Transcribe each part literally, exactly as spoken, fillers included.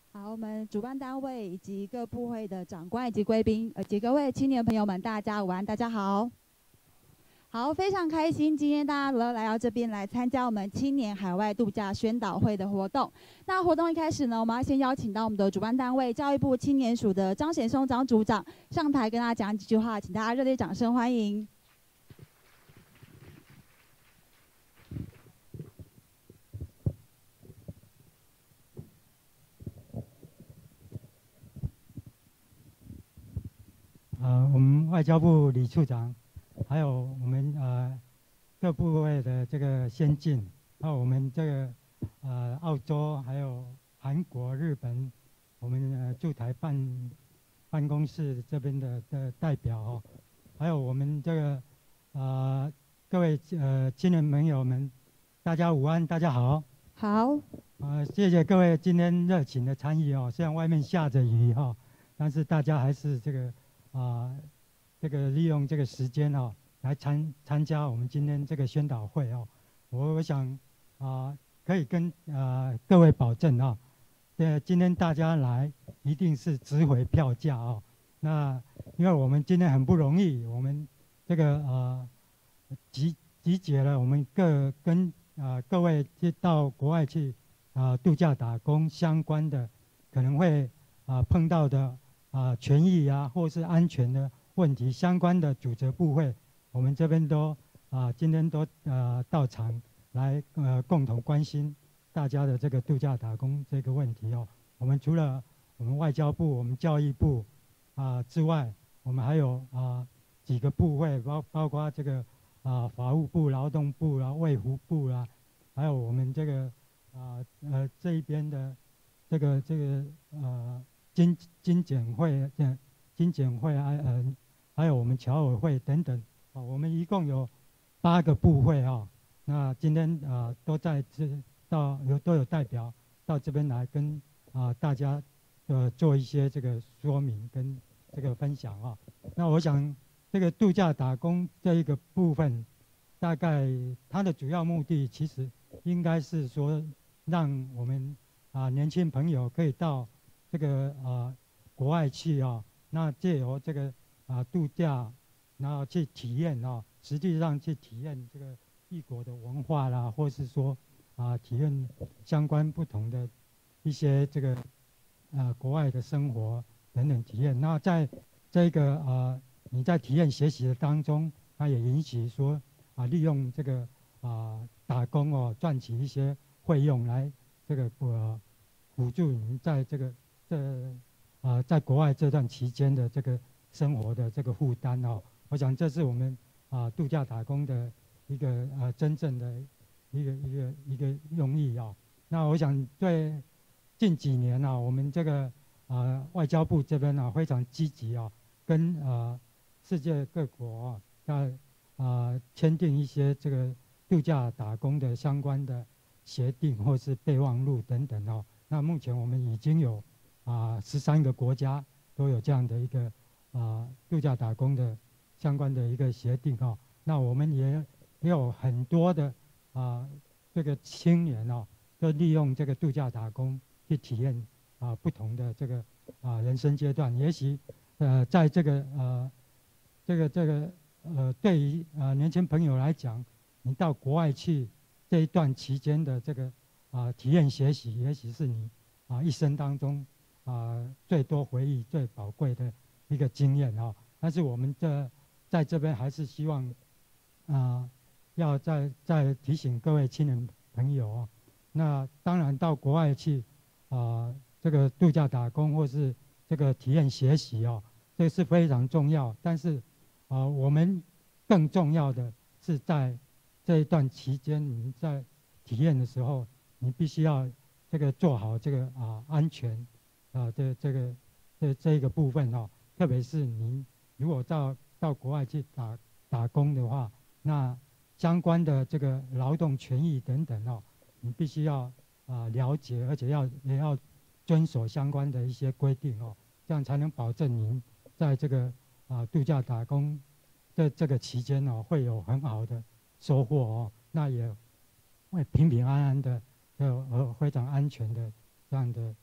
好，我们主办单位以及各部会的长官以及贵宾，以及各位青年朋友们，大家午安，大家好。好，非常开心，今天大家都来到这边来参加我们青年海外度假宣导会的活动。那活动一开始呢，我们要先邀请到我们的主办单位教育部青年署的张显松张组长上台跟大家讲几句话，请大家热烈掌声欢迎。 呃，我们外交部李处长，还有我们呃各部位的这个先进，还有我们这个呃澳洲，还有韩国、日本，我们呃驻台办办公室这边的的代表哦，还有我们这个呃各位呃青年朋友们，大家午安，大家好。 好。 呃，谢谢各位今天热情的参与哦，虽然外面下着雨哈、哦，但是大家还是这个。啊、呃，这个利用这个时间哦，来参参加我们今天这个宣导会哦，我我想啊、呃，可以跟呃各位保证啊，呃，今天大家来一定是值回票价哦。那因为我们今天很不容易，我们这个呃集集结了我们各跟啊、呃、各位去到国外去啊、呃、度假打工相关的，可能会啊、呃、碰到的。啊，权益啊，或是安全的问题相关的主责部会，我们这边都啊，今天都呃到场来呃共同关心大家的这个度假打工这个问题哦。我们除了我们外交部、我们教育部啊之外，我们还有啊几个部会，包包括这个啊法务部、劳动部啦、卫福部啦，还有我们这个啊呃这一边的这个这个呃。经经检会、经检会啊，呃，还有我们侨委会等等，啊，我们一共有八个部会啊。那今天啊，都在这到有都有代表到这边来跟啊大家呃做一些这个说明跟这个分享啊。那我想这个度假打工这一个部分，大概它的主要目的其实应该是说，让我们啊年轻朋友可以到这个呃国外去啊，那借由这个啊度假，然后去体验啊，实际上去体验这个异国的文化啦，或是说啊体验相关不同的一些这个呃国外的生活等等体验。那在这个呃你在体验学习的当中，它也允许说啊利用这个啊打工哦赚取一些费用来这个呃辅助你在这个这啊、呃，在国外这段期间的这个生活的这个负担哦，我想这是我们啊、呃、度假打工的一个呃真正的一个一个一个用意哦。那我想对近几年啊，我们这个啊、呃、外交部这边啊非常积极啊，跟呃世界各国啊在啊签订一些这个度假打工的相关的协定或是备忘录等等哦。那目前我们已经有啊十三个国家都有这样的一个啊度假打工的相关的一个协定哦。那我们也也有很多的啊这个青年哦，都利用这个度假打工去体验啊不同的这个啊人生阶段。也许呃在这个呃这个这个呃对于呃年轻朋友来讲，你到国外去这一段期间的这个啊体验学习，也许是你啊一生当中啊最多回忆最宝贵的一个经验啊。但是我们这在这边还是希望啊要再再提醒各位青年朋友啊，那当然到国外去啊这个度假打工或是这个体验学习哦，这是非常重要。但是啊我们更重要的是在这一段期间你在体验的时候，你必须要这个做好这个啊安全啊这这个这这一个部分哦，特别是您如果到到国外去打打工的话，那相关的这个劳动权益等等哦，你必须要啊了解，而且要也要遵守相关的一些规定哦，这样才能保证您在这个啊度假打工的这个期间哦，会有很好的收获哦，那也会平平安安的，呃呃非常安全的这样的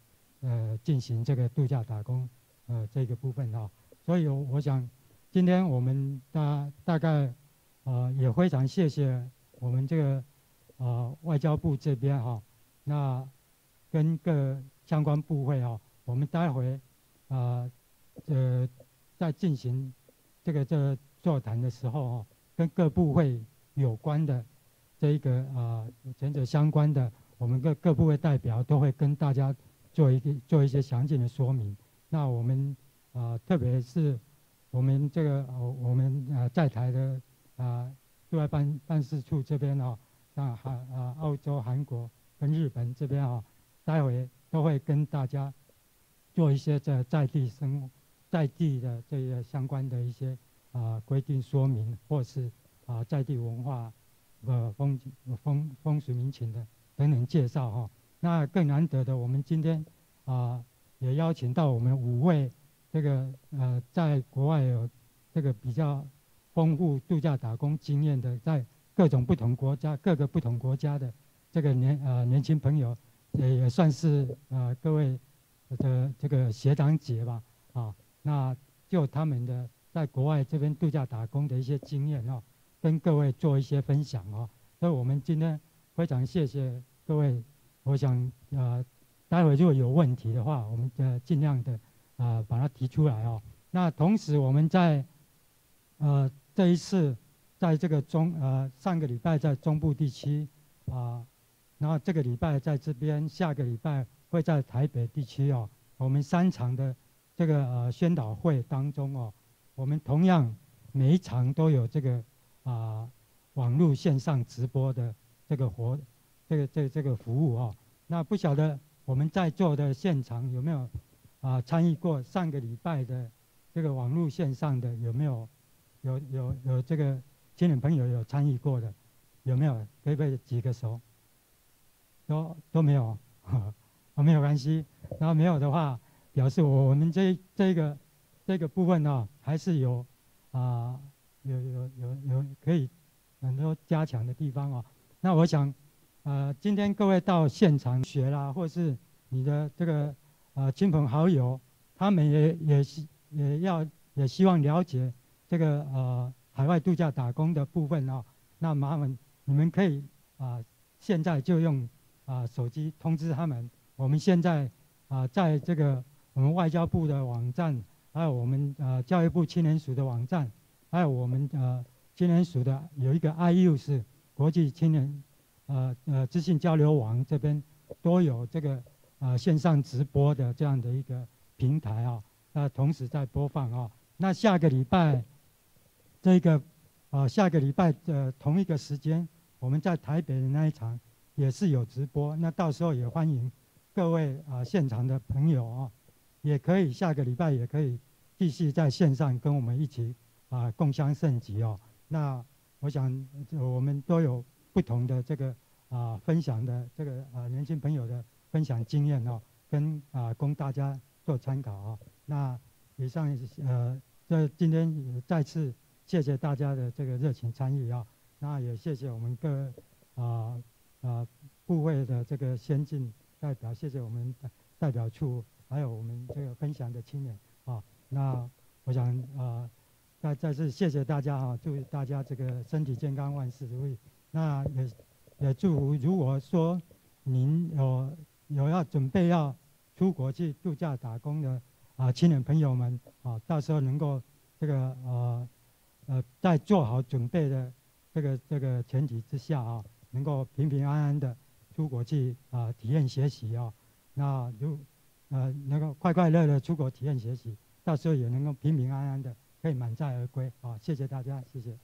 呃进行这个度假打工呃这个部分哈、哦。所以我想今天我们大大概呃也非常谢谢我们这个呃外交部这边哈、哦，那跟各相关部会哈、哦，我们待会啊 呃, 呃在进行这个这个座谈的时候哦，跟各部会有关的这一个啊前者相关的，我们各各部会代表都会跟大家做一个做一些详尽的说明。那我们啊特别是我们这个我们啊在台的啊对外办办事处这边哦，像韩啊澳洲、韩国跟日本这边哦，待会都会跟大家做一些在在地生在地的这些相关的一些啊规定说明，或是啊在地文化呃风风风俗民情的等等介绍哈、哦。那更难得的，我们今天啊也邀请到我们五位这个呃在国外有这个比较丰富度假打工经验的，在各种不同国家各个不同国家的这个年呃年轻朋友，也也算是呃各位的这个学长姐吧啊。那就他们的在国外这边度假打工的一些经验哦，跟各位做一些分享哦。所以我们今天非常谢谢各位，我想呃，待会如果有问题的话，我们呃尽量的啊、呃、把它提出来哦。那同时我们在呃这一次在这个中呃上个礼拜在中部地区啊、呃，然后这个礼拜在这边，下个礼拜会在台北地区哦，我们三场的这个呃宣导会当中哦，我们同样每一场都有这个啊、呃、网络线上直播的这个活这个这个、这个服务哦。那不晓得我们在座的现场有没有啊、呃、参与过上个礼拜的这个网络线上的，有没有有有有这个青年朋友有参与过的，有没有？可以不可以举个手？都都没有，啊、哦、没有关系。然后没有的话，表示我我们这这个这个部分呢、哦，还是有啊、呃、有有有有可以很多加强的地方哦。那我想，呃，今天各位到现场学啦，或是你的这个呃亲朋好友，他们也也希也要也希望了解这个呃海外度假打工的部分哦。那麻烦你们可以啊、呃、现在就用啊、呃、手机通知他们，我们现在啊、呃、在这个我们外交部的网站，还有我们呃教育部青年署的网站，还有我们呃青年署的有一个 I U 是国际青年呃呃资讯交流网，这边都有这个呃线上直播的这样的一个平台啊、哦，那同时在播放啊、哦。那下个礼拜这个啊、呃、下个礼拜的同一个时间，我们在台北的那一场也是有直播，那到时候也欢迎各位啊、呃、现场的朋友啊、哦，也可以下个礼拜也可以继续在线上跟我们一起啊、呃、共襄盛举哦。那我想我们都有不同的这个啊、呃、分享的这个啊、呃、年轻朋友的分享经验哦，跟啊、呃、供大家做参考哦。那以上呃这今天也再次谢谢大家的这个热情参与啊、哦，那也谢谢我们各啊啊、呃呃、部会的这个先进代表，谢谢我们代表处，还有我们这个分享的青年啊、哦。那我想啊。呃再再次谢谢大家哈，祝大家这个身体健康，万事如意。那也也祝福，如果说您有有要准备要出国去度假打工的啊青年朋友们啊，到时候能够这个呃呃在做好准备的这个这个前提之下啊，能够平平安安的出国去啊体验学习啊。那如呃能够快快乐乐出国体验学习，到时候也能够平平安安的。可以满载而归啊！谢谢大家，谢谢。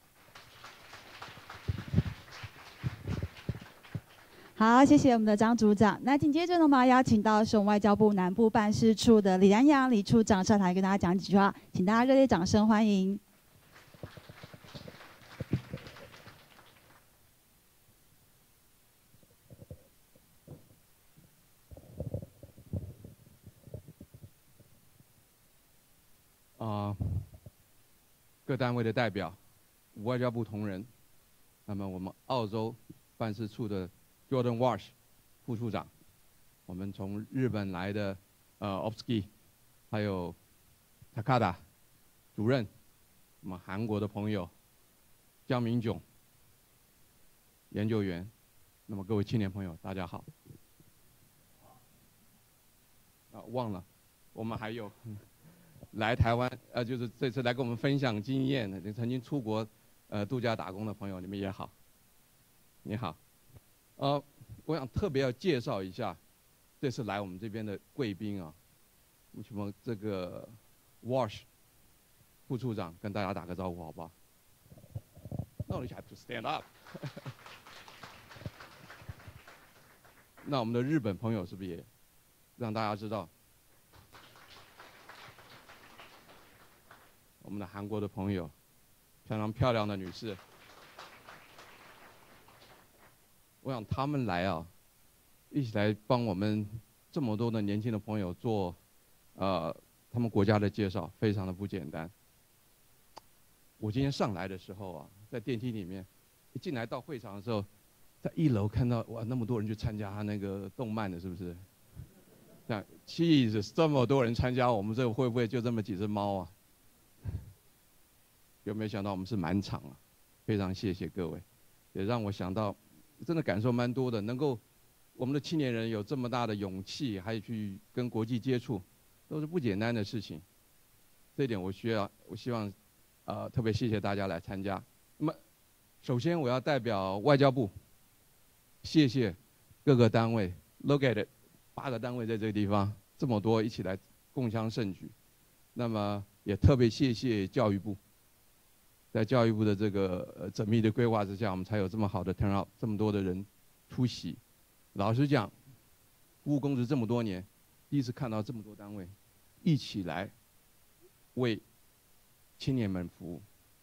好，谢谢我们的张组长。那紧接着呢，我们要邀请到是我们外交部南部办事处的李安阳李处长上台跟大家讲几句话，请大家热烈掌声欢迎。 啊、呃，各单位的代表，外交部同仁，那么我们澳洲办事处的 Jordan Walsh 副处长， 我们从日本来的呃 Opsky， 还有 Takada 主任，我们韩国的朋友江明炯研究员，那么各位青年朋友，大家好。啊，忘了，我们还有来台湾，呃，就是这次来跟我们分享经验的，曾经出国呃度假打工的朋友，你们也好。你好，呃，我想特别要介绍一下，这次来我们这边的贵宾啊，为什么这个 Wash 副处长跟大家打个招呼好不好 ？No, you have to stand up 。那我们的日本朋友是不是也让大家知道？我们的韩国的朋友，非常漂亮的女士。我想他们来啊，一起来帮我们这么多的年轻的朋友做，呃，他们国家的介绍，非常的不简单。我今天上来的时候啊，在电梯里面，一进来到会场的时候，在一楼看到哇，那么多人去参加他那个动漫的，是不是？这样，气死，这么多人参加，我们这会不会就这么几只猫啊？有没有想到我们是满场啊？非常谢谢各位，也让我想到，真的感受蛮多的。能够我们的青年人有这么大的勇气，还有去跟国际接触，都是不简单的事情。这一点我需要，我希望，呃，特别谢谢大家来参加。那么，首先我要代表外交部，谢谢各个单位 ，look at it， 八个单位在这个地方，这么多一起来共襄盛举。那么也特别谢谢教育部。在教育部的这个呃缜密的规划之下，我们才有这么好的 turnout， 这么多的人出席。老实讲，服务公职这么多年，第一次看到这么多单位一起来为青年们服务。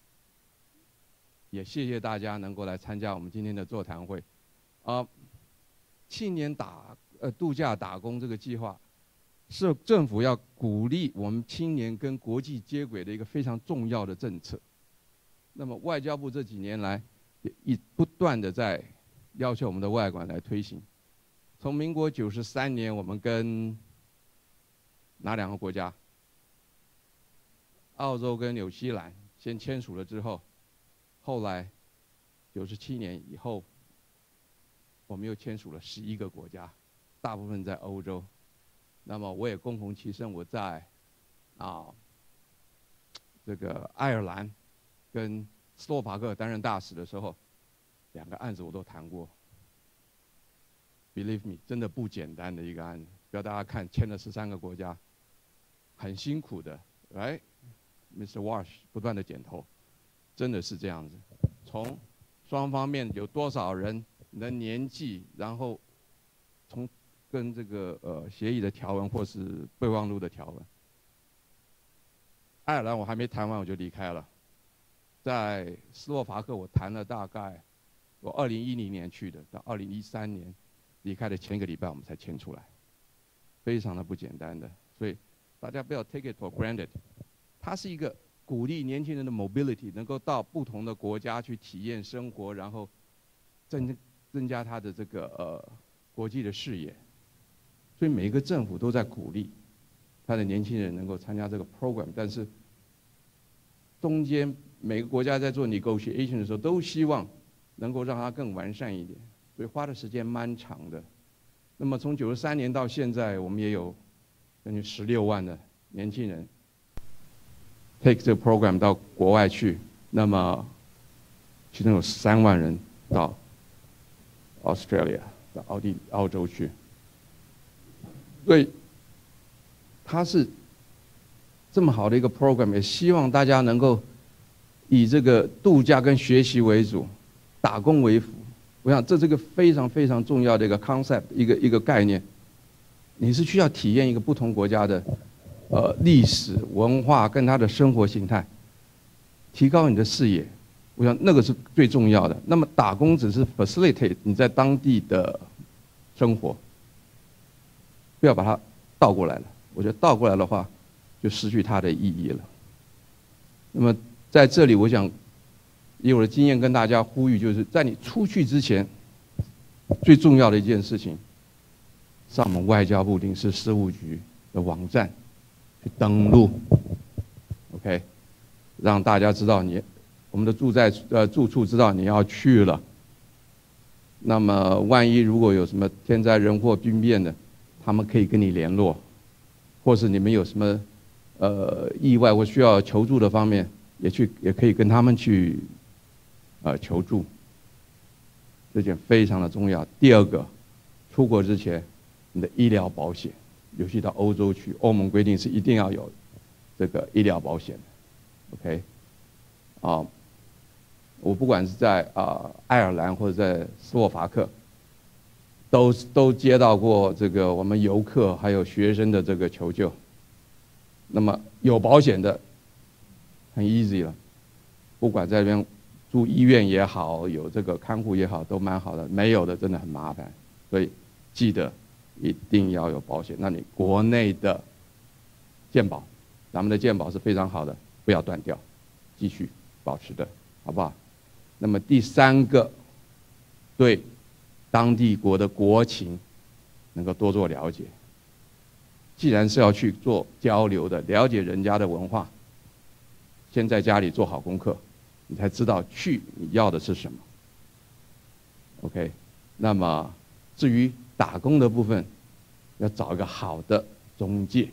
也谢谢大家能够来参加我们今天的座谈会。啊、呃，青年打呃度假打工这个计划，是政府要鼓励我们青年跟国际接轨的一个非常重要的政策。那么外交部这几年来也一不断的在要求我们的外管来推行。从民国九十三年，我们跟哪两个国家？澳洲跟纽西兰先签署了之后，后来九十七年以后，我们又签署了十一个国家，大部分在欧洲。那么我也共同其身，我在啊这个爱尔兰。跟斯洛伐克担任大使的时候，两个案子我都谈过。Believe me， 真的不简单的一个案子。不要大家看，签了十三个国家，很辛苦的。来 ，Mister Wash 不断的点头，真的是这样子。从双方面有多少人，你的年纪，然后从跟这个呃协议的条文或是备忘录的条文。爱尔兰我还没谈完我就离开了。在斯洛伐克，我谈了大概，我二零一零年去的，到二零一三年离开的前一个礼拜，我们才签出来，非常的不简单的。所以大家不要 take it for granted， 它是一个鼓励年轻人的 mobility， 能够到不同的国家去体验生活，然后增增加他的这个呃国际的视野。所以每一个政府都在鼓励他的年轻人能够参加这个 program， 但是中间。每个国家在做 negotiation 的时候，都希望能够让它更完善一点，所以花的时间蛮长的。那么从九十三年到现在，我们也有将近十六万的年轻人 take 这个 program 到国外去，那么其中有三万人到 Australia 到澳地澳洲去，所以它是这么好的一个 program， 也希望大家能够。以这个度假跟学习为主，打工为辅。我想这是个非常非常重要的一个 concept， 一个一个概念。你是需要体验一个不同国家的呃历史文化跟他的生活形态，提高你的视野。我想那个是最重要的。那么打工只是 facilitate 你在当地的生活，不要把它倒过来了。我觉得倒过来的话，就失去它的意义了。那么。在这里，我想以我的经验跟大家呼吁，就是在你出去之前，最重要的一件事情上我们外交部领事事务局的网站去登录 ，OK， 让大家知道你我们的住在呃住处知道你要去了。那么万一如果有什么天灾人祸兵变的，他们可以跟你联络，或是你们有什么呃意外或需要求助的方面，也去也可以跟他们去呃求助。这点非常的重要。第二个，出国之前，你的医疗保险，尤其到欧洲去，欧盟规定是一定要有这个医疗保险的 ，OK， 啊，我不管是在啊爱尔兰或者在斯洛伐克，都都接到过这个我们游客还有学生的这个求救。那么有保险的，很 easy 了，不管在这边住医院也好，有这个看护也好，都蛮好的。没有的真的很麻烦，所以记得一定要有保险。那你国内的健保，咱们的健保是非常好的，不要断掉，继续保持的，好不好？那么第三个，对当地国的国情能够多做了解。既然是要去做交流的，了解人家的文化，先在家里做好功课。你才知道去你要的是什么 ，OK？ 那么至于打工的部分，要找一个好的中介，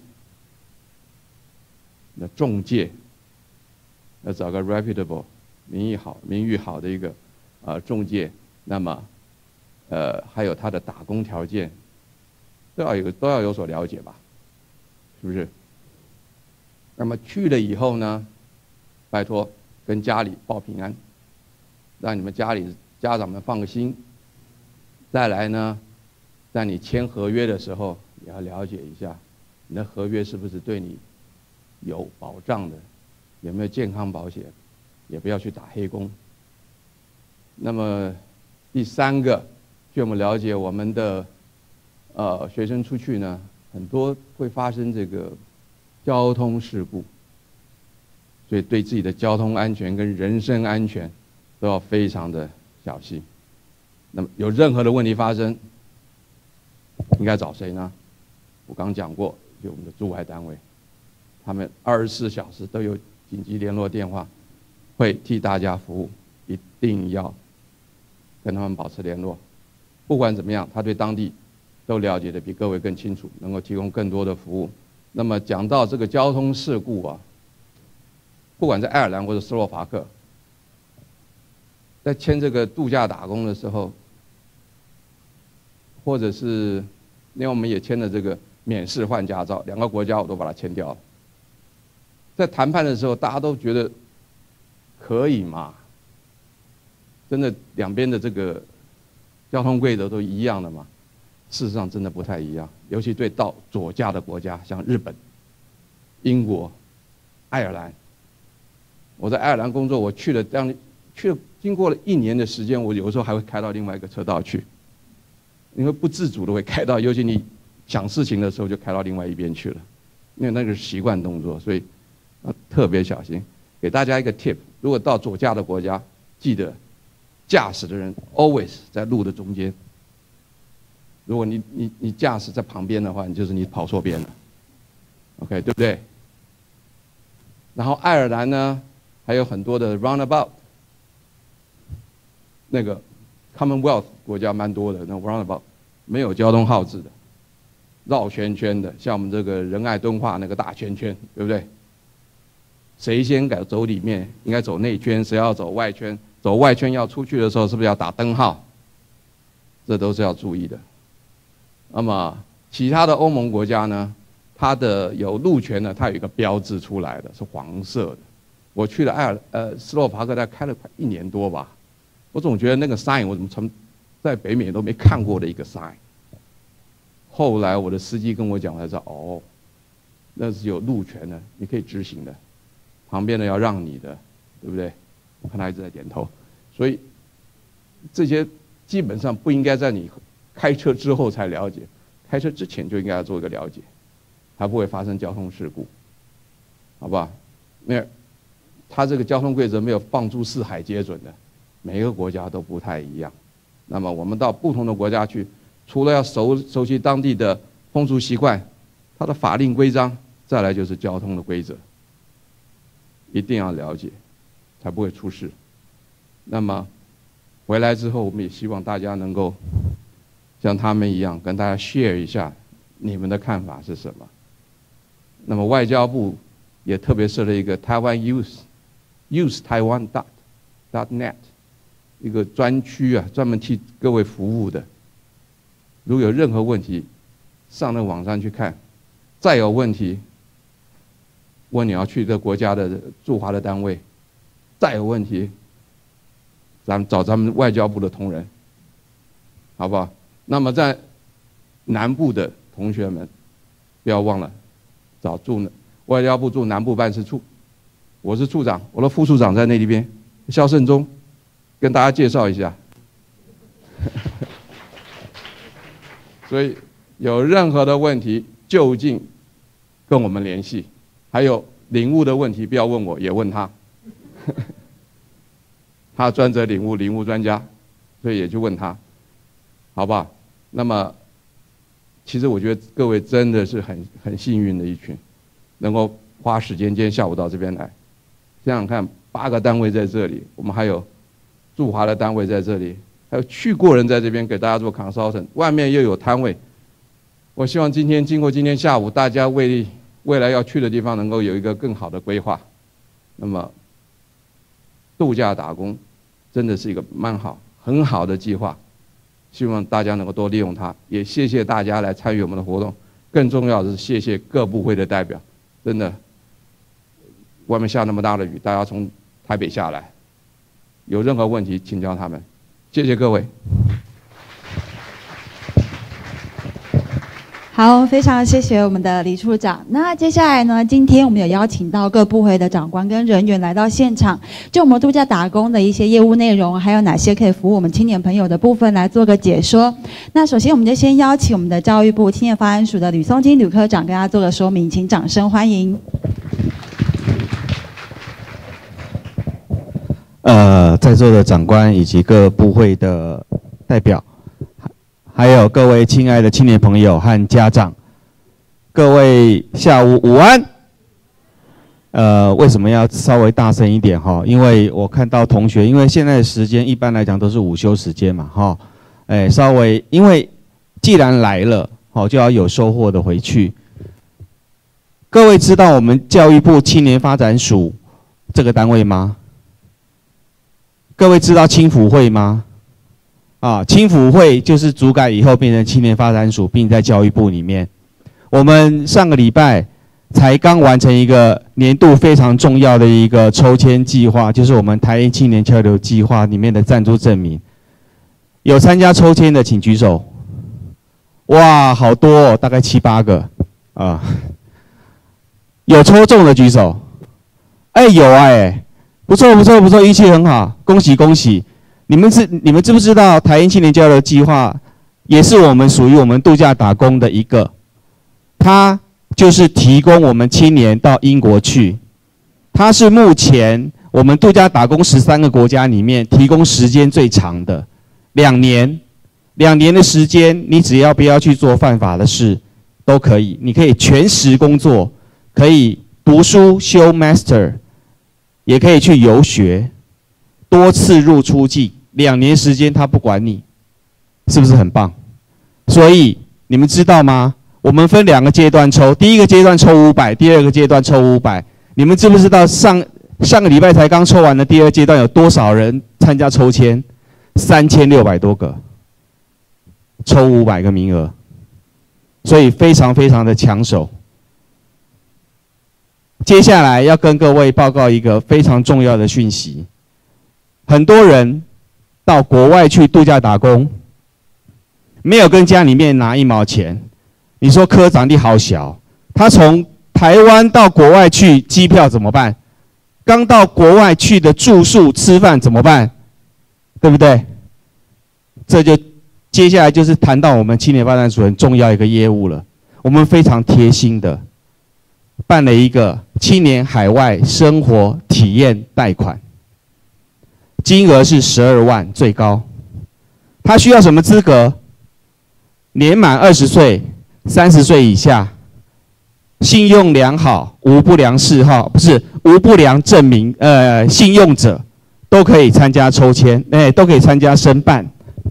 那中介要找个 reputable 名誉好、名誉好的一个呃中介，那么呃还有他的打工条件，都要有都要有所了解吧，是不是？那么去了以后呢，拜托。跟家里报平安，让你们家里家长们放个心。再来呢，在你签合约的时候，也要了解一下，你的合约是不是对你有保障的，有没有健康保险，也不要去打黑工。那么第三个，据我们了解，我们的呃学生出去呢，很多会发生这个交通事故。所以对自己的交通安全跟人身安全都要非常的小心。那么有任何的问题发生，应该找谁呢？我刚讲过，就我们的驻外单位，他们二十四小时都有紧急联络电话，会替大家服务，一定要跟他们保持联络。不管怎么样，他对当地都了解的比各位更清楚，能够提供更多的服务。那么讲到这个交通事故啊。不管在爱尔兰或者斯洛伐克，在签这个度假打工的时候，或者是因为我们也签了这个免试换驾照，两个国家我都把它签掉了。在谈判的时候，大家都觉得可以嘛，真的两边的这个交通规则都一样的嘛？事实上真的不太一样，尤其对到左驾的国家，像日本、英国、爱尔兰。我在爱尔兰工作，我去了这样去了，经过了一年的时间，我有的时候还会开到另外一个车道去，因为不自主的会开到，尤其你想事情的时候就开到另外一边去了，因为那个是习惯动作，所以要特别小心。给大家一个 tip， 如果到左驾的国家，记得驾驶的人 always 在路的中间。如果你你你驾驶在旁边的话，你就是你跑错边了 ，OK 对不对？然后爱尔兰呢？还有很多的 roundabout， 那个 Commonwealth 国家蛮多的，那 roundabout 没有交通号志的，绕圈圈的，像我们这个仁爱敦化那个大圈圈，对不对？谁先敢走里面，应该走内圈，谁要走外圈，走外圈要出去的时候，是不是要打灯号？这都是要注意的。那么其他的欧盟国家呢，它的有路权呢，它有一个标志出来的，是黄色的。我去了爱尔呃斯洛伐克，大概开了快一年多吧，我总觉得那个 sign 我怎么从在北美都没看过的一个 sign。后来我的司机跟我讲，我才知道哦，那是有路权的，你可以直行的，旁边的要让你的，对不对？我看他一直在点头，所以这些基本上不应该在你开车之后才了解，开车之前就应该要做一个了解，才不会发生交通事故，好不好？那。它这个交通规则没有放诸四海皆准的，每一个国家都不太一样。那么我们到不同的国家去除了要熟熟悉当地的风俗习惯，它的法令规章，再来就是交通的规则，一定要了解，才不会出事。那么回来之后，我们也希望大家能够像他们一样，跟大家 share 一下你们的看法是什么。那么外交部也特别设了一个台湾 Youth Youth Taiwan dot dot net 一个专区啊，专门替各位服务的。如果有任何问题，上那网上去看。再有问题，问你要去这个国家的驻华的单位，再有问题，咱们找咱们外交部的同仁，好不好？那么在南部的同学们，不要忘了找驻外交部驻南部办事处，我是处长，我的副处长在那里边，肖胜忠，跟大家介绍一下。所以有任何的问题，就近跟我们联系。还有领悟的问题，不要问我，也问他。他专责领悟，领悟专家，所以也去问他，好不好？那么，其实我觉得各位真的是很很幸运的一群，能够花时间今天下午到这边来。想想看，八个单位在这里，我们还有驻华的单位在这里，还有去过人在这边给大家做 consultant， 外面又有摊位。我希望今天经过今天下午，大家为未来要去的地方能够有一个更好的规划。那么，度假打工真的是一个蛮好、很好的计划，希望大家能够多利用它。也谢谢大家来参与我们的活动，更重要的是谢谢各部会的代表，真的，外面下那么大的雨，大家从台北下来，有任何问题请教他们，谢谢各位。 好，非常谢谢我们的李处长。那接下来呢，今天我们有邀请到各部会的长官跟人员来到现场，就我们度假打工的一些业务内容，还有哪些可以服务我们青年朋友的部分来做个解说。那首先我们就先邀请我们的教育部青年发展署的吕松金吕科长跟大家做个说明，请掌声欢迎。 呃，在座的长官以及各部会的代表，还有各位亲爱的青年朋友和家长，各位下午午安。呃，为什么要稍微大声一点哈？因为我看到同学，因为现在的时间一般来讲都是午休时间嘛哈，哎，稍微因为既然来了，好就要有收获的回去。各位知道我们教育部青年发展署这个单位吗？各位知道青辅会吗？啊，青辅会就是主改以后变成青年发展署，并在教育部里面。我们上个礼拜才刚完成一个年度非常重要的一个抽签计划，就是我们台英青年交流计划里面的赞助证明。有参加抽签的请举手。哇，好多哦，大概七八个啊。有抽中的举手。哎，有哎，不错不错不错，运气很好，恭喜恭喜。你们知你们知不知道台英青年交流计划也是我们属于我们度假打工的一个，它就是提供我们青年到英国去，它是目前我们度假打工十三个国家里面提供时间最长的，两年，两年的时间，你只要不要去做犯法的事都可以，你可以全时工作，可以读书修 master， 也可以去游学，多次入出境。两年时间他不管你，是不是很棒？所以你们知道吗？我们分两个阶段抽，第一个阶段抽五百，第二个阶段抽五百。你们知不知道上上个礼拜才刚抽完的第二阶段有多少人参加抽签？三千六百多个，抽五百个名额，所以非常非常的抢手。接下来要跟各位报告一个非常重要的讯息，很多人到国外去度假打工，没有跟家里面拿一毛钱。你说科长你好小，他从台湾到国外去，机票怎么办？刚到国外去的住宿吃饭怎么办？对不对？这就接下来就是谈到我们青年发展署很重要一个业务了。我们非常贴心的办了一个青年海外生活体验贷款。金额是十二万最高，他需要什么资格？ 年满二十岁、三十岁以下，信用良好、无不良嗜好，不是无不良证明，呃，信用者都可以参加抽签，哎，都可以参加申办。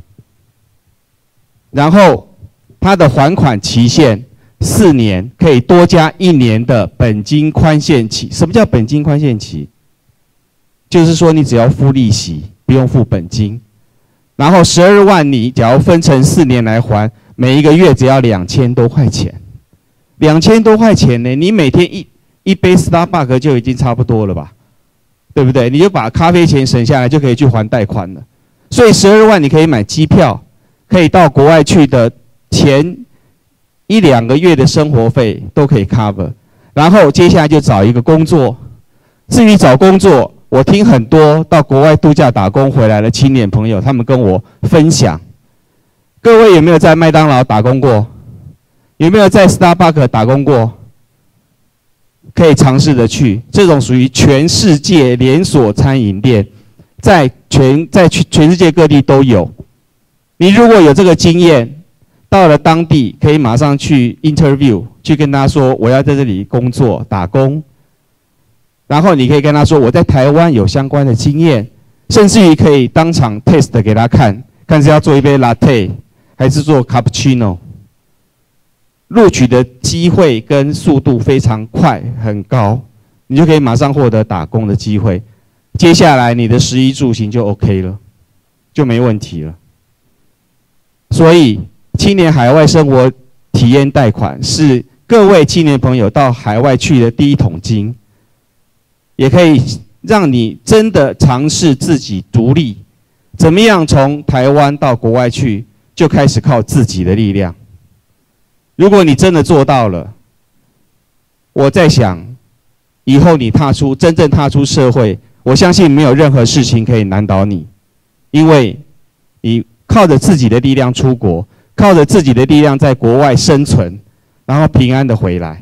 然后它的还款期限四年，可以多加一年的本金宽限期。什么叫本金宽限期？就是说你只要付利息，不用付本金。然后十二万你只要分成四年来还，每一个月只要两千多块钱。两千多块钱呢，你每天一一杯 Starbucks 就已经差不多了吧？对不对？你就把咖啡钱省下来，就可以去还贷款了。所以十二万你可以买机票，可以到国外去的前一两个月的生活费都可以 cover。然后接下来就找一个工作。至于找工作，我听很多到国外度假打工回来的青年朋友，他们跟我分享。各位有没有在麦当劳打工过？有没有在 Starbucks 打工过？可以尝试的去，这种属于全世界连锁餐饮店，在全在全世界各地都有。你如果有这个经验，到了当地可以马上去 interview， 去跟他说我要在这里工作打工。然后你可以跟他说我在台湾有相关的经验，甚至于可以当场 test 给他看，看是要做一杯 latte 还是做 cappuccino。录取的机会跟速度非常快，很高，你就可以马上获得打工的机会。接下来你的食衣住行就 OK 了，就没问题了。所以青年海外生活体验贷款是各位青年朋友到海外去的第一桶金，也可以让你真的尝试自己独立，怎么样从台湾到国外去，就开始靠自己的力量。如果你真的做到了，我在想，以后你踏出真正踏出社会，我相信没有任何事情可以难倒你，因为你靠着自己的力量出国，靠着自己的力量在国外生存，然后平安的回来，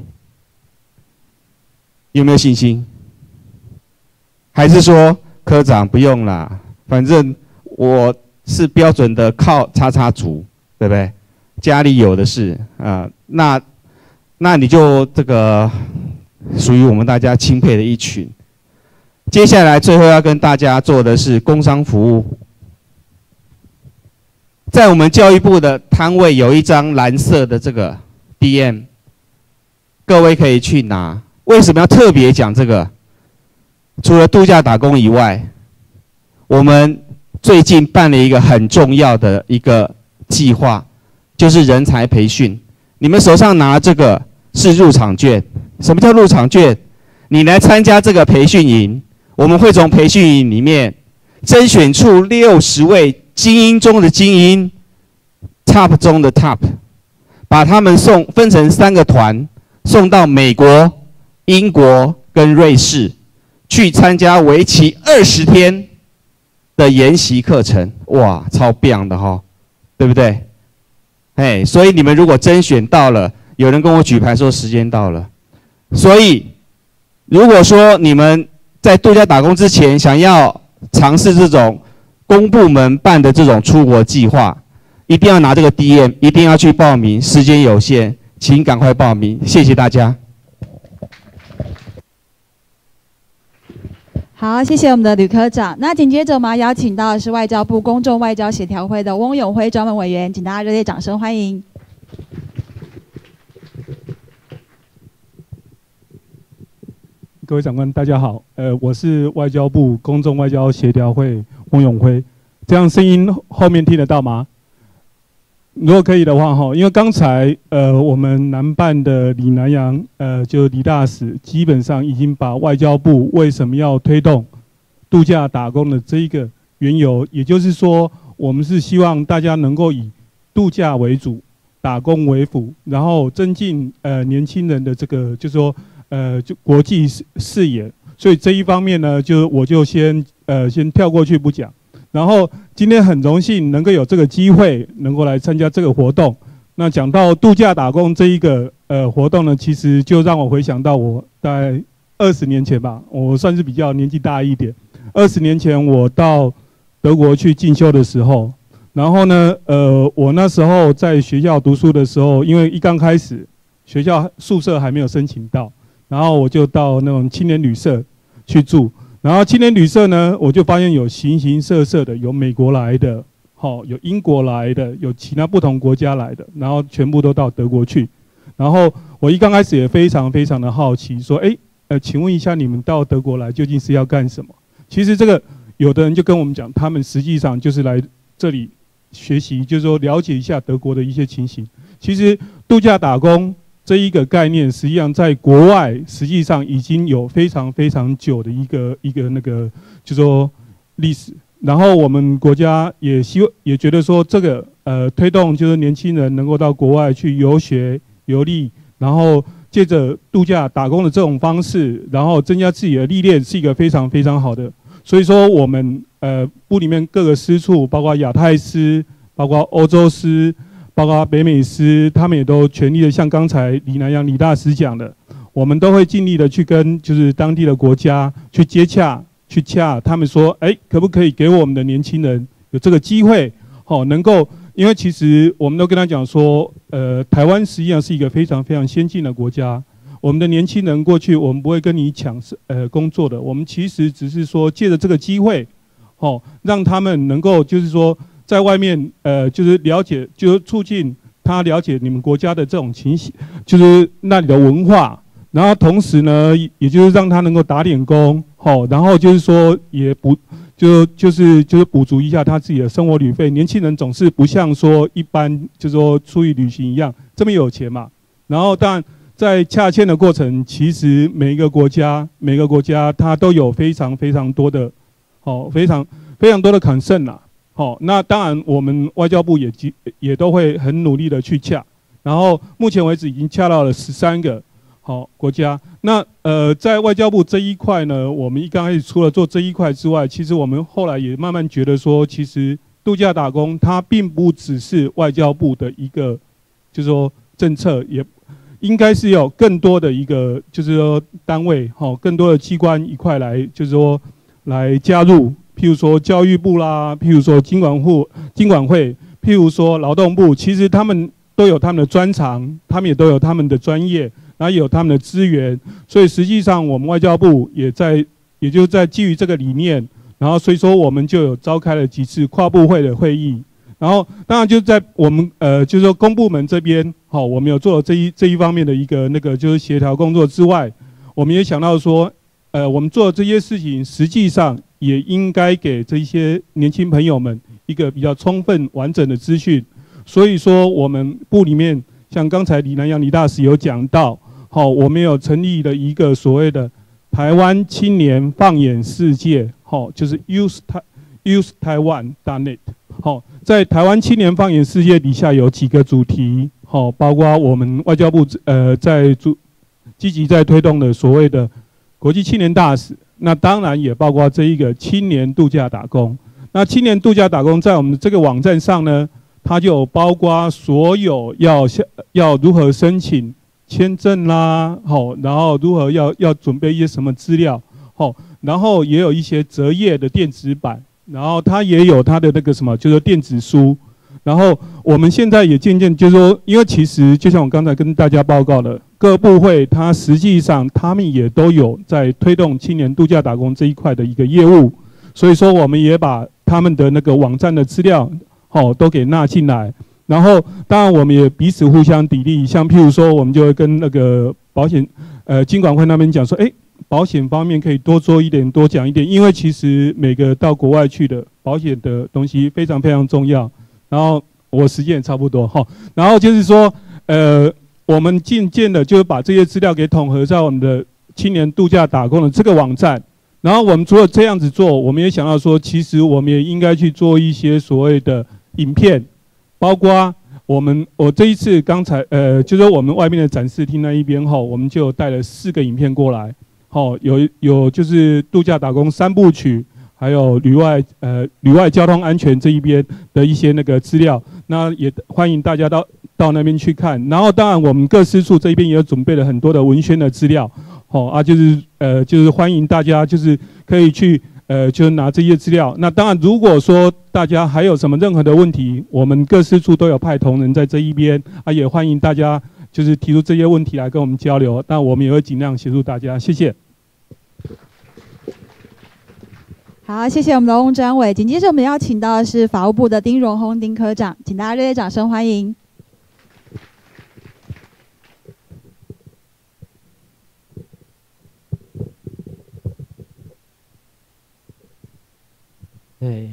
有没有信心？还是说科长不用啦，反正我是标准的靠叉叉族，对不对？家里有的是啊、呃，那那你就这个属于我们大家钦佩的一群。接下来最后要跟大家做的是工商服务。在我们教育部的摊位有一张蓝色的这个 D M， 各位可以去拿。为什么要特别讲这个？除了度假打工以外，我们最近办了一个很重要的一个计划。就是人才培训，你们手上拿这个是入场券。什么叫入场券？你来参加这个培训营，我们会从培训营里面甄选出六十位精英中的精英 ，top 中的 top， 把他们送分成三个团，送到美国、英国跟瑞士，去参加为期二十天的研习课程。哇，超棒的哈，对不对？哎，所以你们如果甄选到了，有人跟我举牌说时间到了，所以如果说你们在度假打工之前想要尝试这种公部门办的这种出国计划，一定要拿这个 D M， 一定要去报名，时间有限，请赶快报名，谢谢大家。 好，谢谢我们的吕科长。那紧接着我们要邀请到的是外交部公众外交协调会的翁永辉专门委员，请大家热烈掌声欢迎。 各位长官，大家好，呃，我是外交部公众外交协调会翁永辉，这样声音后面听得到吗？如果可以的话，哈，因为刚才呃我们南办的李南洋呃就李大使基本上已经把外交部为什么要推动度假打工的这一个缘由，也就是说我们是希望大家能够以度假为主，打工为辅，然后增进呃年轻人的这个就是说呃就国际视视野，所以这一方面呢，就我就先呃先跳过去不讲。然后今天很荣幸能够有这个机会，能够来参加这个活动。那讲到度假打工这一个呃活动呢，其实就让我回想到我大概二十年前吧，我算是比较年纪大一点。二十年前我到德国去进修的时候， 然后呢，呃，我那时候在学校读书的时候，因为一刚开始学校宿舍还没有申请到，然后我就到那种青年旅社去住。然后青年旅社呢，我就发现有形形色色的，有美国来的，好、哦，有英国来的，有其他不同国家来的，然后全部都到德国去。然后我一刚开始也非常非常的好奇，说，哎，呃，请问一下，你们到德国来究竟是要干什么？其实这个有的人就跟我们讲，他们实际上就是来这里学习，就是说了解一下德国的一些情形。其实度假打工这一个概念，实际上在国外实际上已经有非常非常久的一个一个那个，就是说历史。然后我们国家也希望也觉得说，这个呃推动就是年轻人能够到国外去游学游历，然后借着度假打工的这种方式，然后增加自己的历练，是一个非常非常好的。所以说我们呃部里面各个师处，包括亚太师，包括欧洲师，包括北美师，他们也都全力的，像刚才李南阳李大师讲的，我们都会尽力的去跟就是当地的国家去接洽，去洽他们说，哎，可不可以给我们的年轻人有这个机会，好、哦，能够，因为其实我们都跟他讲说，呃，台湾实际上是一个非常非常先进的国家。我们的年轻人过去，我们不会跟你抢呃工作的，我们其实只是说借着这个机会，哦，让他们能够就是说在外面呃就是了解，就是促进他了解你们国家的这种情形，就是那里的文化，然后同时呢，也就是让他能够打点工，哦，然后就是说也补就就是就是补足一下他自己的生活旅费。年轻人总是不像说一般就是说出去旅行一样这么有钱嘛，然后当然。在洽签的过程，其实每一个国家，每个国家它都有非常非常多的，哦，非常非常多的 concern 啦，好，那当然我们外交部也也都会很努力的去洽，然后目前为止已经洽到了十三个好国家。那呃，在外交部这一块呢，我们一刚开始除了做这一块之外，其实我们后来也慢慢觉得说，其实度假打工它并不只是外交部的一个，就是说政策也。应该是有更多的一个，就是说单位，哈，更多的机关一块来，就是说来加入，譬如说教育部啦，譬如说金管户、金管会，譬如说劳动部，其实他们都有他们的专长，他们也都有他们的专业，然后也有他们的资源，所以实际上我们外交部也在，也就在基于这个理念，然后所以说我们就有召开了几次跨部会的会议。然后，当然就在我们呃，就是说公部门这边，好、哦，我们有做了这一这一方面的一个那个就是协调工作之外，我们也想到说，呃，我们做这些事情，实际上也应该给这些年轻朋友们一个比较充分完整的资讯。所以说，我们部里面像刚才李南阳李大使有讲到，好、哦，我们有成立了一个所谓的台湾青年放眼世界，好、哦，就是 Youth Youth Taiwan dot net。好，在台湾青年放眼世界底下有几个主题，好，包括我们外交部呃在主积极在推动的所谓的国际青年大使，那当然也包括这一个青年度假打工。那青年度假打工在我们这个网站上呢，它就包括所有要要如何申请签证啦，好，然后如何要要准备一些什么资料，好，然后也有一些折页的电子版。然后它也有它的那个什么，就是电子书。然后我们现在也渐渐就是说，因为其实就像我刚才跟大家报告的，各部会它实际上他们也都有在推动青年度假打工这一块的一个业务，所以说我们也把他们的那个网站的资料，哦，都给纳进来。然后当然我们也彼此互相砥砺，像譬如说我们就会跟那个保险，呃，金管会那边讲说，哎。保险方面可以多做一点，多讲一点，因为其实每个到国外去的保险的东西非常非常重要。然后我时间也差不多哈，然后就是说，呃，我们渐渐的就把这些资料给统合在我们的青年度假打工的这个网站。然后我们除了这样子做，我们也想到说，其实我们也应该去做一些所谓的影片，包括我们我这一次刚才呃，就是我们外面的展示厅那一边哈，我们就带了四个影片过来。哦，有有就是度假打工三部曲，还有旅外呃旅外交通安全这一边的一些那个资料，那也欢迎大家到到那边去看。然后当然我们各司处这一边也有准备了很多的文宣的资料，哦啊就是呃就是欢迎大家就是可以去呃，就拿这些资料。那当然，如果说大家还有什么任何的问题，我们各司处都有派同仁在这一边啊，也欢迎大家就是提出这些问题来跟我们交流。那我们也会尽量协助大家，谢谢。 好，谢谢我们的翁专委。紧接着我们邀请到的是法务部的丁荣宏丁科长，请大家热烈掌声欢迎。 哎，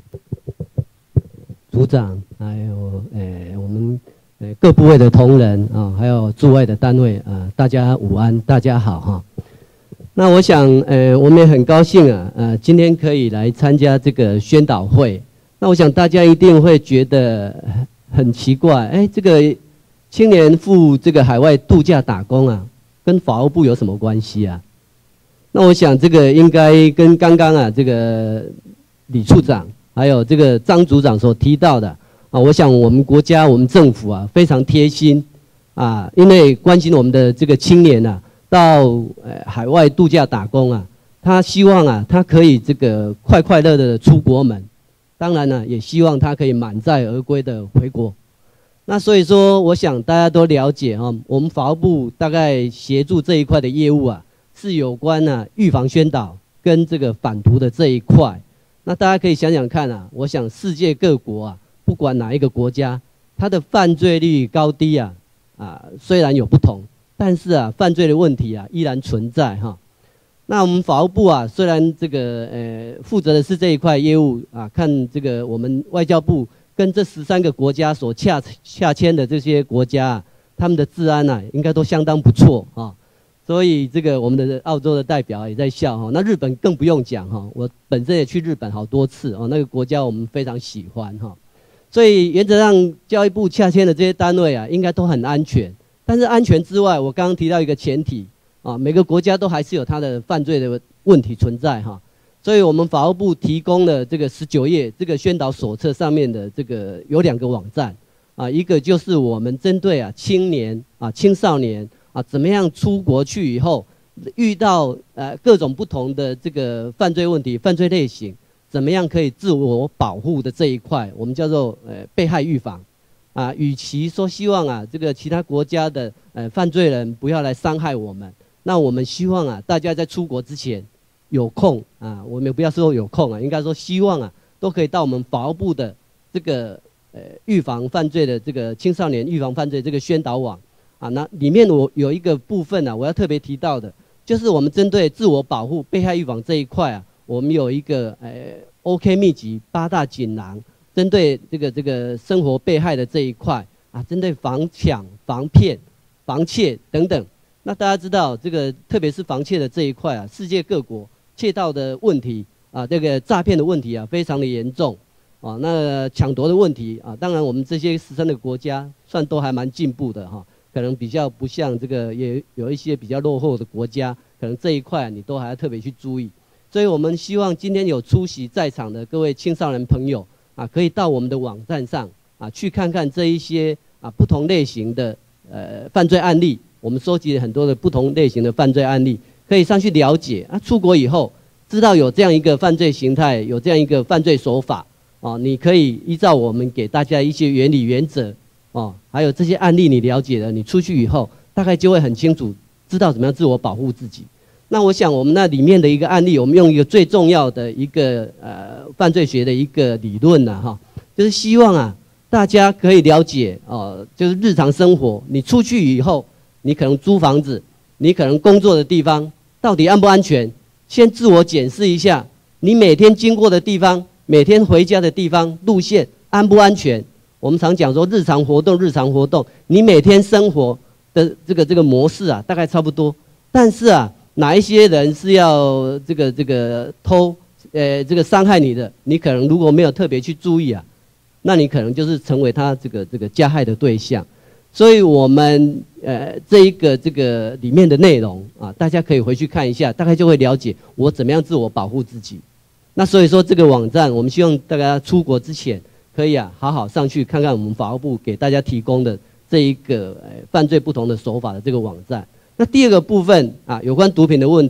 组长，还有呃我们呃各部位的同仁啊，还有驻外的单位啊，大家午安，大家好哈。那我想，呃，我们也很高兴啊，呃，今天可以来参加这个宣导会。那我想大家一定会觉得很奇怪，哎，这个青年赴这个海外度假打工啊，跟法务部有什么关系啊？那我想这个应该跟刚刚啊这个李处长还有这个张组长所提到的啊，我想我们国家我们政府啊非常贴心啊，因为关心我们的这个青年啊。到呃海外度假打工啊，他希望啊，他可以这个快快乐乐的出国门，当然呢，也希望他可以满载而归的回国。那所以说，我想大家都了解哈、啊，我们法务部大概协助这一块的业务啊，是有关呢、啊、预防宣导跟这个反毒的这一块。那大家可以想想看啊，我想世界各国啊，不管哪一个国家，它的犯罪率高低啊啊虽然有不同。但是啊，犯罪的问题啊依然存在哈。那我们法务部啊，虽然这个呃负责的是这一块业务啊，看这个我们外交部跟这十三个国家所洽洽签的这些国家啊，他们的治安啊应该都相当不错啊。所以这个我们的澳洲的代表也在笑哈。那日本更不用讲哈，我本身也去日本好多次哦，那个国家我们非常喜欢哈。所以原则上教育部洽签的这些单位啊，应该都很安全。但是安全之外，我刚刚提到一个前提啊，每个国家都还是有它的犯罪的问题存在哈，所以我们法务部提供了这个十九页这个宣导手册上面的这个有两个网站啊，一个就是我们针对啊青年啊青少年啊怎么样出国去以后遇到呃各种不同的这个犯罪问题、犯罪类型，怎么样可以自我保护的这一块，我们叫做呃被害预防。啊，与其说希望啊，这个其他国家的呃犯罪人不要来伤害我们，那我们希望啊，大家在出国之前有空啊，我们不要说有空啊，应该说希望啊，都可以到我们法务部的这个呃预防犯罪的这个青少年预防犯罪这个宣导网啊，那里面我有一个部分啊，我要特别提到的，就是我们针对自我保护、被害预防这一块啊，我们有一个呃 OK 秘籍八大锦囊。针对这个这个生活被害的这一块啊，针对防抢、防骗、防窃等等，那大家知道这个特别是防窃的这一块啊，世界各国窃盗的问题啊，这个诈骗的问题啊，非常的严重啊。那抢夺的问题啊，当然我们这些十三个国家算都还蛮进步的哈、啊，可能比较不像这个也有一些比较落后的国家，可能这一块你都还要特别去注意。所以我们希望今天有出席在场的各位青少年朋友。啊，可以到我们的网站上啊去看看这一些啊不同类型的呃犯罪案例，我们收集了很多的不同类型的犯罪案例，可以上去了解啊。出国以后知道有这样一个犯罪形态，有这样一个犯罪手法啊，你可以依照我们给大家一些原理原则哦，还有这些案例你了解了，你出去以后大概就会很清楚知道怎么样自我保护自己。那我想我们那里面的一个案例，我们用一个最重要的一个呃犯罪学的一个理论呢、啊、哈，就是希望啊大家可以了解哦、呃，就是日常生活，你出去以后，你可能租房子，你可能工作的地方到底安不安全？先自我检视一下，你每天经过的地方，每天回家的地方路线安不安全？我们常讲说日常活动，日常活动，你每天生活的这个这个模式啊，大概差不多，但是啊。哪一些人是要这个这个偷，呃，这个伤害你的，你可能如果没有特别去注意啊，那你可能就是成为他这个这个加害的对象。所以我们呃这一个这个里面的内容啊，大家可以回去看一下，大概就会了解我怎么样自我保护自己。那所以说这个网站，我们希望大家出国之前可以啊好好上去看看我们法务部给大家提供的这一个呃犯罪不同的手法的这个网站。那第二个部分啊，有关毒品的问题，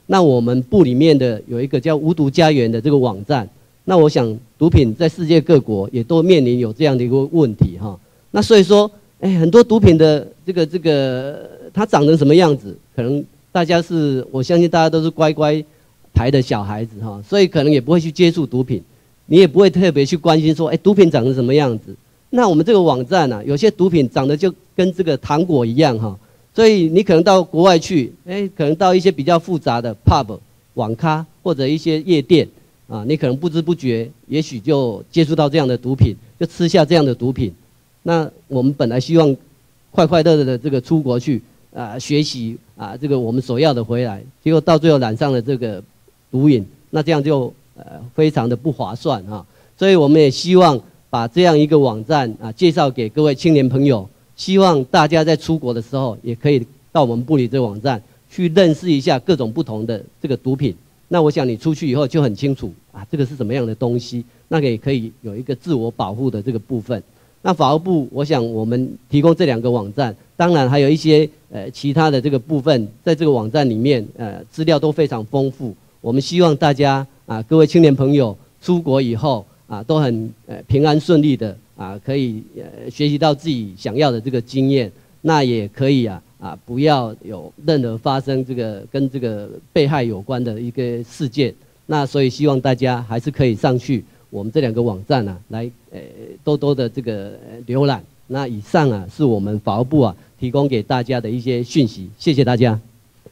那我们部里面的有一个叫无毒家园的这个网站，那我想毒品在世界各国也都面临有这样的一个问题哈。那所以说，哎，很多毒品的这个这个它长成什么样子，可能大家是我相信大家都是乖乖牌的小孩子哈，所以可能也不会去接触毒品，你也不会特别去关心说，哎，毒品长成什么样子。那我们这个网站啊，有些毒品长得就跟这个糖果一样哈。所以你可能到国外去，哎，可能到一些比较复杂的 pub 网咖或者一些夜店啊，你可能不知不觉，也许就接触到这样的毒品，就吃下这样的毒品。那我们本来希望快快乐乐的这个出国去啊学习啊这个我们所要的回来，结果到最后染上了这个毒瘾，那这样就呃非常的不划算啊。所以我们也希望把这样一个网站啊介绍给各位青年朋友。希望大家在出国的时候，也可以到我们部里这个网站去认识一下各种不同的这个毒品。那我想你出去以后就很清楚啊，这个是什么样的东西，那也可以有一个自我保护的这个部分。那法务部，我想我们提供这两个网站，当然还有一些呃其他的这个部分，在这个网站里面，呃资料都非常丰富。我们希望大家啊，各位青年朋友出国以后啊，都很呃平安顺利的。啊，可以呃学习到自己想要的这个经验，那也可以啊啊不要有任何发生这个跟这个被害有关的一个事件。那所以希望大家还是可以上去我们这两个网站啊，来呃多多的这个浏览。那以上啊是我们法务部啊提供给大家的一些讯息，谢谢大家。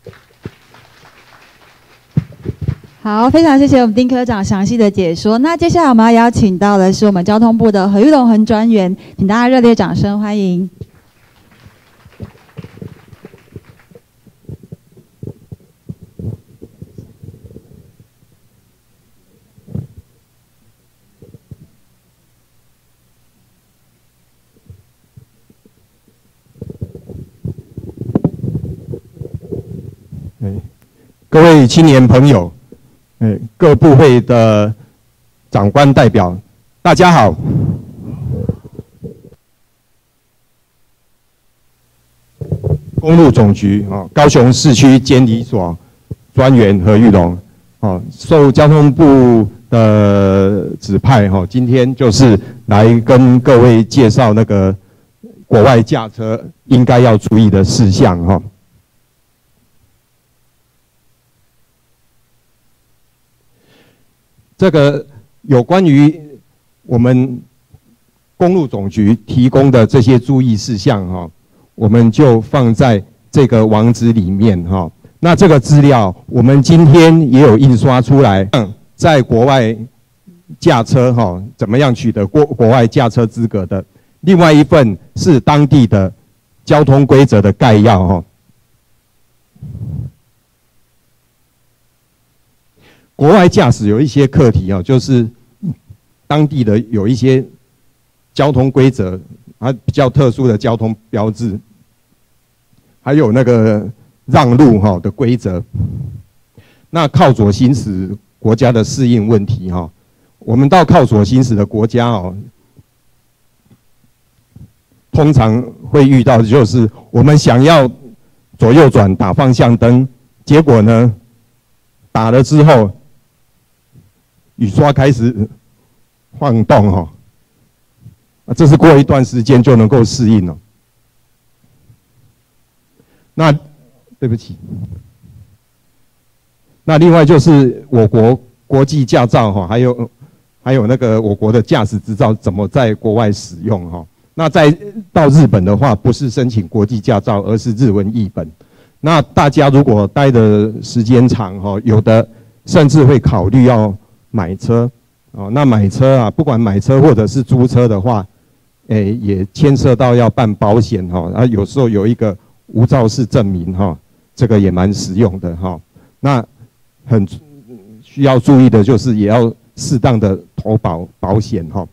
好，非常谢谢我们丁科长详细的解说。那接下来我们要邀请到的是我们交通部的何玉龙何专员，请大家热烈掌声欢迎。 各位青年朋友。呃，各部会的长官代表，大家好。公路总局啊，高雄市区监理所专员何玉龙，哦，受交通部的指派哈，今天就是来跟各位介绍那个国外驾车应该要注意的事项哈。这个有关于我们公路总局提供的这些注意事项哈，我们就放在这个网址里面哈。那这个资料我们今天也有印刷出来，在国外驾车哈，怎么样取得国国外驾车资格的？另外一份是当地的交通规则的概要哈。国外驾驶有一些课题啊，就是当地的有一些交通规则，啊比较特殊的交通标志，还有那个让路哈的规则。那靠左行驶国家的适应问题哈，我们到靠左行驶的国家哦，通常会遇到的就是我们想要左右转打方向灯，结果呢打了之后。雨刷开始晃动哈，啊，这是过一段时间就能够适应了。那对不起，那另外就是我国国际驾照哈，还有还有那个我国的驾驶执照怎么在国外使用哈？那在到日本的话，不是申请国际驾照，而是日文译本。那大家如果待的时间长哈，有的甚至会考虑要买车，哦，那买车啊，不管买车或者是租车的话，诶，也牵涉到要办保险哈，啊，有时候有一个无肇事证明哈，这个也蛮实用的哈。那很需要注意的就是，也要适当的投保保险哈。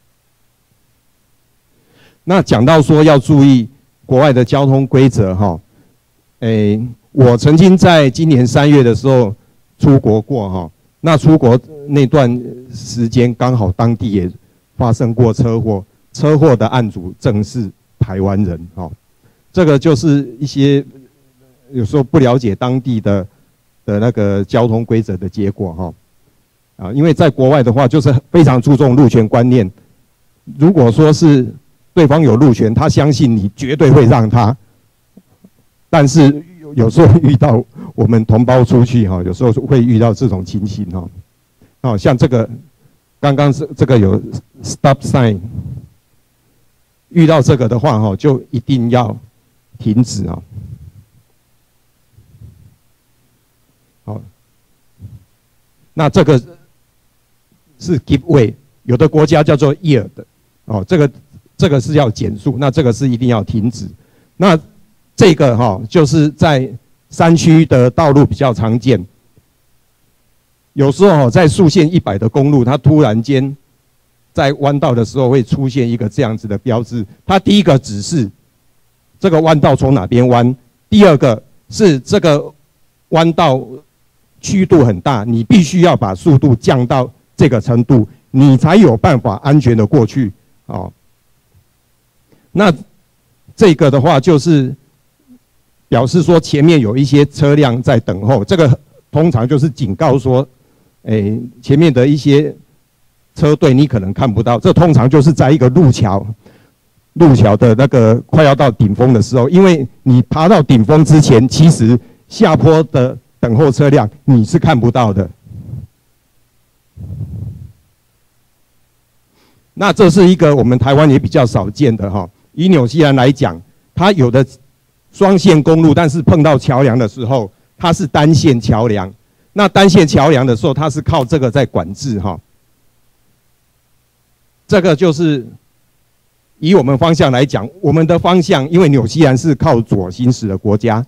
那讲到说要注意国外的交通规则哈，诶，我曾经在今年三月的时候出国过哈。那出国那段时间，刚好当地也发生过车祸，车祸的案主正是台湾人哈。这个就是一些有时候不了解当地的的那个交通规则的结果哈。啊，因为在国外的话，就是非常注重路权观念。如果说是对方有路权，他相信你绝对会让他。但是有时候遇到我们同胞出去哈，有时候会遇到这种情形哈。哦，像这个刚刚是这个有 stop sign， 遇到这个的话哈，就一定要停止啊。好，那这个是 give way， 有的国家叫做 yield， 哦，这个这个是要减速，那这个是一定要停止。那这个哈、哦，就是在山区的道路比较常见。有时候、哦、在速限一百的公路，它突然间在弯道的时候会出现一个这样子的标志。它第一个指示这个弯道从哪边弯，第二个是这个弯道曲度很大，你必须要把速度降到这个程度，你才有办法安全的过去。哦，那这个的话就是表示说前面有一些车辆在等候，这个通常就是警告说，哎，前面的一些车队你可能看不到，这通常就是在一个路桥，路桥的那个快要到顶峰的时候，因为你爬到顶峰之前，其实下坡的等候车辆你是看不到的。那这是一个我们台湾也比较少见的哈。以纽西兰来讲，它有的双线公路，但是碰到桥梁的时候，它是单线桥梁。那单线桥梁的时候，它是靠这个在管制哈。这个就是以我们方向来讲，我们的方向，因为纽西兰是靠左行驶的国家，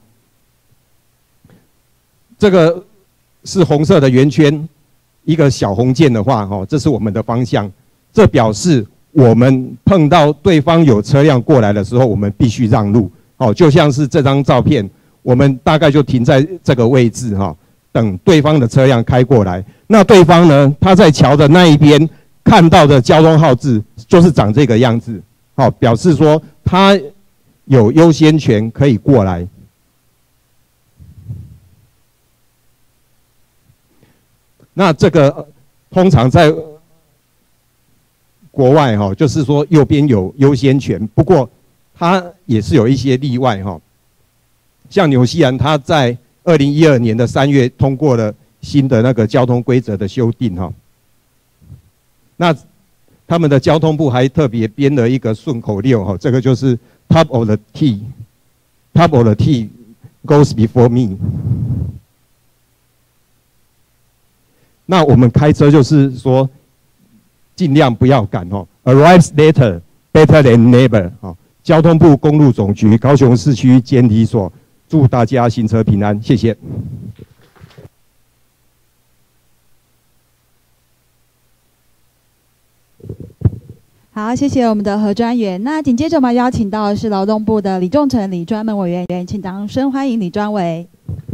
这个是红色的圆圈，一个小红箭的话，哈，这是我们的方向。这表示我们碰到对方有车辆过来的时候，我们必须让路。哦，就像是这张照片，我们大概就停在这个位置哈，等对方的车辆开过来。那对方呢，他在桥的那一边看到的交通号志就是长这个样子，好，表示说他有优先权可以过来。那这个通常在国外哈，就是说右边有优先权，不过它也是有一些例外哈。像纽西兰，它在二零一二年的三月通过了新的那个交通规则的修订哈。那他们的交通部还特别编了一个顺口溜哈，这个就是 Top of the T， Top of the T goes before me。那我们开车就是说，尽量不要赶哦 ，Arrives later better than never 哦。交通部公路总局高雄市区监理所祝大家行车平安，谢谢。 好，谢谢我们的何专员。那紧接着我们邀请到的是劳动部的李仲成李专门委员，请掌声欢迎李专委。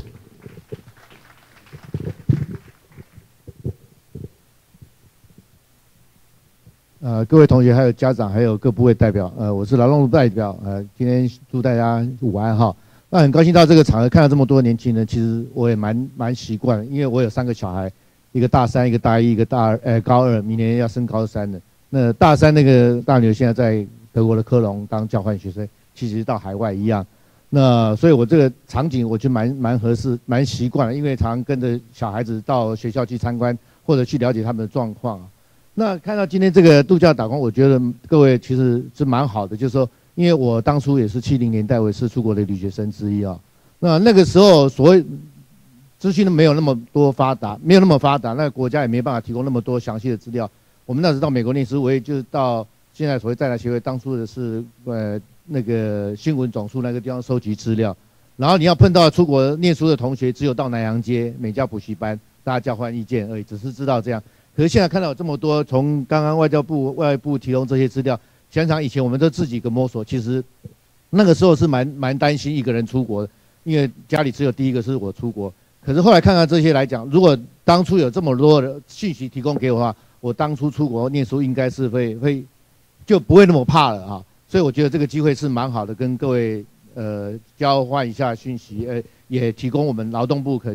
呃，各位同学、还有家长、还有各部位代表，呃，我是劳动部代表，呃，今天祝大家午安哈。那很高兴到这个场合看到这么多年轻人，其实我也蛮蛮习惯的，因为我有三个小孩，一个大三，一个大一，一个大二，呃，高二，明年要升高三的。那大三那个大女现在在德国的科隆当交换学生，其实到海外一样。那所以我这个场景我觉得蛮蛮合适，蛮习惯了，因为常跟着小孩子到学校去参观，或者去了解他们的状况。那看到今天这个度假打工，我觉得各位其实是蛮好的，就是说，因为我当初也是七零年代我也是出国的留学生之一啊。那那个时候所谓资讯都没有那么多发达，没有那么发达，那个国家也没办法提供那么多详细的资料。我们那时到美国念书，我也就是到现在所谓在台协会，当初的是呃那个新闻总署那个地方收集资料，然后你要碰到出国念书的同学，只有到南洋街美加补习班，大家交换意见而已，只是知道这样。可是现在看到有这么多，从刚刚外交部、外部提供这些资料，想想以前我们都自己一个摸索，其实那个时候是蛮蛮担心一个人出国的，因为家里只有第一个是我出国。可是后来看看这些来讲，如果当初有这么多的信息提供给我的话，我当初出国念书应该是会会就不会那么怕了啊。所以我觉得这个机会是蛮好的，跟各位呃交换一下讯息，呃也提供我们劳动部可能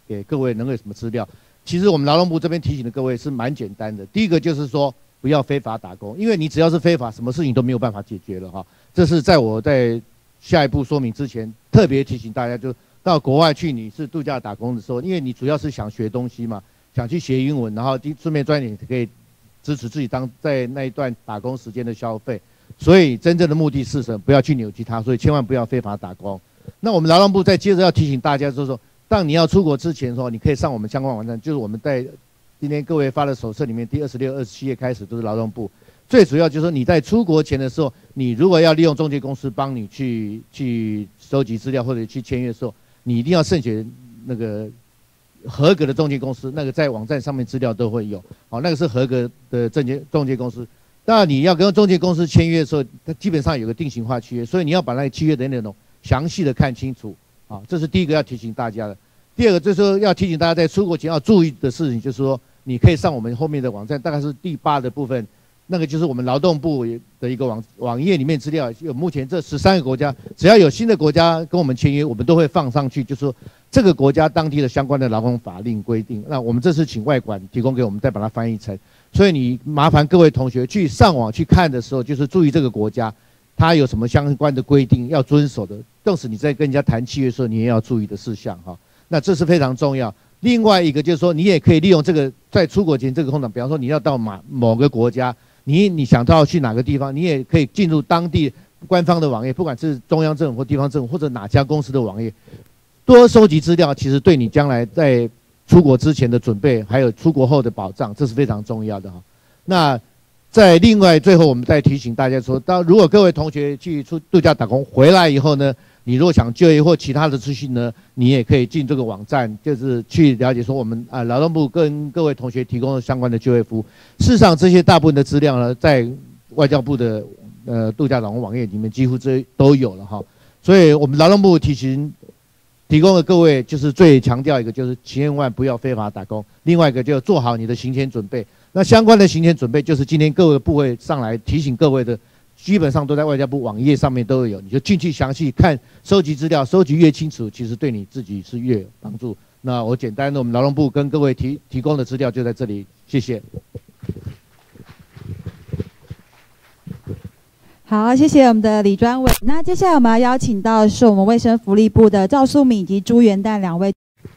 给各位能够有什么资料。其实我们劳动部这边提醒的各位是蛮简单的，第一个就是说不要非法打工，因为你只要是非法，什么事情都没有办法解决了哈。这是在我在下一步说明之前特别提醒大家，就到国外去你是度假打工的时候，因为你主要是想学东西嘛，想去学英文，然后顺便赚点可以支持自己当在那一段打工时间的消费。所以真正的目的是什么？不要去扭曲它，所以千万不要非法打工。那我们劳动部再接着要提醒大家，就是说，当你要出国之前的时候，你可以上我们相关网站，就是我们在今天各位发的手册里面第二十六、二十七页开始都是劳动部。最主要就是说你在出国前的时候，你如果要利用中介公司帮你去去收集资料或者去签约的时候，你一定要慎选那个合格的中介公司，那个在网站上面资料都会有，好，那个是合格的中介中介公司。当然你要跟中介公司签约的时候，它基本上有个定型化契约，所以你要把那个契约的内容详细的看清楚，啊，这是第一个要提醒大家的。第二个就是说要提醒大家在出国前要注意的事情，就是说你可以上我们后面的网站，大概是第八的部分。那个就是我们劳动部的一个网网页里面资料，有目前这十三个国家，只要有新的国家跟我们签约，我们都会放上去，就是说这个国家当地的相关的劳工法令规定。那我们这次请外管提供给我们，再把它翻译成。所以你麻烦各位同学去上网去看的时候，就是注意这个国家它有什么相关的规定要遵守的，纵使你在跟人家谈契约的时候，你也要注意的事项哈。那这是非常重要。另外一个就是说，你也可以利用这个在出国前这个空档，比方说你要到某某个国家。你你想到去哪个地方，你也可以进入当地官方的网页，不管是中央政府或地方政府或者哪家公司的网页，多收集资料，其实对你将来在出国之前的准备，还有出国后的保障，这是非常重要的哈。那在另外最后，我们再提醒大家说，当如果各位同学去出度假打工回来以后呢，你如果想就业或其他的资讯呢，你也可以进这个网站，就是去了解说我们啊劳动部跟各位同学提供的相关的就业服务。事实上，这些大部分的资料呢，在外交部的呃度假打工网页里面几乎这都有了哈。所以我们劳动部提醒提供的各位，就是最强调一个，就是千万不要非法打工；另外一个就做好你的行前准备。那相关的行前准备，就是今天各个部会上来提醒各位的。基本上都在外交部网页上面都有，你就进去详细看，收集资料，收集越清楚，其实对你自己是越有帮助。那我简单的，我们劳动部跟各位提提供的资料就在这里，谢谢。 好，谢谢我们的李专委。那接下来我们要邀请到的是我们卫生福利部的赵淑敏以及朱元旦两位。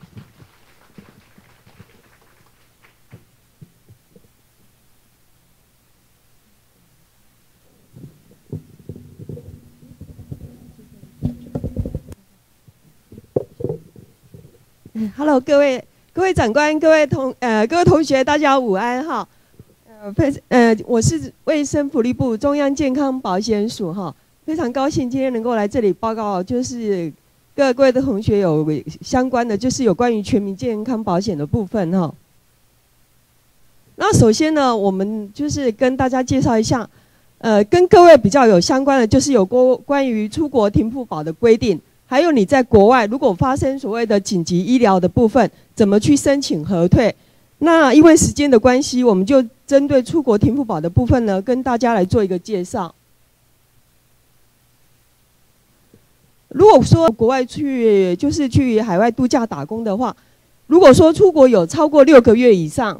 Hello， 各位各位长官、各位同呃各位同学，大家午安哈。呃，非呃我是卫生福利部中央健康保险署哈，非常高兴今天能够来这里报告，就是各位的同学有相关的，就是有关于全民健康保险的部分哈。那首先呢，我们就是跟大家介绍一下，呃，跟各位比较有相关的，就是有关关于出国停付保的规定。还有你在国外如果发生所谓的紧急医疗的部分，怎么去申请核退？那因为时间的关系，我们就针对出国停付保的部分呢，跟大家来做一个介绍。如果说国外去就是去海外度假打工的话，如果说出国有超过六个月以上，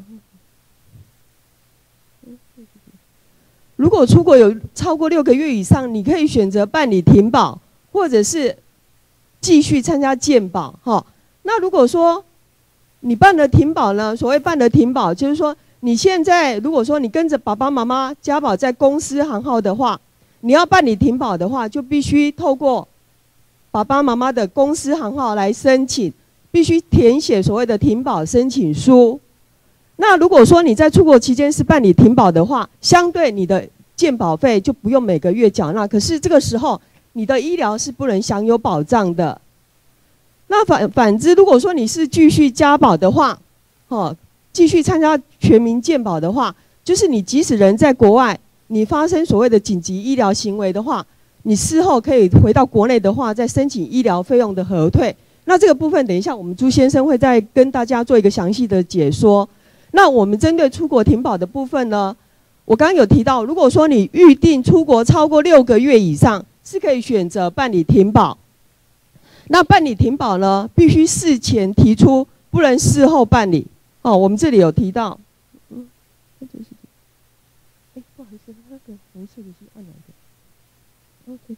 如果出国有超过六个月以上，你可以选择办理停保，或者是继续参加健保哈。那如果说你办的停保呢，所谓办的停保，就是说你现在如果说你跟着爸爸妈妈加保在公司行号的话，你要办理停保的话，就必须透过爸爸妈妈的公司行号来申请，必须填写所谓的停保申请书。那如果说你在出国期间是办理停保的话，相对你的健保费就不用每个月缴纳，可是这个时候你的医疗是不能享有保障的。那反反之，如果说你是继续加保的话，哦，继续参加全民健保的话，就是你即使人在国外，你发生所谓的紧急医疗行为的话，你事后可以回到国内的话，再申请医疗费用的核退。那这个部分，等一下我们朱先生会再跟大家做一个详细的解说。那我们针对出国停保的部分呢，我刚刚有提到，如果说你预定出国超过六个月以上，是可以选择办理停保。那办理停保呢，必须事前提出不能事后办理。哦，我们这里有提到，嗯，哎，不好意思，那个红色的是按哪个？哦，这个。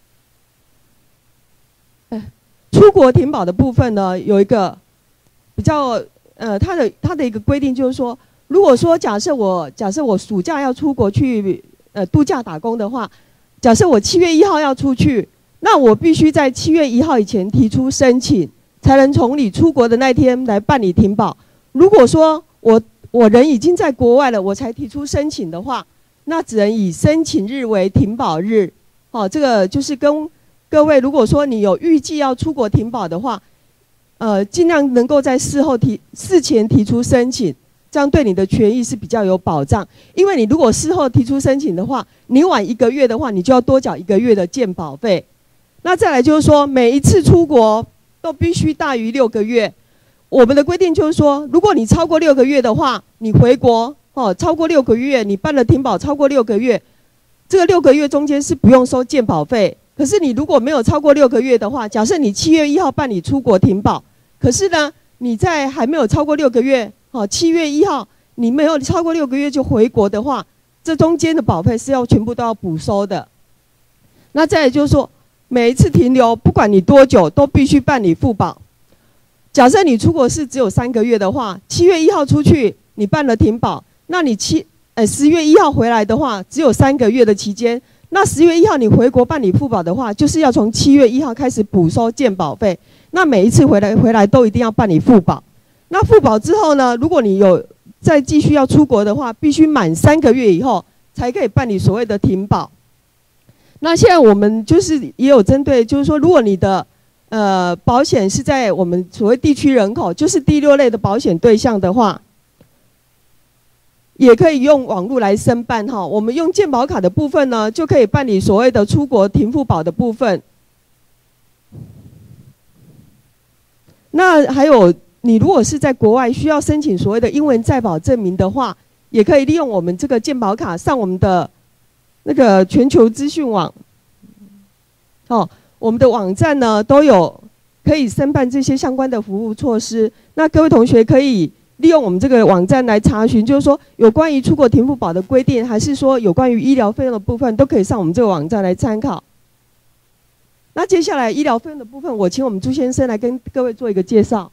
哎，出国停保的部分呢，有一个比较呃，它的它的一个规定就是说，如果说假设我假设我暑假要出国去呃度假打工的话，假设我七月一号要出去，那我必须在七月一号以前提出申请，才能从你出国的那天来办理停保。如果说我我人已经在国外了，我才提出申请的话，那只能以申请日为停保日。哦，这个就是跟各位，如果说你有预计要出国停保的话，呃，尽量能够在事后提事前提出申请，这样对你的权益是比较有保障。因为你如果事后提出申请的话，你晚一个月的话，你就要多缴一个月的健保费。那再来就是说，每一次出国都必须大于六个月。我们的规定就是说，如果你超过六个月的话，你回国哦，超过六个月，你办了停保超过六个月，这个六个月中间是不用收健保费。可是你如果没有超过六个月的话，假设你七月一号办理出国停保，可是呢，你在还没有超过六个月，哦，七月一号你没有超过六个月就回国的话，这中间的保费是要全部都要补收的。那再来就是说，每一次停留，不管你多久，都必须办理复保。假设你出国是只有三个月的话，七月一号出去，你办了停保，那你七呃十月一号回来的话，只有三个月的期间。那十月一号你回国办理复保的话，就是要从七月一号开始补收健保费。那每一次回来回来都一定要办理复保。那复保之后呢，如果你有再继续要出国的话，必须满三个月以后才可以办理所谓的停保。那现在我们就是也有针对，就是说，如果你的呃保险是在我们所谓地区人口，就是第六类的保险对象的话，也可以用网络来申办哈。我们用健保卡的部分呢，就可以办理所谓的出国停复保的部分。那还有，你如果是在国外需要申请所谓的英文在保证明的话，也可以利用我们这个健保卡上我们的那个全球资讯网。哦，我们的网站呢都有可以申办这些相关的服务措施。那各位同学可以利用我们这个网站来查询，就是说有关于出国停复保的规定，还是说有关于医疗费用的部分，都可以上我们这个网站来参考。那接下来医疗费用的部分，我请我们朱先生来跟各位做一个介绍。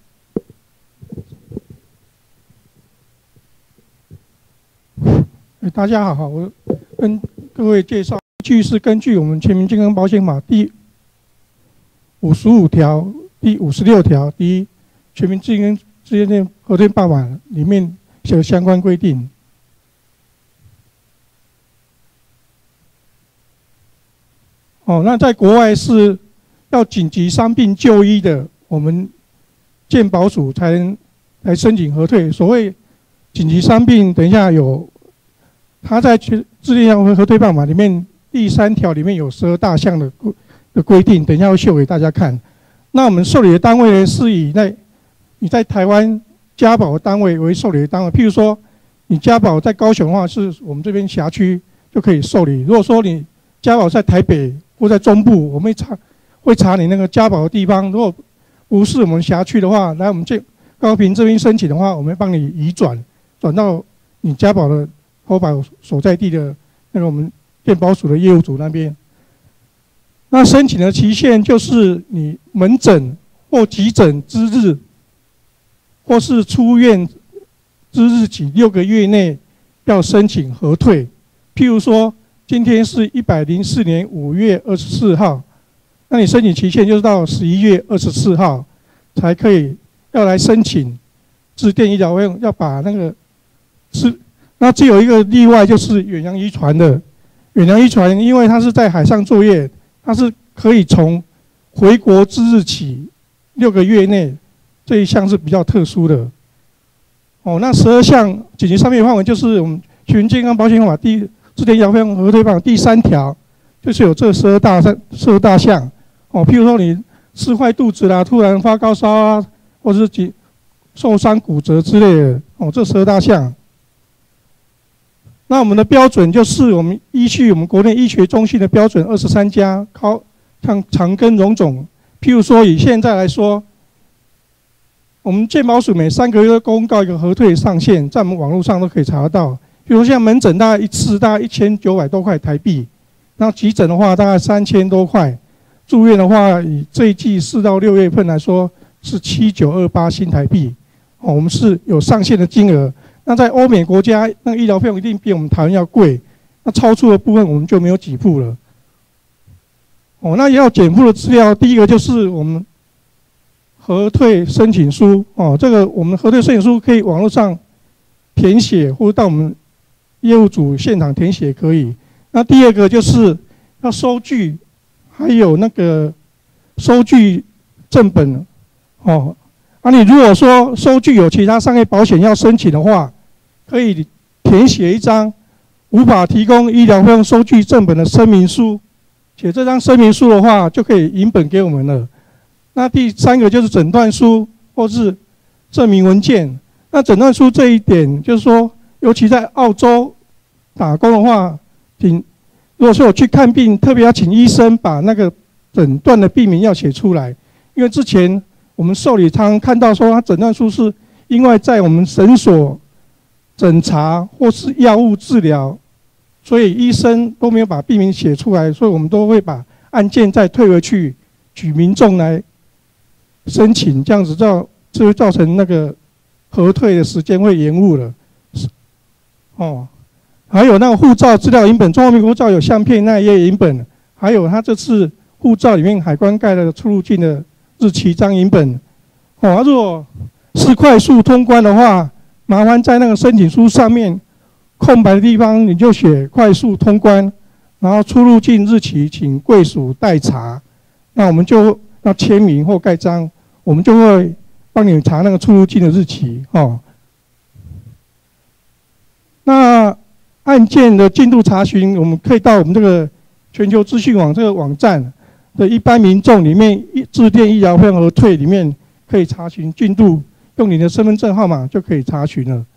大家好，我跟各位介绍，据是根据我们全民健康保险法第五十五条、第五十六条、第一全民健康之间的核对办法里面有相关规定。哦，那在国外是要紧急伤病就医的，我们健保署才能来申请核退。所谓紧急伤病，等一下有，它在制定核退办法里面第三条里面有十二大项的的规定，等一下会秀给大家看。那我们受理的单位呢，是以在你在台湾家保单位为受理的单位，譬如说你家保在高雄的话，是我们这边辖区就可以受理。如果说你家保在台北或在中部，我们会查会查你那个家保的地方。如果不是我们辖区的话，来我们这高屏这边申请的话，我们会帮你移转转到你家保的投保所在地的那个我们健保署的业务组那边。那申请的期限就是你门诊或急诊之日，或是出院之日起六个月内要申请核退。譬如说，今天是一百零四年五月二十四号，那你申请期限就是到十一月二十四号才可以要来申请自垫医疗费用，要把那个是那只有一个例外，就是远洋渔船的远洋渔船，因为它是在海上作业，它是可以从回国之日起六个月内，这一项是比较特殊的。哦，那十二项紧急伤病范围就是我们全民健康保险法第自垫医疗费用核退办法第三条，就是有这十二大十二大项。哦，譬如说你吃坏肚子啦，突然发高烧啊，或者是受伤骨折之类的，哦，这十二大项。那我们的标准就是我们依据我们国内医学中心的标准二十三家，靠像长庚、荣总，譬如说以现在来说， 我们健保署每三个月都公告一个核退上限，在我们网络上都可以查得到。比如像门诊大概一次大概一千九百多块台币，那急诊的话大概三千多块，住院的话以这一季四到六月份来说是七九二八新台币。哦，我们是有上限的金额。那在欧美国家，那个医疗费用一定比我们台湾要贵，那超出的部分我们就没有给付了。哦，那要减负的资料，第一个就是我们核退申请书。哦，这个我们核退申请书可以网络上填写，或者到我们业务组现场填写可以。那第二个就是要收据，还有那个收据正本。哦。那、啊、你如果说收据有其他商业保险要申请的话，可以填写一张无法提供医疗费用收据正本的声明书，写这张声明书的话，就可以影本给我们了。那第三个就是诊断书或是证明文件。那诊断书这一点，就是说，尤其在澳洲打工的话，请如果说有去看病，特别要请医生把那个诊断的病名要写出来，因为之前我们受理常看到说，他诊断书是因为在我们诊所诊查或是药物治疗，所以医生都没有把病名写出来，所以我们都会把案件再退回去，举民众来申请，这样子造就会造成那个核退的时间会延误了。哦，还有那个护照资料影本，中华民国护照有相片那一页影本，还有他这次护照里面海关盖的出入境的日期张影本。哦，如果是快速通关的话，麻烦在那个申请书上面空白的地方你就写快速通关，然后出入境日期请贵属代查，那我们就要签名或盖章，我们就会帮你查那个出入境的日期。哦，那案件的进度查询，我们可以到我们这个全球资讯网这个网站的一般民众里面致电医疗费用核退里面可以查询进度，用你的身份证号码就可以查询了。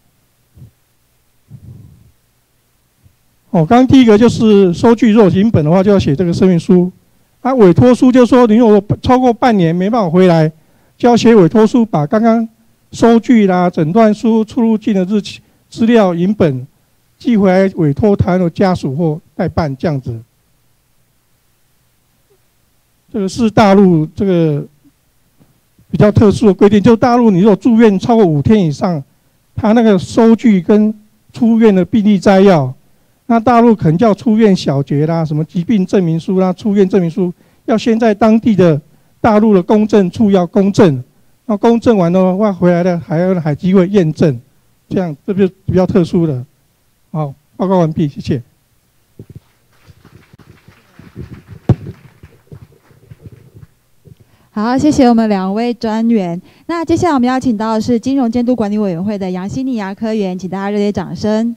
哦，刚刚第一个就是收据，如果影本的话就要写这个声明书。啊，委托书就是说，你如果超过半年没办法回来，就要写委托书，把刚刚收据啦、诊断书、出入境的日期资料影本寄回来，委托台湾的家属或代办这样子。这个是大陆这个比较特殊的规定，就大陆你如果住院超过五天以上，他那个收据跟出院的病历摘要，那大陆可能叫出院小结啦，什么疾病证明书啦、出院证明书，要先在当地的大陆的公证处要公证，那公证完的话回来的还要海基会验证，这样这就比较特殊的。好，报告完毕，谢谢。 好，谢谢我们两位专员。那接下来我们邀请到的是金融监督管理委员会的杨希妮牙科员，请大家热烈掌声。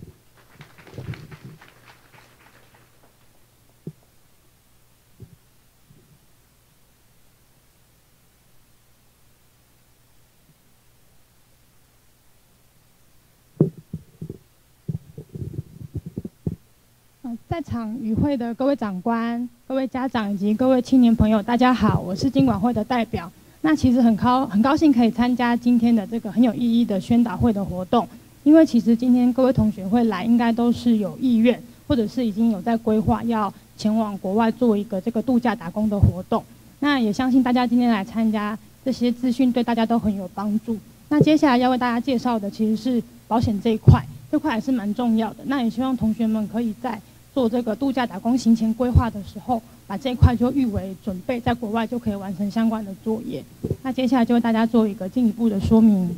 在场与会的各位长官、各位家长以及各位青年朋友，大家好，我是金管会的代表。那其实很高很高兴可以参加今天的这个很有意义的宣导会的活动，因为其实今天各位同学会来，应该都是有意愿，或者是已经有在规划要前往国外做一个这个度假打工的活动。那也相信大家今天来参加这些资讯对大家都很有帮助。那接下来要为大家介绍的其实是保险这一块，这块还是蛮重要的。那也希望同学们可以在做这个度假打工行前规划的时候，把这一块就预为准备，在国外就可以完成相关的作业。那接下来就为大家做一个进一步的说明。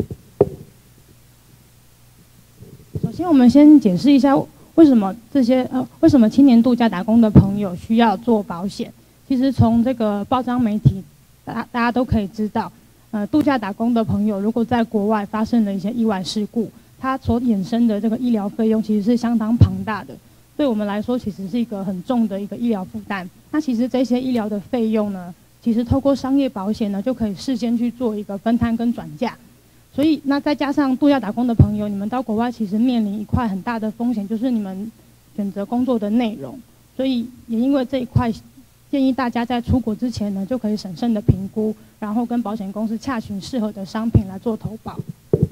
首先，我们先解释一下为什么这些呃为什么青年度假打工的朋友需要做保险。其实从这个报章媒体，大家大家都可以知道，呃，度假打工的朋友如果在国外发生了一些意外事故，它所衍生的这个医疗费用其实是相当庞大的。对我们来说，其实是一个很重的一个医疗负担。那其实这些医疗的费用呢，其实透过商业保险呢，就可以事先去做一个分摊跟转嫁。所以，那再加上度假打工的朋友，你们到国外其实面临一块很大的风险，就是你们选择工作的内容。所以，也因为这一块，建议大家在出国之前呢，就可以审慎的评估， 然后跟保险公司洽询适合的商品来做投保。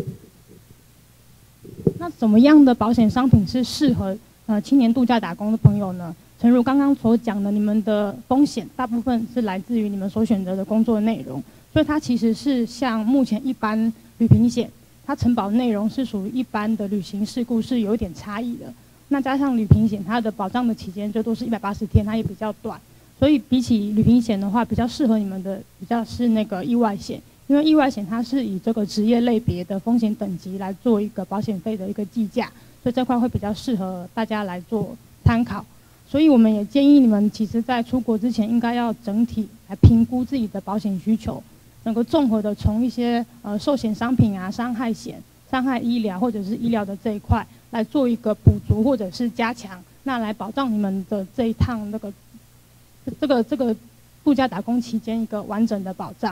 那怎么样的保险商品是适合呃青年度假打工的朋友呢？诚如刚刚所讲的，你们的风险大部分是来自于你们所选择的工作内容，所以它其实是像目前一般旅平险，它承保内容是属于一般的旅行事故，是有一点差异的。那加上旅平险，它的保障的期间最多是一百八十天，它也比较短，所以比起旅平险的话，比较适合你们的比较是那个意外险，因为意外险它是以这个职业类别的风险等级来做一个保险费的一个计价，所以这块会比较适合大家来做参考。所以我们也建议你们，其实在出国之前，应该要整体来评估自己的保险需求，能够综合的从一些呃寿险商品啊、伤害险、伤害医疗或者是医疗的这一块来做一个补足或者是加强，那来保障你们的这一趟那个这个这个度假打工期间一个完整的保障。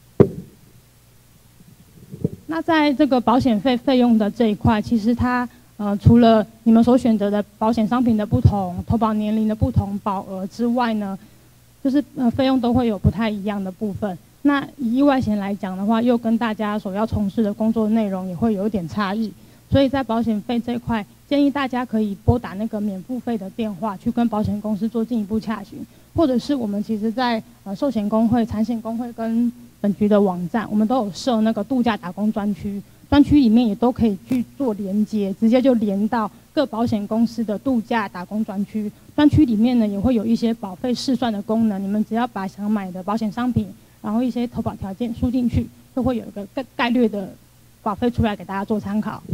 那在这个保险费费用的这一块，其实它呃，除了你们所选择的保险商品的不同、投保年龄的不同、保额之外呢，就是呃费用都会有不太一样的部分。那以意外险来讲的话，又跟大家所要从事的工作内容也会有一点差异，所以在保险费这一块，建议大家可以拨打那个免付费的电话，去跟保险公司做进一步洽询，或者是我们其实在呃寿险公会、产险公会跟本局的网站，我们都有设那个度假打工专区。专区里面也都可以去做连接，直接就连到各保险公司的度假打工专区。专区里面呢也会有一些保费试算的功能，你们只要把想买的保险商品，然后一些投保条件输进去，就会有一个概概略的保费出来给大家做参考。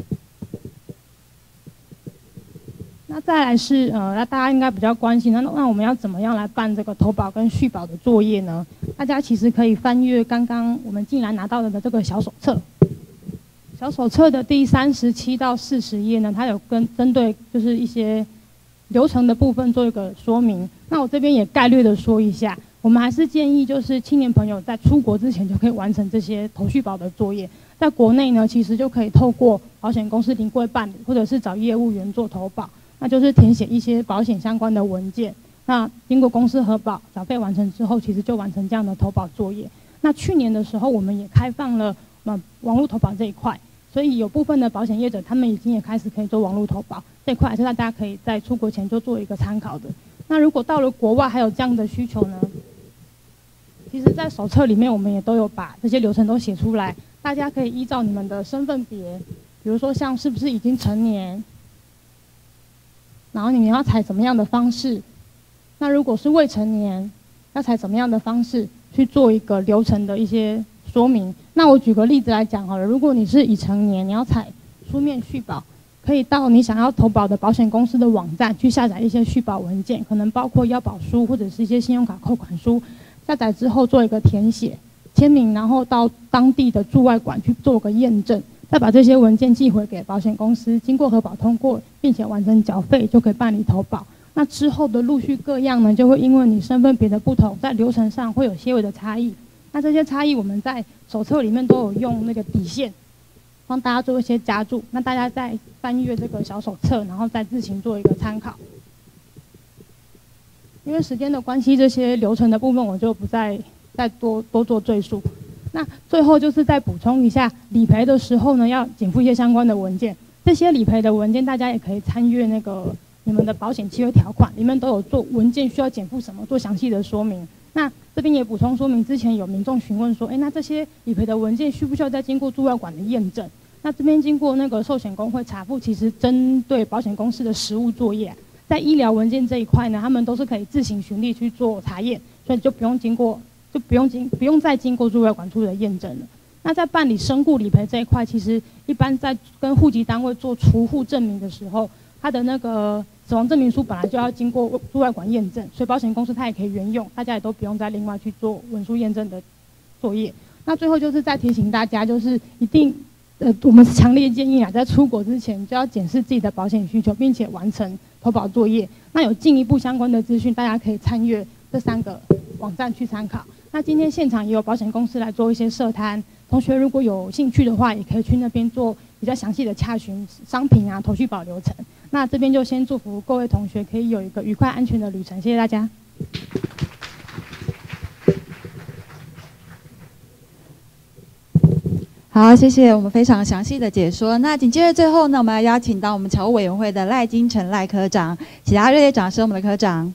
那再来是呃，那大家应该比较关心，那那我们要怎么样来办这个投保跟续保的作业呢？大家其实可以翻阅刚刚我们进来拿到的这个小手册。小手册的第三十七到四十页呢，它有跟针对就是一些流程的部分做一个说明。那我这边也概略的说一下，我们还是建议就是青年朋友在出国之前就可以完成这些投续保的作业。在国内呢，其实就可以透过保险公司临柜办理，或者是找业务员做投保，那就是填写一些保险相关的文件。那经过公司核保，缴费完成之后，其实就完成这样的投保作业。那去年的时候，我们也开放了呃网络投保这一块。所以有部分的保险业者，他们已经也开始可以做网络投保这一块，是大家可以在出国前就做一个参考的。那如果到了国外还有这样的需求呢？其实，在手册里面我们也都有把这些流程都写出来，大家可以依照你们的身份别，比如说像是不是已经成年，然后你们要采怎么样的方式？那如果是未成年，要采怎么样的方式去做一个流程的一些说明？那我举个例子来讲好了，如果你是已成年，你要采书面续保，可以到你想要投保的保险公司的网站去下载一些续保文件，可能包括要保书或者是一些信用卡扣款书，下载之后做一个填写、签名，然后到当地的驻外馆去做个验证，再把这些文件寄回给保险公司，经过核保通过，并且完成缴费，就可以办理投保。那之后的陆续各样呢，就会因为你身份别的不同，在流程上会有些微的差异。那这些差异我们在手册里面都有用那个底线帮大家做一些加注，那大家再翻阅这个小手册，然后再自行做一个参考。因为时间的关系，这些流程的部分我就不再再多多做赘述。那最后就是再补充一下，理赔的时候呢，要减负一些相关的文件。这些理赔的文件，大家也可以参阅那个你们的保险契约条款，里面都有做文件需要减负什么，做详细的说明。那这边也补充说明，之前有民众询问说，哎，那这些理赔的文件需不需要再经过驻外馆的验证？那这边经过那个寿险公会查复，其实针对保险公司的实务作业、啊，在医疗文件这一块呢，他们都是可以自行循例去做查验，所以就不用经过，就不用经不用再经过驻外馆处的验证了。那在办理身故理赔这一块，其实一般在跟户籍单位做除户证明的时候，他的那个死亡证明书本来就要经过驻外馆验证，所以保险公司它也可以原用，大家也都不用再另外去做文书验证的作业。那最后就是再提醒大家，就是一定，呃，我们强烈建议啊，在出国之前就要检视自己的保险需求，并且完成投保作业。那有进一步相关的资讯，大家可以参阅这三个网站去参考。那今天现场也有保险公司来做一些设摊，同学如果有兴趣的话，也可以去那边做比较详细的洽询商品啊、投续保流程。那这边就先祝福各位同学可以有一个愉快安全的旅程，谢谢大家。 好，谢谢我们非常详细的解说。那紧接着最后呢，我们要邀请到我们侨务委员会的赖金城赖科长，请大家热烈掌声，我们的科长。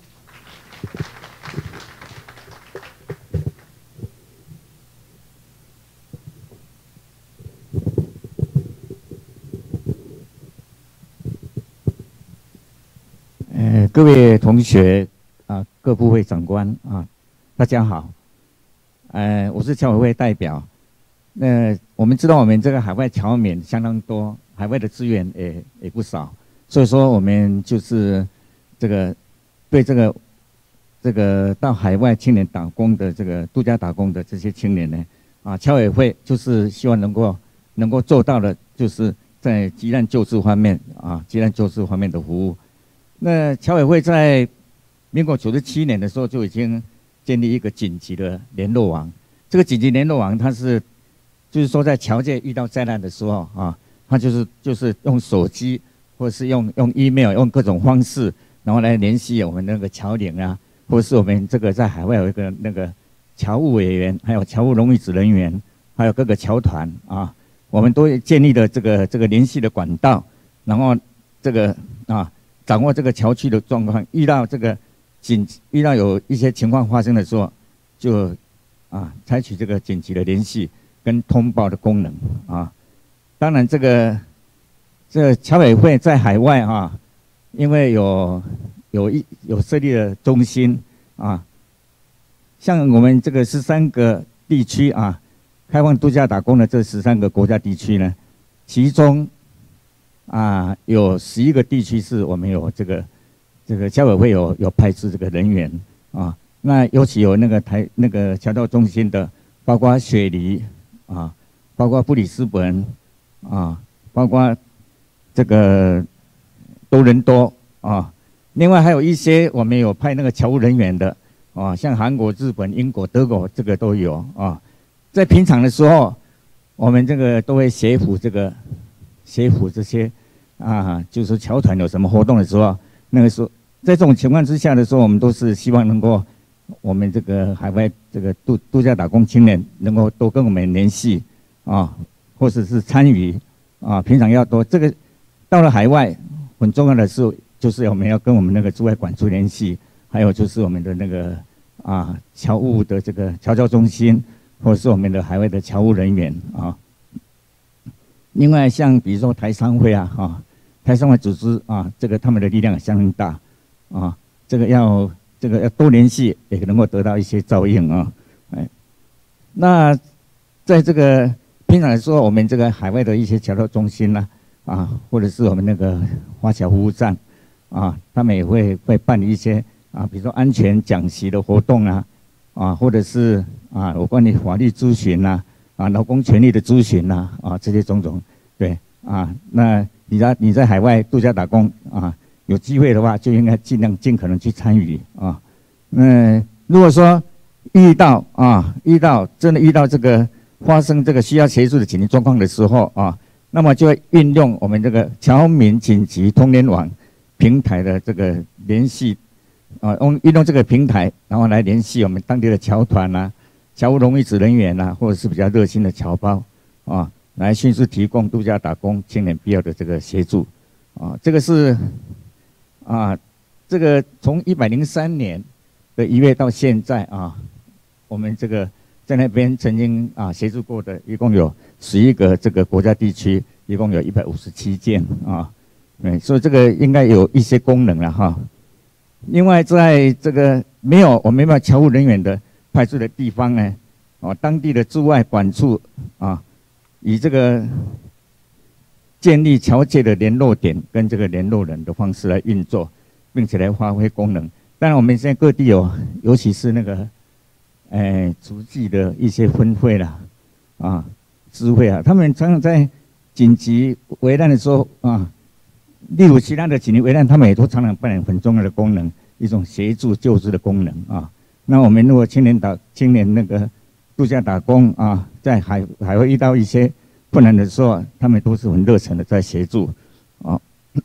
呃，各位同学啊，各部会长官啊，大家好。呃，我是侨委会代表。那我们知道我们这个海外侨民相当多，海外的资源也也不少，所以说我们就是这个对这个这个到海外青年打工的这个度假打工的这些青年呢，啊，侨委会就是希望能够能够做到的，就是在急难救治方面啊，急难救治方面的服务。那侨委会在民国九十七年的时候就已经建立一个紧急的联络网，这个紧急联络网它是。就是说，在侨界遇到灾难的时候啊，他就是就是用手机，或者是用用 email， 用各种方式，然后来联系我们那个侨领啊，或者是我们这个在海外有一个那个侨务委员，还有侨务荣誉职人员，还有各个侨团啊，我们都建立了这个这个联系的管道，然后这个啊掌握这个侨区的状况，遇到这个紧遇到有一些情况发生的时候，就啊采取这个紧急的联系。跟通报的功能啊，当然这个这个侨委会在海外啊，因为有有一有设立的中心啊，像我们这个十三个地区啊，开放度假打工的这十三个国家地区呢，其中啊有十一个地区是我们有这个这个侨委会有有派出这个人员啊，那尤其有那个台那个侨教中心的，包括雪梨。啊，包括布里斯本，啊，包括这个多伦多啊，另外还有一些我们有派那个侨务人员的啊，像韩国、日本、英国、德国这个都有啊。在平常的时候，我们这个都会协辅这个协辅这些啊，就是侨团有什么活动的时候，那个时候在这种情况之下的时候，我们都是希望能够。我们这个海外这个度度假打工青年能够多跟我们联系啊，或者是参与啊，平常要多。这个到了海外很重要的是，就是我们要跟我们那个驻外管处联系，还有就是我们的那个啊侨务的这个侨教中心，或者是我们的海外的侨务人员啊。另外像比如说台商会啊，啊台商会组织啊，这个他们的力量相当大啊，这个要。这个要多联系，也能够得到一些照应啊，哎，那在这个平常来说，我们这个海外的一些侨教中心呢，啊，或者是我们那个华侨服务站，啊，他们也会会办理一些啊，比如说安全讲习的活动啊，啊，或者是啊有关于法律咨询呐，啊，劳工权利的咨询呐，啊，这些种种，对，啊，那你在你在海外度假打工啊。有机会的话，就应该尽量尽可能去参与啊。嗯，如果说遇到啊，遇到真的遇到这个发生这个需要协助的紧急状况的时候啊，那么就会运用我们这个侨民紧急通联网平台的这个联系啊，用运用这个平台，然后来联系我们当地的侨团呐、侨务荣誉职人员呐，或者是比较热心的侨胞啊，来迅速提供度假打工青年必要的这个协助啊，这个是。啊，这个从一百零三年的一月到现在啊，我们这个在那边曾经啊协助过的，一共有十一个这个国家地区，一共有一百五十七件啊，对，所以这个应该有一些功能了哈。另外，在这个没有我们没有侨务人员的派驻的地方呢，啊，当地的驻外管处啊，以这个。建立侨界的联络点跟这个联络人的方式来运作，并且来发挥功能。当然，我们现在各地有，尤其是那个，哎，足迹的一些分会啦，啊，支会啊，他们常常在紧急危难的时候啊，例如其他的紧急危难，他们也都常常扮演很重要的功能，一种协助救治的功能啊。那我们如果青年打青年那个度假打工啊，在海海外遇到一些。困难的时候，他们都是很热忱的在协助，啊，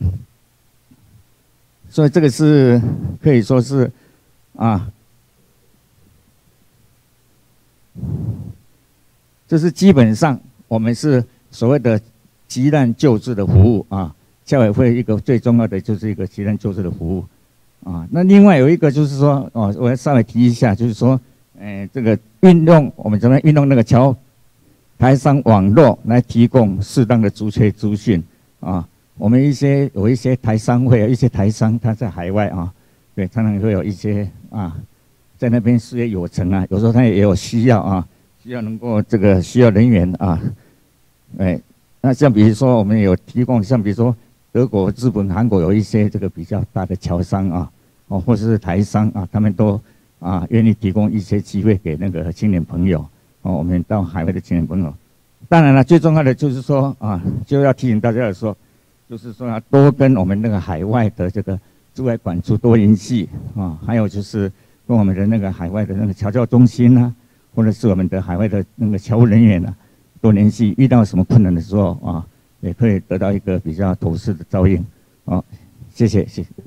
所以这个是可以说是啊，这是基本上我们是所谓的急难救治的服务啊，教委会一个最重要的就是一个急难救治的服务啊。那另外有一个就是说，哦，我要稍微提一下，就是说，呃，这个运用我们怎么运用那个侨台商网络来提供适当的租税资讯啊。我们一些有一些台商会有一些台商他在海外啊，对，常常会有一些啊，在那边事业有成啊，有时候他也有需要啊，需要能够这个需要人员啊，哎，那像比如说我们有提供，像比如说德国、日本、韩国有一些这个比较大的侨商啊，哦，或者是台商啊，他们都啊愿意提供一些机会给那个青年朋友。哦，我们到海外的青年朋友，当然了，最重要的就是说啊，就要提醒大家的说，就是说要多跟我们那个海外的这个驻外馆处多联系啊，还有就是跟我们的那个海外的那个侨教中心啊，或者是我们的海外的那个侨务人员啊，多联系，遇到什么困难的时候啊，也可以得到一个比较妥适的照应。好，谢谢，谢谢。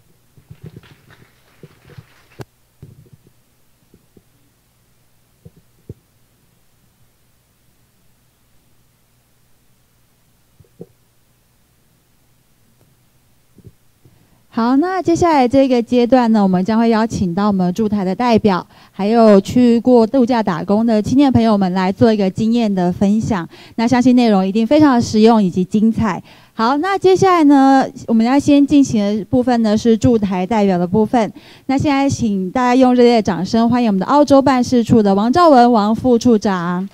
好，那接下来这个阶段呢，我们将会邀请到我们驻台的代表，还有去过度假打工的青年朋友们来做一个经验的分享。那相信内容一定非常的实用以及精彩。好，那接下来呢，我们要先进行的部分呢是驻台代表的部分。那现在请大家用热烈的掌声欢迎我们的澳洲办事处的王兆文王副处长。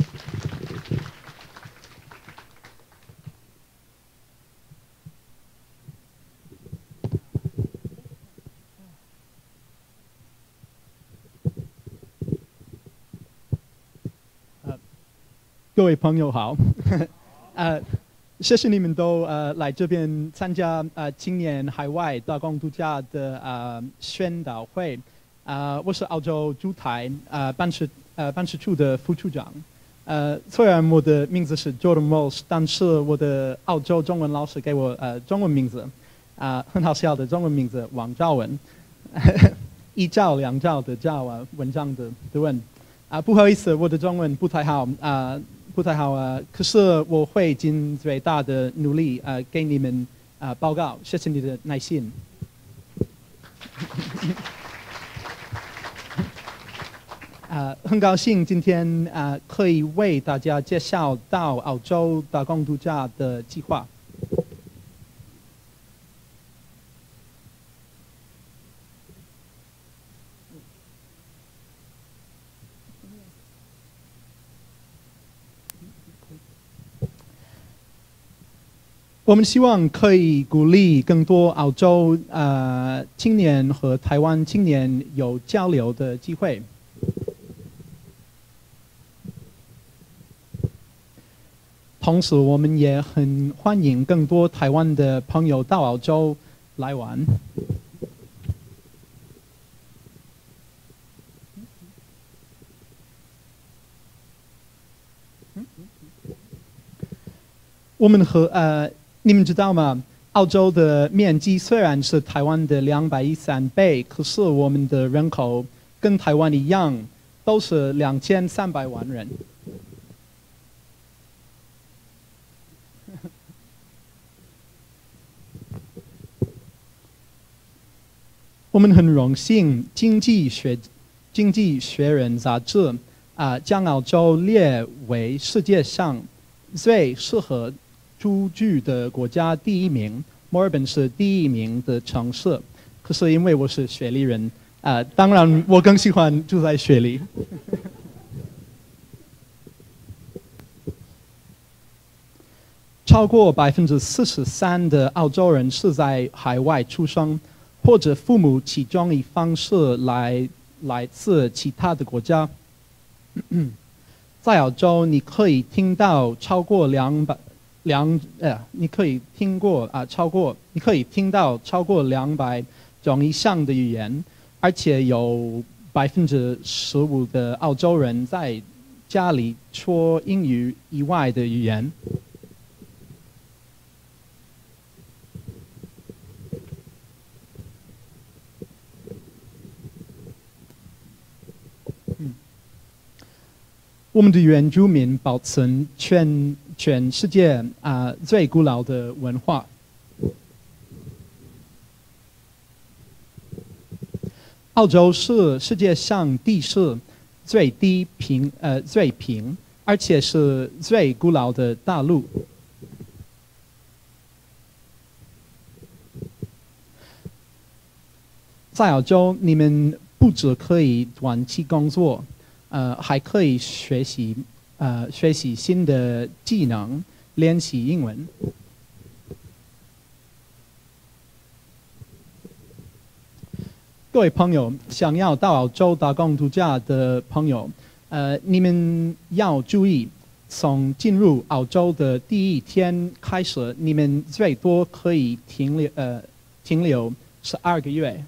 各位朋友好，呃，谢谢你们都呃来这边参加呃青年海外打工度假的呃宣导会，呃，我是澳洲驻台呃办事呃办事处的副处长，呃，虽然我的名字是 Jordan Walsh， 但是我的澳洲中文老师给我呃中文名字，啊、呃，很好笑的中文名字王兆文，一兆两兆的兆啊，文章的的文，啊、呃，不好意思，我的中文不太好啊。呃不太好啊，可是我会尽最大的努力呃给你们呃报告，谢谢你的耐心。呃，很高兴今天呃可以为大家介绍到澳洲打工度假的计划。我们希望可以鼓励更多澳洲呃青年和台湾青年有交流的机会。同时，我们也很欢迎更多台湾的朋友到澳洲来玩。我们和呃。你们知道吗？澳洲的面积虽然是台湾的两百一十三倍，可是我们的人口跟台湾一样，都是两千三百万人。我们很荣幸，《经济学经济学人》杂志啊、呃，将澳洲列为世界上最适合住居的国家第一名，墨尔本是第一名的城市。可是因为我是雪梨人，啊、呃，当然我更喜欢住在雪梨。超过百分之四十三的澳洲人是在海外出生，或者父母其中一方是来来自其他的国家。在澳洲，你可以听到超过两百。两呃，你可以听过啊、呃，超过你可以听到超过两百种以上的语言，而且有百分之十五的澳洲人在家里说英语以外的语言。 我们的原住民保存全全世界啊、呃、最古老的文化。澳洲是世界上地势最低平呃最平，而且是最古老的大陆。在澳洲，你们不只可以短期工作，呃，还可以学习呃学习新的技能，练习英文。各位朋友，想要到澳洲打工度假的朋友，呃，你们要注意，从进入澳洲的第一天开始，你们最多可以停留呃停留十二个月。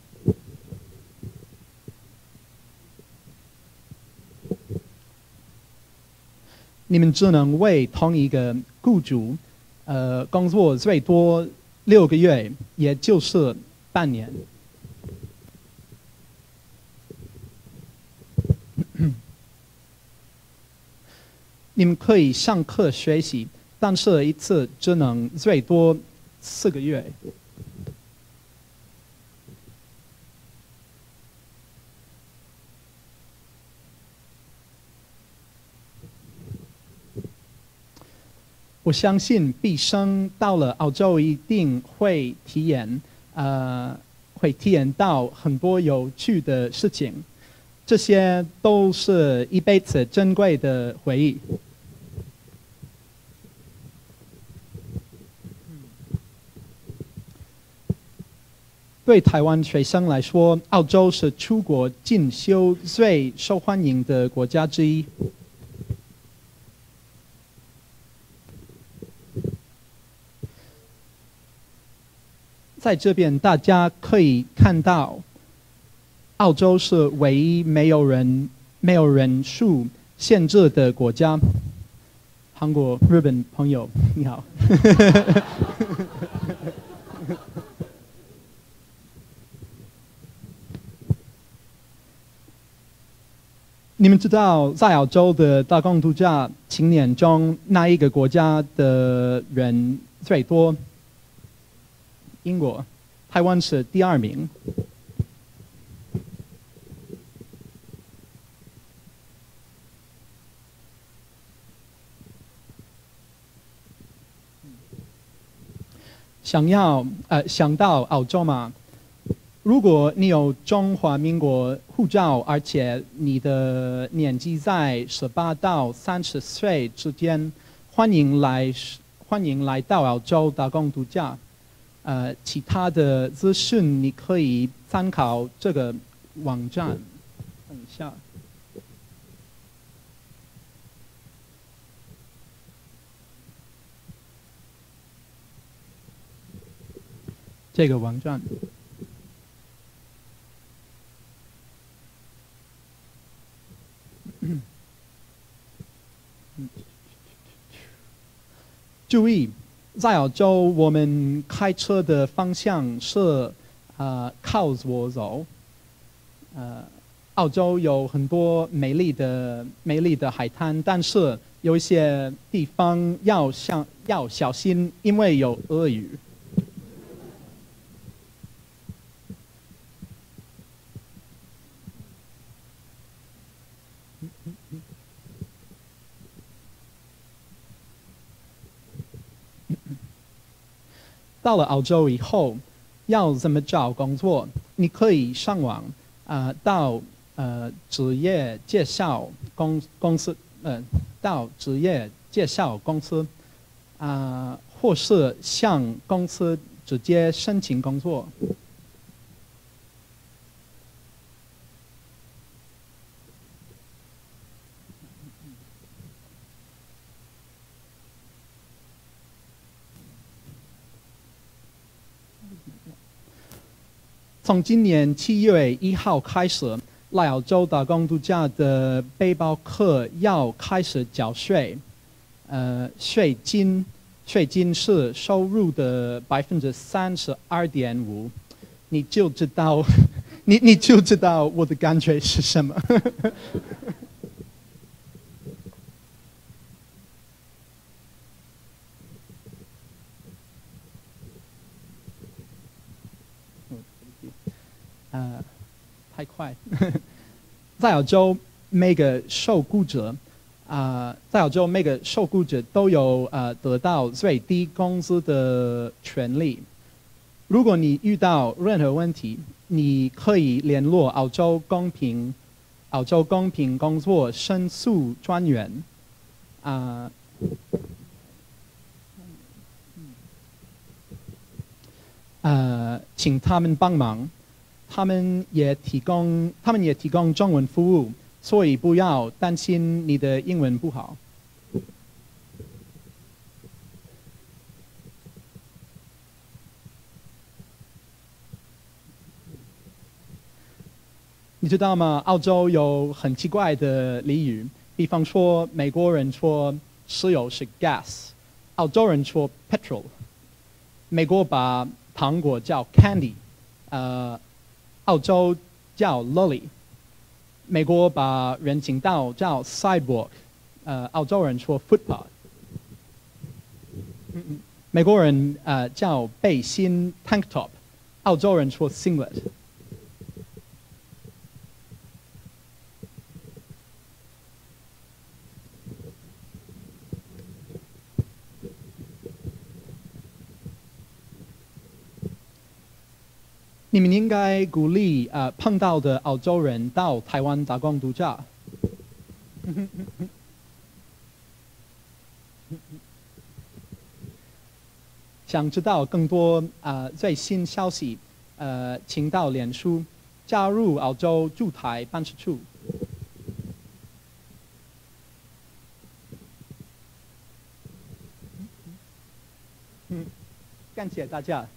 你们只能为同一个雇主，呃，工作最多六个月，也就是半年。你们可以上课学习，但是一次只能最多四个月。我相信毕生到了澳洲一定会体验，呃，会体验到很多有趣的事情，这些都是一辈子珍贵的回忆。对台湾学生来说，澳洲是出国进修最受欢迎的国家之一。在这边，大家可以看到，澳洲是唯一没有人没有人数限制的国家。韩国、日本朋友，你好。你们知道，在澳洲的打工度假青年中，哪一个国家的人最多？英国，台湾是第二名。想要呃想到澳洲吗？如果你有中华民国护照，而且你的年纪在十八到三十岁之间，欢迎来欢迎来到澳洲打工度假。呃，其他的资讯你可以参考这个网站。等一下。这个网站。注意，在澳洲，我们开车的方向是呃靠左走。呃，澳洲有很多美丽的美丽的海滩，但是有一些地方要像要小心，因为有鳄鱼。到了澳洲以后，要怎么找工作？你可以上网，呃，到呃职业介绍公公司，呃，到职业介绍公司，啊、呃，或是向公司直接申请工作。从今年七月一号开始，来澳洲打工度假的背包客要开始缴税，呃，税金税金是收入的百分之三十二点五，你就知道，你你就知道我的感觉是什么。 呃，太快，在澳洲每个受雇者，啊、呃，在澳洲每个受雇者都有呃得到最低工资的权利。如果你遇到任何问题，你可以联络澳洲公平澳洲公平工作申诉专员，啊、呃，呃，请他们帮忙。他们也提供他们也提供中文服务，所以不要担心你的英文不好。你知道吗？澳洲有很奇怪的俚语，比方说美国人说石油是 gas， 澳洲人说 petrol。美国把糖果叫 candy， 呃，澳洲叫 lolly。美国把人行道叫 sidewalk， 呃，澳洲人说 footpath。美国人呃叫背心 tank top， 澳洲人说 singlet。你们应该鼓励呃碰到的澳洲人到台湾打工度假。想知道更多呃最新消息，呃，请到脸书加入澳洲驻台办事处。嗯，感谢大家。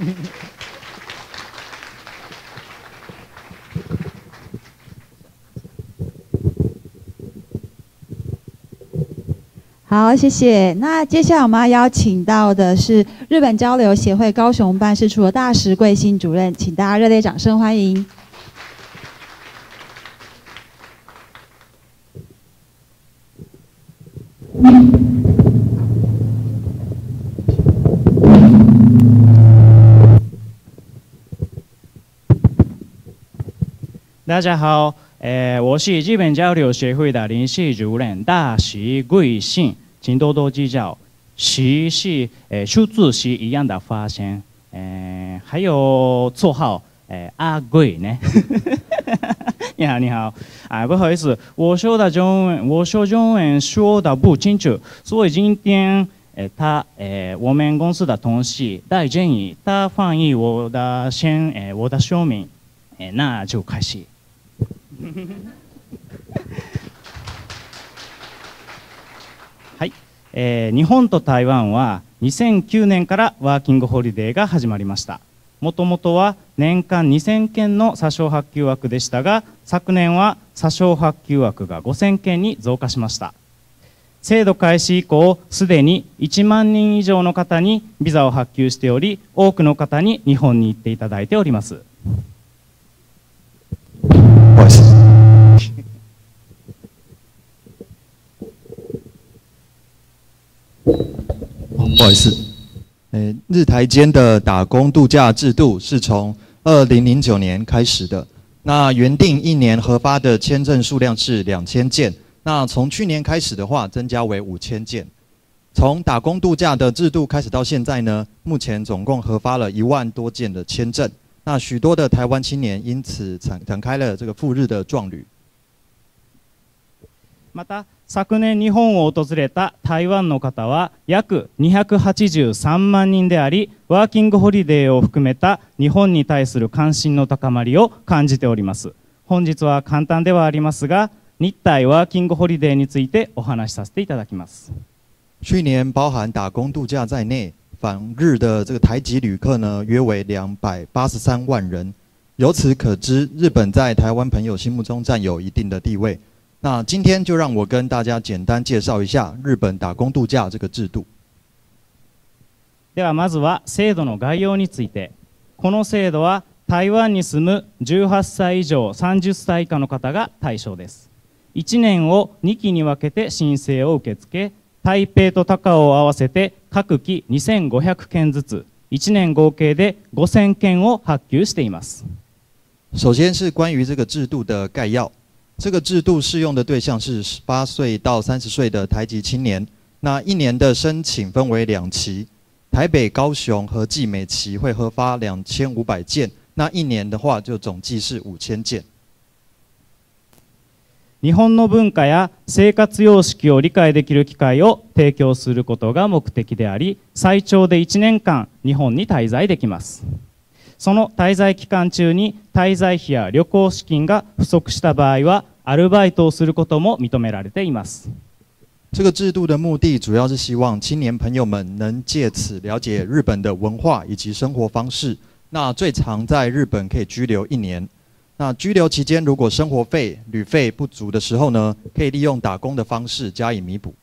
好，谢谢。那接下来我们要邀请到的是日本交流协会高雄办事处的大石贵新主任，请大家热烈掌声欢迎。 大家好，呃，我是日本交流协会的临时主任大石贵信，请多多指教。石是呃数字是一样的发声，呃，还有绰号，呃阿贵呢。你好，你好，啊，不好意思，我说的中文，我说中文说的不清楚，所以今天，呃，他，呃，我们公司的同事戴建议，他翻译我的先，呃，我的说明，呃，那就开始。はい、えー、日本と台湾はにせんきゅうねんからワーキングホリデーが始まりました。もともとは年間にせんけんの査証発給枠でしたが、昨年は査証発給枠がごせんけんに増加しました。制度開始以降、すでにいちまんにん以上の方にビザを発給しており、多くの方に日本に行っていただいております。 不好意思，不好意思，呃，日台间的打工度假制度是从二零零九年开始的。那原定一年核发的签证数量是两千件，那从去年开始的话，增加为五千件。从打工度假的制度开始到现在呢，目前总共核发了一万多件的签证。那许多的台湾青年因此展展开了这个赴日的壮旅。 また昨年日本を訪れた台湾の方は約にひゃくはちじゅうさんまんにんであり、ワーキングホリデーを含めた日本に対する関心の高まりを感じております。本日は簡単ではありますが、日台ワーキングホリデーについてお話しさせていただきます。 去年包含打工度假在内，访日的这个台籍旅客呢，约为两百八十三万人。由此可知，日本在台湾朋友心目中占有一定的地位。那今天就让我跟大家简单介绍一下日本打工度假这个制度。 ではまずは制度の概要について。この制度は台湾に住むじゅうはっさい以上さんじゅっさい以下の方が対象です。いちねんをにきに分けて申請を受け付け、台北と高雄を合わせて各期にせんごひゃくけんずつ、いちねん合計でごせんけんを発給しています。 首先是关于这个制度的概要，这个制度适用的对象是十八岁到三十岁的台籍青年。那一年的申请分为两期，台北、高雄合计每期会核发两千五百件，那一年的话就总计是五千件。 日本の文化や生活様式を理解できる機会を提供することが目的であり、最長でいちねんかん日本に滞在できます。その滞在期間中に滞在費や旅行資金が不足した場合はアルバイトをすることも認められています。 这个制度的目的主要是希望青年朋友们能借此了解日本的文化以及生活方式。那最长在日本可以居留一年。那居留期间如果生活费、旅费不足的时候呢，可以利用打工的方式加以弥补。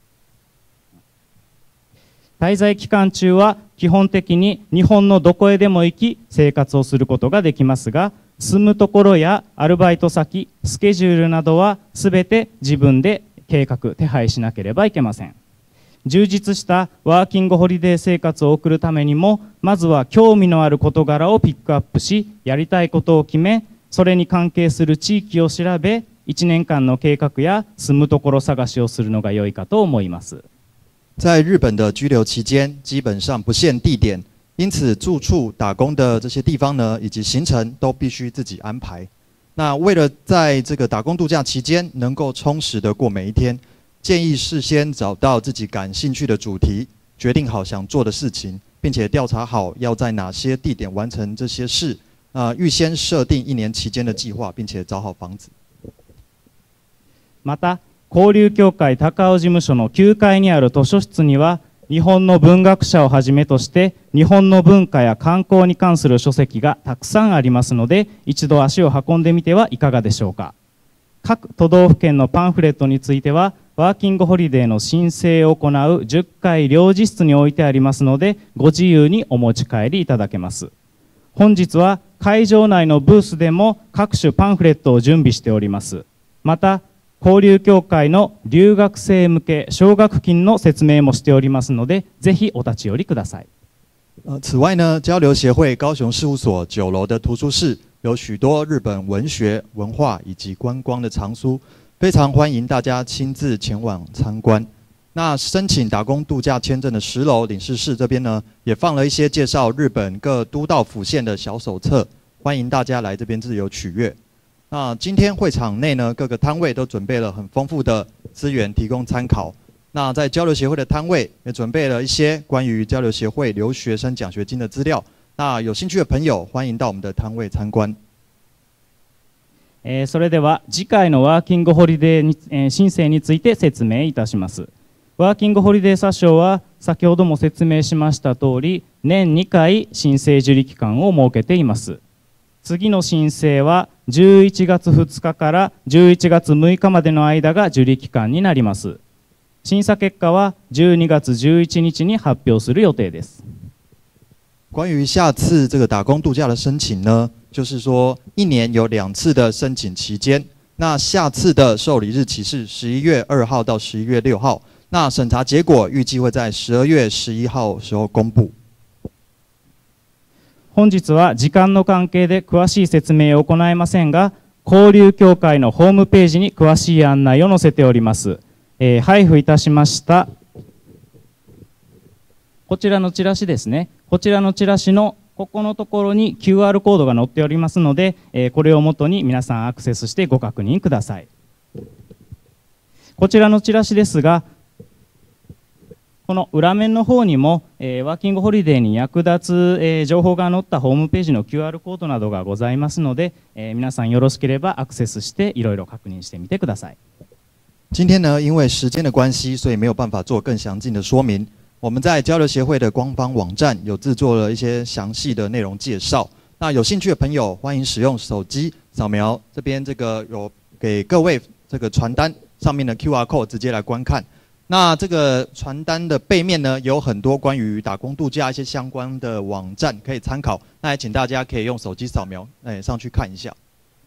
滞在期間中は基本的に日本のどこへでも行き生活をすることができますが、住むところやアルバイト先、スケジュールなどはすべて自分で計画、手配しなければいけません。充実したワーキングホリデー生活を送るためにも、まずは興味のある事柄をピックアップし、やりたいことを決め、それに関係する地域を調べ、いちねんかんの計画や住むところ探しをするのが良いかと思います。 在日本的居留期间，基本上不限地点，因此住处、打工的这些地方呢，以及行程都必须自己安排。那为了在这个打工度假期间能够充实的过每一天，建议事先找到自己感兴趣的主题，决定好想做的事情，并且调查好要在哪些地点完成这些事。啊、呃，预先设定一年期间的计划，并且找好房子。 また、交流協会高尾事務所のきゅうかいにある図書室には、日本の文学者をはじめとして日本の文化や観光に関する書籍がたくさんありますので、一度足を運んでみてはいかがでしょうか。各都道府県のパンフレットについてはワーキングホリデーの申請を行うじゅっかい領事室に置いてありますので、ご自由にお持ち帰りいただけます。本日は会場内のブースでも各種パンフレットを準備しております。また交流協会の留学生向け奨学金の説明もしておりますので、ぜひお立ち寄りください。 呃，此外呢，交流协会高雄事务所九楼的图书室有许多日本文学、文化以及观光的藏书，非常欢迎大家亲自前往参观。那申请打工度假签证的十楼领事室这边呢，也放了一些介绍日本各都道府县的小手册，欢迎大家来这边自由取阅。那今天会场内呢，各个摊位都准备了很丰富的资源提供参考。那在交流协会的摊位也准备了一些关于交流协会留学生奖学金的资料。那有兴趣的朋友，欢迎到我们的摊位参观。 えー、それでは次回のワーキングホリデーに、えー、申請について説明いたします。ワーキングホリデー詐称は先ほども説明しました通り、年にかい申請受理期間を設けています。次の申請はじゅういちがつふつかからじゅういちがつむいかまでの間が受理期間になります。審査結果はじゅうにがつじゅういちにちに発表する予定です。 关于下次这个打工度假的申请呢，就是说一年有两次的申请期间，那下次的受理日期是十一月二号到十一月六号。那审查结果预计会在十二月十一号时候公布。 本日は時間の関係で詳しい説明を行えませんが、交流協会のホームページに詳しい案内を載せております。えー、配布いたしましたこちらのチラシですね。こちらのチラシのここのところに キューアール コードが載っておりますので、えー、これをもとに皆さんアクセスしてご確認ください。こちらのチラシですが、この裏面の方にも、えー、ワーキングホリデーに役立つ、えー、情報が載ったホームページの キューアール コードなどがございますので、えー、皆さんよろしければアクセスしていろいろ確認してみてください。 今天呢，因为时间的关系，所以没有办法做更详尽的说明。我们在交流协会的官方网站有制作了一些详细的内容介绍。那有兴趣的朋友，欢迎使用手机扫描这边这个有给各位这个传单上面的 Q R code， 直接来观看。那这个传单的背面呢，有很多关于打工度假一些相关的网站可以参考。那也请大家可以用手机扫描，哎，上去看一下。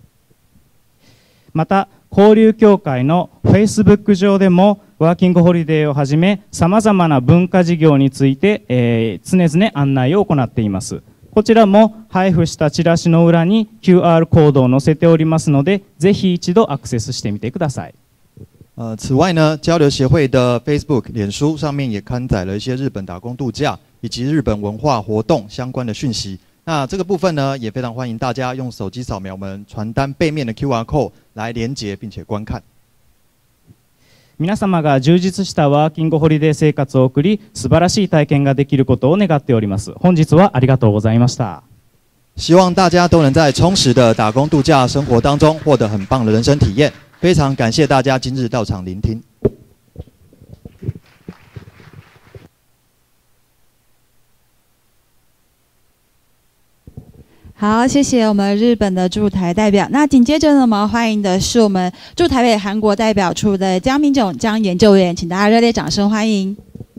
また交流協会の Facebook 上でもワーキングホリデーをはじめさまざまな文化事業について、えー、常々案内を行っています。 こちらも配布したチラシの裏に キューアール コードを載せておりますので、ぜひ一度アクセスしてみてください。 呃，此外呢，交流协会的 Facebook、脸书上面也刊载了一些日本打工度假以及日本文化活动相关的讯息。那这个部分呢，也非常欢迎大家用手机扫描我们传单背面的 Q R code 来连接并且观看。 皆様が充実したワーキングホリデー生活を送り、素晴らしい体験ができることを願っております。本日はありがとうございました。 希望大家都能在充实的打工度假生活当中获得很棒的人生体验。非常感谢大家今日到场聆听。 好，谢谢我们日本的驻台代表。那紧接着呢，我们欢迎的是我们驻台北韩国代表处的江明炯江研究员，请大家热烈掌声欢迎。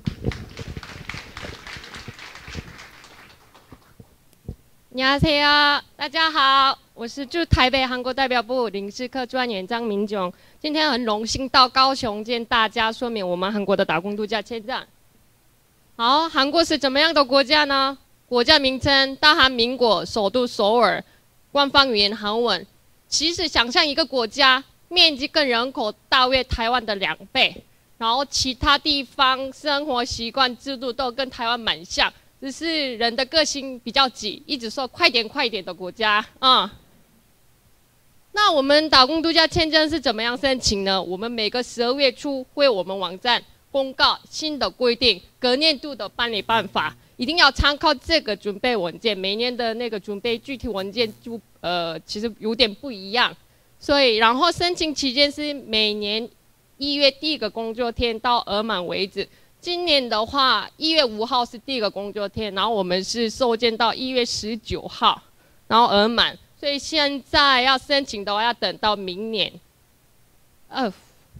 안녕하세요，大家好，我是驻台北韩国代表部领事科专员张明炯。今天很荣幸到高雄见大家，说明我们韩国的打工度假签证。好，韩国是怎么样的国家呢？国家名称大韩民国，首都首尔，官方语言韩文。其实想象一个国家，面积跟人口大约台湾的两倍，然后其他地方生活习惯制度都跟台湾蛮像。只是人的个性比较急，一直说快点快点的国家啊、嗯。那我们打工度假签证是怎么样申请呢？我们每个十二月初会我们网站公告新的规定，隔年度的办理办法，一定要参考这个准备文件。每年的那个准备具体文件就呃其实有点不一样，所以然后申请期间是每年一月第一个工作天到额满为止。今年的话，一月五号是第一个工作天，然后我们是收件到一月十九号，然后额满，所以现在要申请的话要等到明年。呃，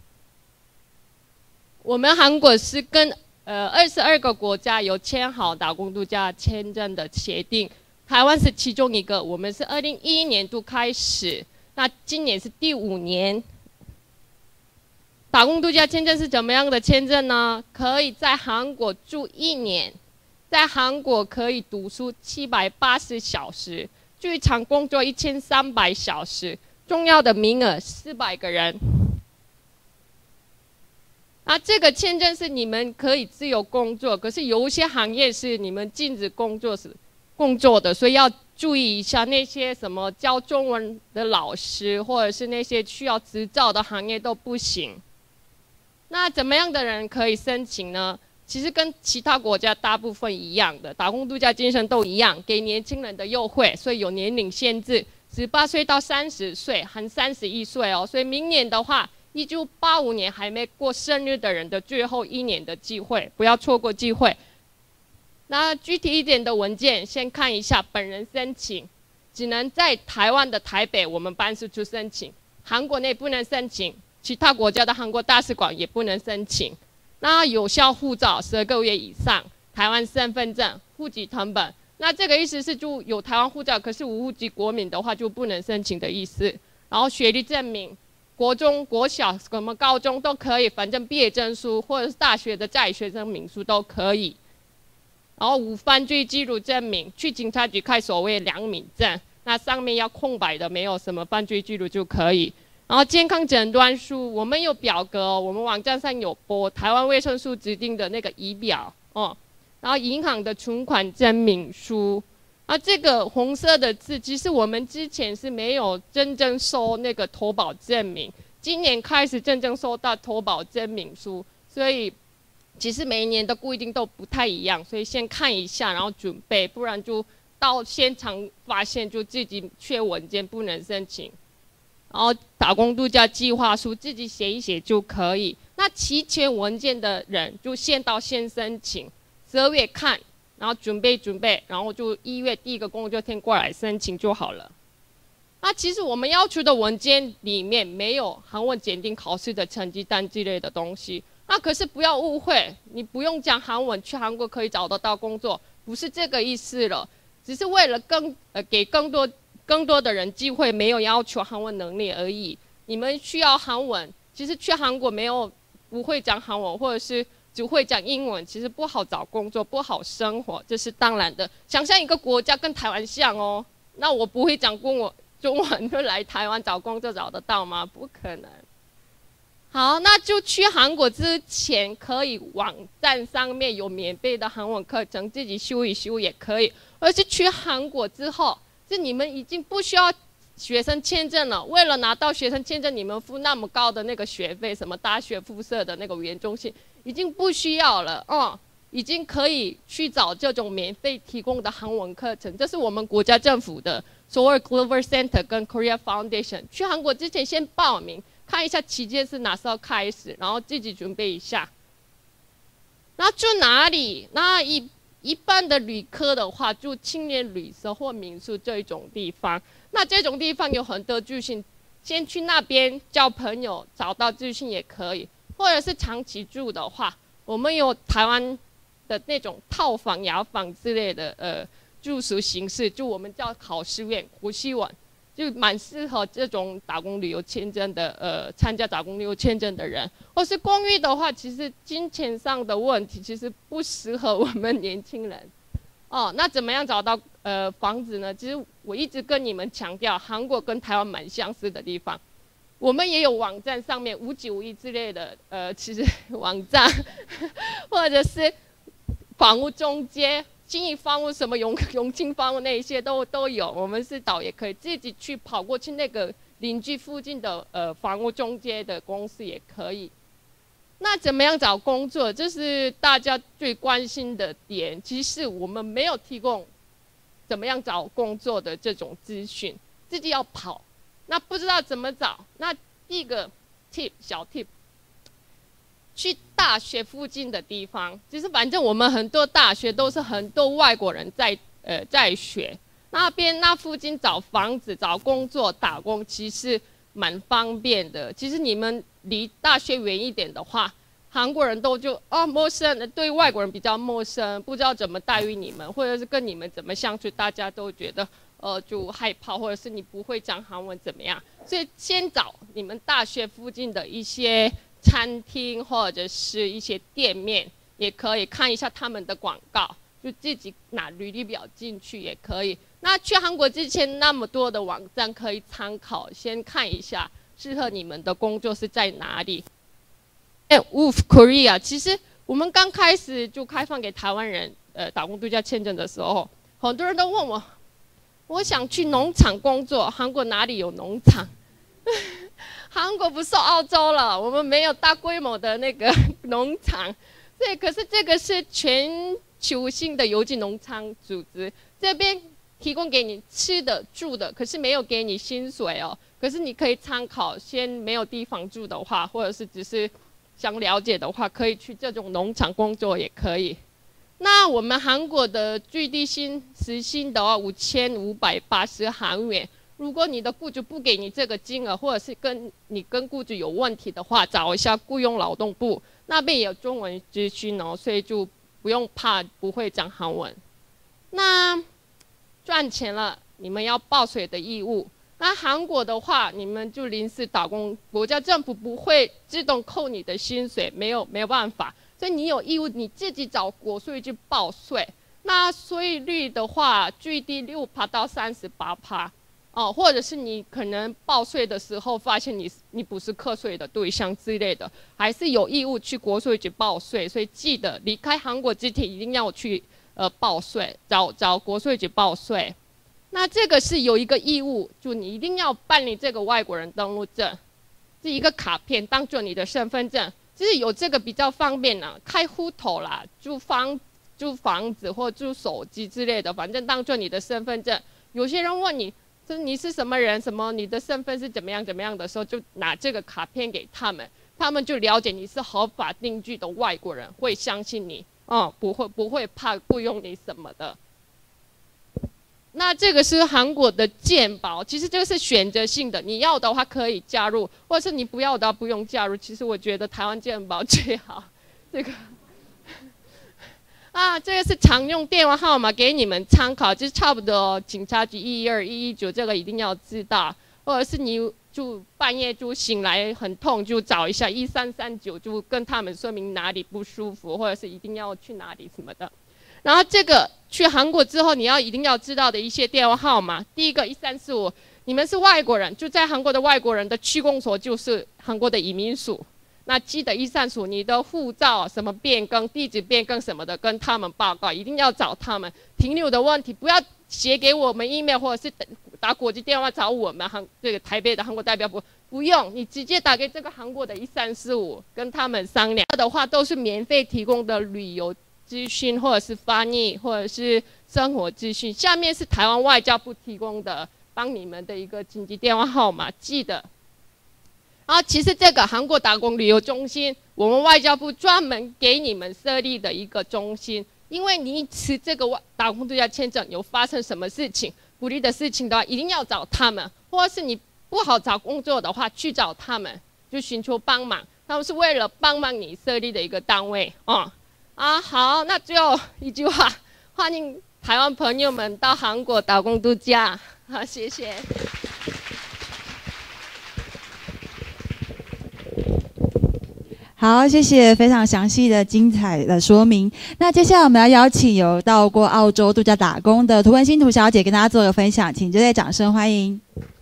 我们韩国是跟呃二十二个国家有签好打工度假签证的协定，台湾是其中一个，我们是二零一一年度开始，那今年是第五年。打工度假签证是怎么样的签证呢？可以在韩国住一年，在韩国可以读书七百八十小时，剧场工作一千三百小时，重要的名额四百个人。那这个签证是你们可以自由工作，可是有一些行业是你们禁止工作时工作的，所以要注意一下那些什么教中文的老师，或者是那些需要执照的行业都不行。那怎么样的人可以申请呢？其实跟其他国家大部分一样的，打工度假精神都一样，给年轻人的优惠，所以有年龄限制，十八岁到三十岁，含三十一岁哦。所以明年的话，一九八五年还没过生日的人的最后一年的机会，不要错过机会。那具体一点的文件，先看一下本人申请，只能在台湾的台北我们办事处申请，韩国内不能申请。其他国家的韩国大使馆也不能申请。那有效护照十二个月以上，台湾身份证、户籍成本。那这个意思是就有台湾护照，可是无户籍国民的话就不能申请的意思。然后学历证明，国中、国小、什么高中都可以，反正毕业证书或者是大学的在学生名书都可以。然后无犯罪记录证明，去警察局开所谓良民证，那上面要空白的，没有什么犯罪记录就可以。然后健康诊断书，我们有表格、哦，我们网站上有播台湾卫生署指定的那个仪表哦。然后银行的存款证明书，啊，这个红色的字，其实我们之前是没有真正收那个投保证明，今年开始真正收到投保证明书，所以其实每一年的规定都不太一样，所以先看一下，然后准备，不然就到现场发现就自己缺文件不能申请。然后打工度假计划书自己写一写就可以。那齐全文件的人就先到先申请，十二月看，然后准备准备，然后就一月第一个工作天过来申请就好了。那其实我们要求的文件里面没有韩文检定考试的成绩单之类的东西。那可是不要误会，你不用讲韩文去韩国可以找得到工作，不是这个意思了，只是为了更呃给更多。更多的人机会，没有要求韩文能力而已。你们需要韩文，其实去韩国没有不会讲韩文，或者是只会讲英文，其实不好找工作，不好生活，这是当然的。想象一个国家跟台湾像哦，那我不会讲中文，中文就来台湾找工作找得到吗？不可能。好，那就去韩国之前，可以网站上面有免费的韩文课程，自己修一修也可以。而是去韩国之后，是你们已经不需要学生签证了。为了拿到学生签证，你们付那么高的那个学费，什么大学附设的那个语言中心，已经不需要了哦，已经可以去找这种免费提供的韩文课程。这是我们国家政府的首尔 Clover Center 跟 Korea Foundation。去韩国之前先报名。看一下期间是哪时候开始，然后自己准备一下。那住哪里？那一一般的旅客的话，住青年旅社或民宿这一种地方。那这种地方有很多资讯，先去那边交朋友，找到资讯也可以。或者是长期住的话，我们有台湾的那种套房、雅房之类的呃住宿形式，就我们叫考试院、国西馆。就蛮适合这种打工旅游签证的，呃，参加打工旅游签证的人，或是公寓的话，其实金钱上的问题其实不适合我们年轻人。哦，那怎么样找到呃房子呢？其实我一直跟你们强调，韩国跟台湾蛮相似的地方，我们也有网站上面五九一之类的，呃，其实网站或者是房屋中介。信义房屋什么永永庆房屋那一些都都有，我们是导也可以自己去跑过去那个邻居附近的呃房屋中介的公司也可以。那怎么样找工作？这是大家最关心的点。其实我们没有提供怎么样找工作的这种资讯，自己要跑。那不知道怎么找？那第一个 tip 小 tip。去大学附近的地方，其实反正我们很多大学都是很多外国人在呃在学，那边那附近找房子、找工作、打工，其实蛮方便的。其实你们离大学远一点的话，韩国人都就哦陌生，对外国人比较陌生，不知道怎么待遇你们，或者是跟你们怎么相处，大家都觉得呃就害怕，或者是你不会讲韩文怎么样？所以先找你们大学附近的一些餐厅或者是一些店面，也可以看一下他们的广告，就自己拿履历表进去也可以。那去韩国之前那么多的网站可以参考，先看一下适合你们的工作是在哪里。哎 ，Wolf Korea， 其实我们刚开始就开放给台湾人呃打工度假签证的时候，很多人都问我，我想去农场工作，韩国哪里有农场？韩国不是澳洲了，我们没有大规模的那个农场，所以可是这个是全球性的有机农场组织，这边提供给你吃的、住的，可是没有给你薪水哦。可是你可以参考，先没有地方住的话，或者是只是想了解的话，可以去这种农场工作也可以。那我们韩国的最低薪时薪的话，五千五百八十韩元。如果你的雇主不给你这个金额，或者是跟你跟雇主有问题的话，找一下雇佣劳动部，那边也有中文资讯哦，所以就不用怕不会讲韩文。那赚钱了，你们要报税的义务。那韩国的话，你们就临时打工，国家政府不会自动扣你的薪水，没有没有办法，所以你有义务你自己找国税去报税。那税率的话，最低六趴到三十八趴。哦，或者是你可能报税的时候发现你你不是课税的对象之类的，还是有义务去国税局报税。所以记得离开韩国之前一定要去呃报税，找找国税局报税。那这个是有一个义务，就你一定要办理这个外国人登录证，是一个卡片当做你的身份证。其实有这个比较方便啊，开户头啦、租房租房子或租手机之类的，反正当做你的身份证。有些人问你，就是你是什么人，什么你的身份是怎么样怎么样的时候，就拿这个卡片给他们，他们就了解你是合法定居的外国人，会相信你，哦，不会不会怕雇佣你什么的。那这个是韩国的健保，其实这个是选择性的，你要的话可以加入，或者是你不要的话不用加入。其实我觉得台湾健保最好，这个。啊，这个是常用电话号码给你们参考，就是差不多警察局一一二一一九这个一定要知道，或者是你就半夜就醒来很痛，就找一下一三三九，就跟他们说明哪里不舒服，或者是一定要去哪里什么的。然后这个去韩国之后，你要一定要知道的一些电话号码，第一个一三四五，你们是外国人，就在韩国的外国人的区公所就是韩国的移民署。那记得一三四五，你的护照什么变更、地址变更什么的，跟他们报告，一定要找他们。停留的问题不要写给我们 email 或者是打国际电话找我们韩这个台北的韩国代表部，不用，你直接打给这个韩国的一三四五，跟他们商量的话，都是免费提供的旅游资讯，或者是翻译，或者是生活资讯。下面是台湾外交部提供的，帮你们的一个紧急电话号码，记得。然后其实这个韩国打工旅游中心，我们外交部专门给你们设立的一个中心，因为你持这个打工度假签证有发生什么事情不利的事情的话，一定要找他们，或者是你不好找工作的话，去找他们，就寻求帮忙。他们是为了帮忙你设立的一个单位哦。啊，好，那最后一句话，欢迎台湾朋友们到韩国打工度假。好，谢谢。 好，谢谢非常详细的、精彩的说明。那接下来我们要邀请有到过澳洲度假打工的涂文欣涂小姐跟大家做个分享，请热烈掌声欢迎。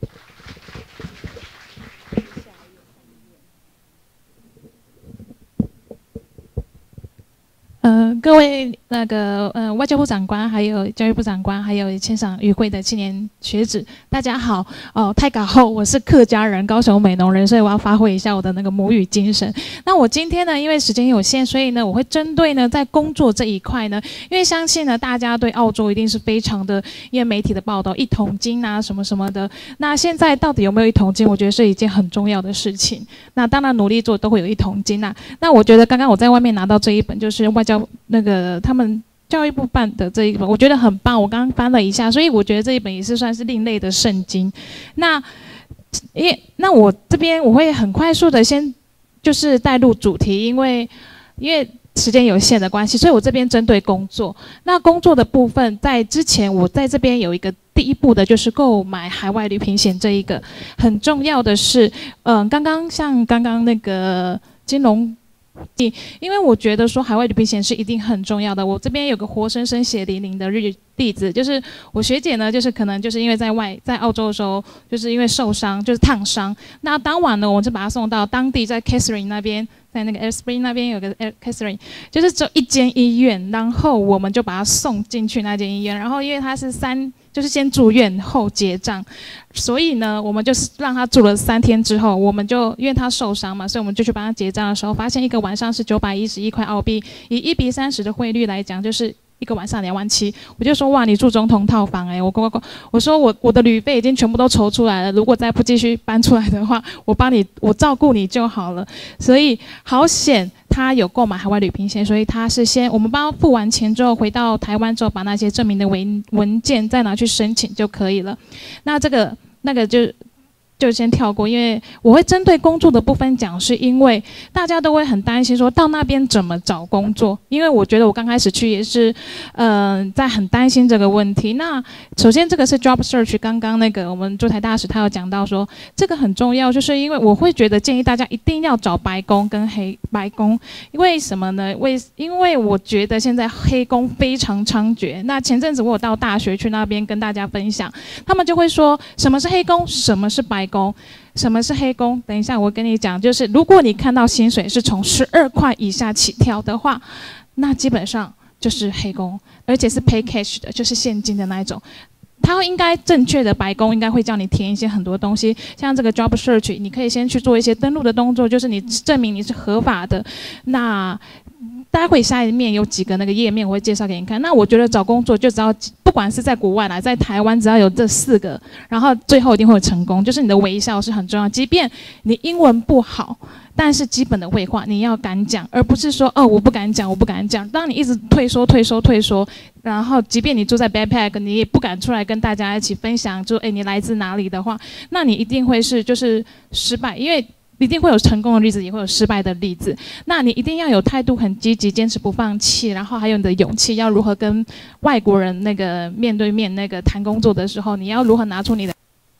呃，各位那个呃外交部长官，还有教育部长官，还有签赏与会的青年学子，大家好。哦，太搞后，我是客家人，高雄美浓人，所以我要发挥一下我的那个母语精神。那我今天呢，因为时间有限，所以呢，我会针对呢在工作这一块呢，因为相信呢大家对澳洲一定是非常的，因为媒体的报道一桶金啊什么什么的。那现在到底有没有一桶金？我觉得是一件很重要的事情。那当然努力做都会有一桶金啊。那我觉得刚刚我在外面拿到这一本就是外交。那个他们教育部办的这一本，我觉得很棒。我刚刚翻了一下，所以我觉得这一本也是算是另类的圣经。那，因为那我这边我会很快速的先就是带入主题，因为因为时间有限的关系，所以我这边针对工作。那工作的部分，在之前我在这边有一个第一步的就是购买海外旅行险这一个很重要的是，嗯、呃，刚刚像刚刚那个金融。因为我觉得说海外旅行险是一定很重要的。我这边有个活生生血淋淋的日例子，就是我学姐呢，就是可能就是因为在外在澳洲的时候，就是因为受伤，就是烫伤。那当晚呢，我就把她送到当地在 Catherine 那边，在那个 Alice Springs 那边有个 Catherine， 就是只有一间医院，然后我们就把她送进去那间医院，然后因为她是三。就是先住院后结账，所以呢，我们就是让他住了三天之后，我们就因为他受伤嘛，所以我们就去帮他结账的时候，发现一个晚上是九百一十一块澳币，以一比三十的汇率来讲，就是一个晚上两万七。我就说哇，你住总统套房哎、欸，我我我说我我的旅费已经全部都筹出来了，如果再不继续搬出来的话，我帮你我照顾你就好了。所以好险。他有购买海外旅行险，所以他是先我们帮他付完钱之后，回到台湾之后，把那些证明的文文件再拿去申请就可以了。那这个那个就就先跳过，因为我会针对工作的部分讲，是因为大家都会很担心说到那边怎么找工作，因为我觉得我刚开始去也是，嗯、呃，在很担心这个问题。那首先这个是 job search， 刚刚那个我们驻台大使他有讲到说这个很重要，就是因为我会觉得建议大家一定要找白工跟黑白工，为什么呢？为因为我觉得现在黑工非常猖獗。那前阵子我有到大学去那边跟大家分享，他们就会说什么是黑工，什么是白工。工，什么是黑工？等一下我跟你讲，就是如果你看到薪水是从十二块以下起跳的话，那基本上就是黑工，而且是 pay cash 的，就是现金的那一种。他应该正确的白工应该会叫你填一些很多东西，像这个 job search， 你可以先去做一些登录的动作，就是你证明你是合法的。那待会下一面有几个那个页面我会介绍给你看。那我觉得找工作就只要不管是在国外啦，在台湾只要有这四个，然后最后一定会有成功，就是你的微笑是很重要。即便你英文不好，但是基本的绘画你要敢讲，而不是说哦我不敢讲，我不敢讲。当你一直退缩、退缩、退缩，然后即便你住在 backpack， 你也不敢出来跟大家一起分享，就哎你来自哪里的话，那你一定会是就是失败，因为。一定会有成功的例子，也会有失败的例子。那你一定要有态度很积极，坚持不放弃，然后还有你的勇气，要如何跟外国人那个面对面那个谈工作的时候，你要如何拿出你的。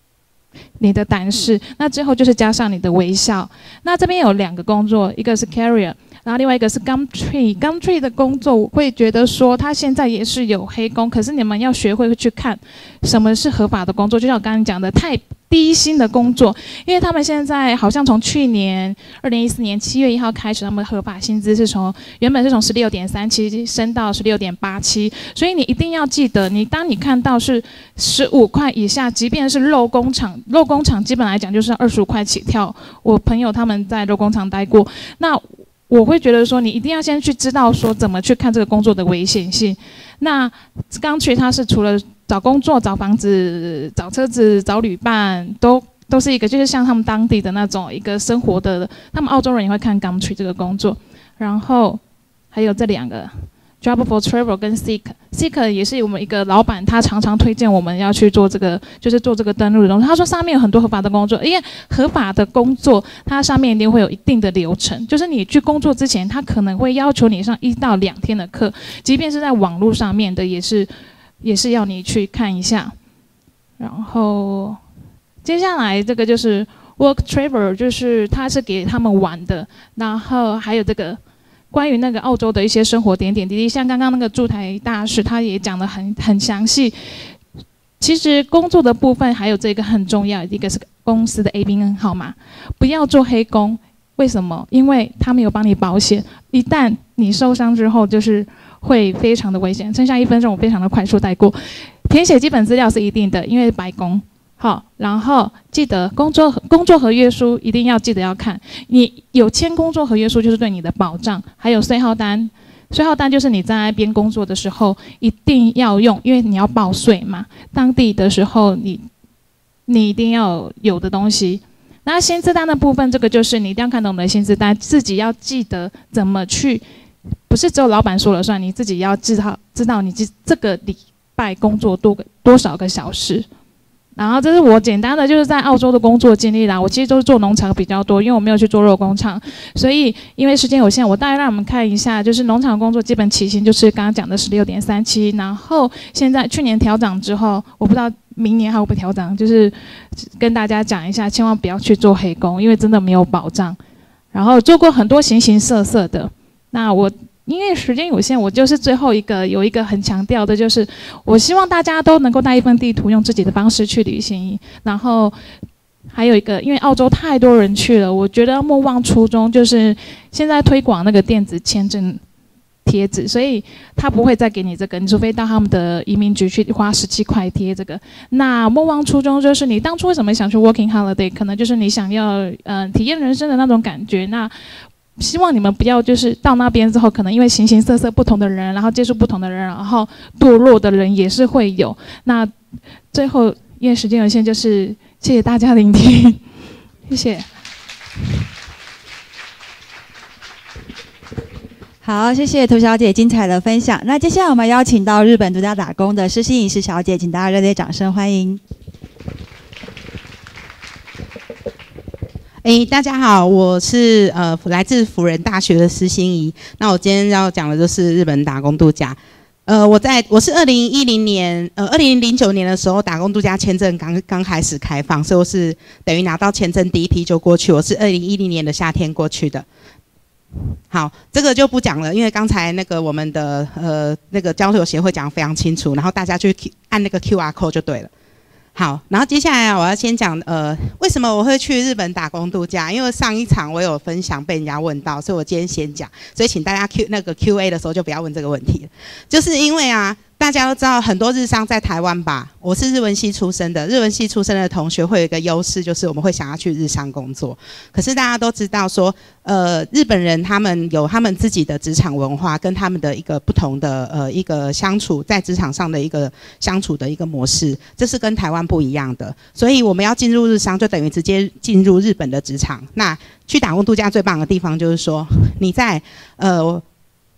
你的胆识，那之后就是加上你的微笑。那这边有两个工作，一个是 carrier， 然后另外一个是 Gumtree。Gumtree 的工作，我会觉得说它现在也是有黑工，可是你们要学会去看什么是合法的工作，就像我刚刚讲的，太低薪的工作，因为他们现在好像从去年二零一四年七月一号开始，他们合法薪资是从原本是从十六点三七升到十六点八七，所以你一定要记得，你当你看到是十五块以下，即便是肉工厂，肉工厂基本来讲就是二十五块起跳。我朋友他们在肉工厂待过，那我会觉得说，你一定要先去知道说怎么去看这个工作的危险性。那刚去它是除了找工作、找房子、找车子、找旅伴，都都是一个，就是像他们当地的那种一个生活的，他们澳洲人也会看 Gumtree 这个工作。然后还有这两个 Job for Travel 跟 Seek，Seek 也是我们一个老板，他常常推荐我们要去做这个，就是做这个登录的东西。他说上面有很多合法的工作，因为合法的工作它上面一定会有一定的流程，就是你去工作之前，他可能会要求你上一到两天的课，即便是在网络上面的，也是也是要你去看一下。然后接下来这个就是 Work Travel， 就是它是给他们玩的，然后还有这个。关于那个澳洲的一些生活点点滴滴，像刚刚那个驻台大使，他也讲得很很详细。其实工作的部分还有这个很重要，一个是公司的 A B N 号码，不要做黑工。为什么？因为他没有帮你保险，一旦你受伤之后，就是会非常的危险。剩下一分钟，我非常的快速带过。填写基本资料是一定的，因为白工。好，然后记得工作工作合约书一定要记得要看，你有签工作合约书就是对你的保障，还有税号单，税号单就是你在那边工作的时候一定要用，因为你要报税嘛，当地的时候你你一定要有的东西。那薪资单的部分，这个就是你一定要看懂我们的薪资单，自己要记得怎么去，不是只有老板说了算，你自己要知道知道你这这个礼拜工作多个多少个小时。然后这是我简单的就是在澳洲的工作经历啦，我其实都是做农场比较多，因为我没有去做肉工厂，所以因为时间有限，我大概让我们看一下，就是农场工作基本起薪就是刚刚讲的十六点三七，然后现在去年调涨之后，我不知道明年还会不会调涨，就是跟大家讲一下，千万不要去做黑工，因为真的没有保障。然后做过很多形形色色的，那我。因为时间有限，我就是最后一个有一个很强调的，就是我希望大家都能够带一份地图，用自己的方式去旅行。然后还有一个，因为澳洲太多人去了，我觉得要莫忘初衷，就是现在推广那个电子签证贴纸，所以他不会再给你这个，你除非到他们的移民局去花十七块贴这个。那莫忘初衷，就是你当初为什么想去 working holiday， 可能就是你想要嗯、呃、体验人生的那种感觉。那希望你们不要就是到那边之后，可能因为形形色色不同的人，然后接触不同的人，然后堕落的人也是会有。那最后因为时间有限，就是谢谢大家聆听，谢谢。 好，谢谢涂小姐精彩的分享。那接下来我们邀请到日本独家打工的施心怡施小姐，请大家热烈掌声欢迎。 哎，大家好，我是呃来自辅仁大学的施心怡。那我今天要讲的就是日本打工度假。呃，我在我是二零一零年呃二零零九年的时候，打工度假签证刚刚开始开放，所以我是等于拿到签证第一批就过去。我是二零一零年的夏天过去的。好，这个就不讲了，因为刚才那个我们的呃那个交流协会讲得非常清楚，然后大家去按那个 Q R code 就对了。好，然后接下来我要先讲，呃，为什么我会去日本打工度假？因为上一场我有分享被人家问到，所以我今天先讲。所以请大家 Q 那个 Q A 的时候就不要问这个问题了，就是因为啊，大家都知道很多日商在台湾吧，我是日文系出身的，日文系出身的同学会有一个优势，就是我们会想要去日商工作。可是大家都知道说，呃，日本人他们有他们自己的职场文化，跟他们的一个不同的呃一个相处在职场上的一个相处的一个模式，这是跟台湾不一样的。所以我们要进入日商，就等于直接进入日本的职场。那去打工度假最棒的地方就是说，你在呃。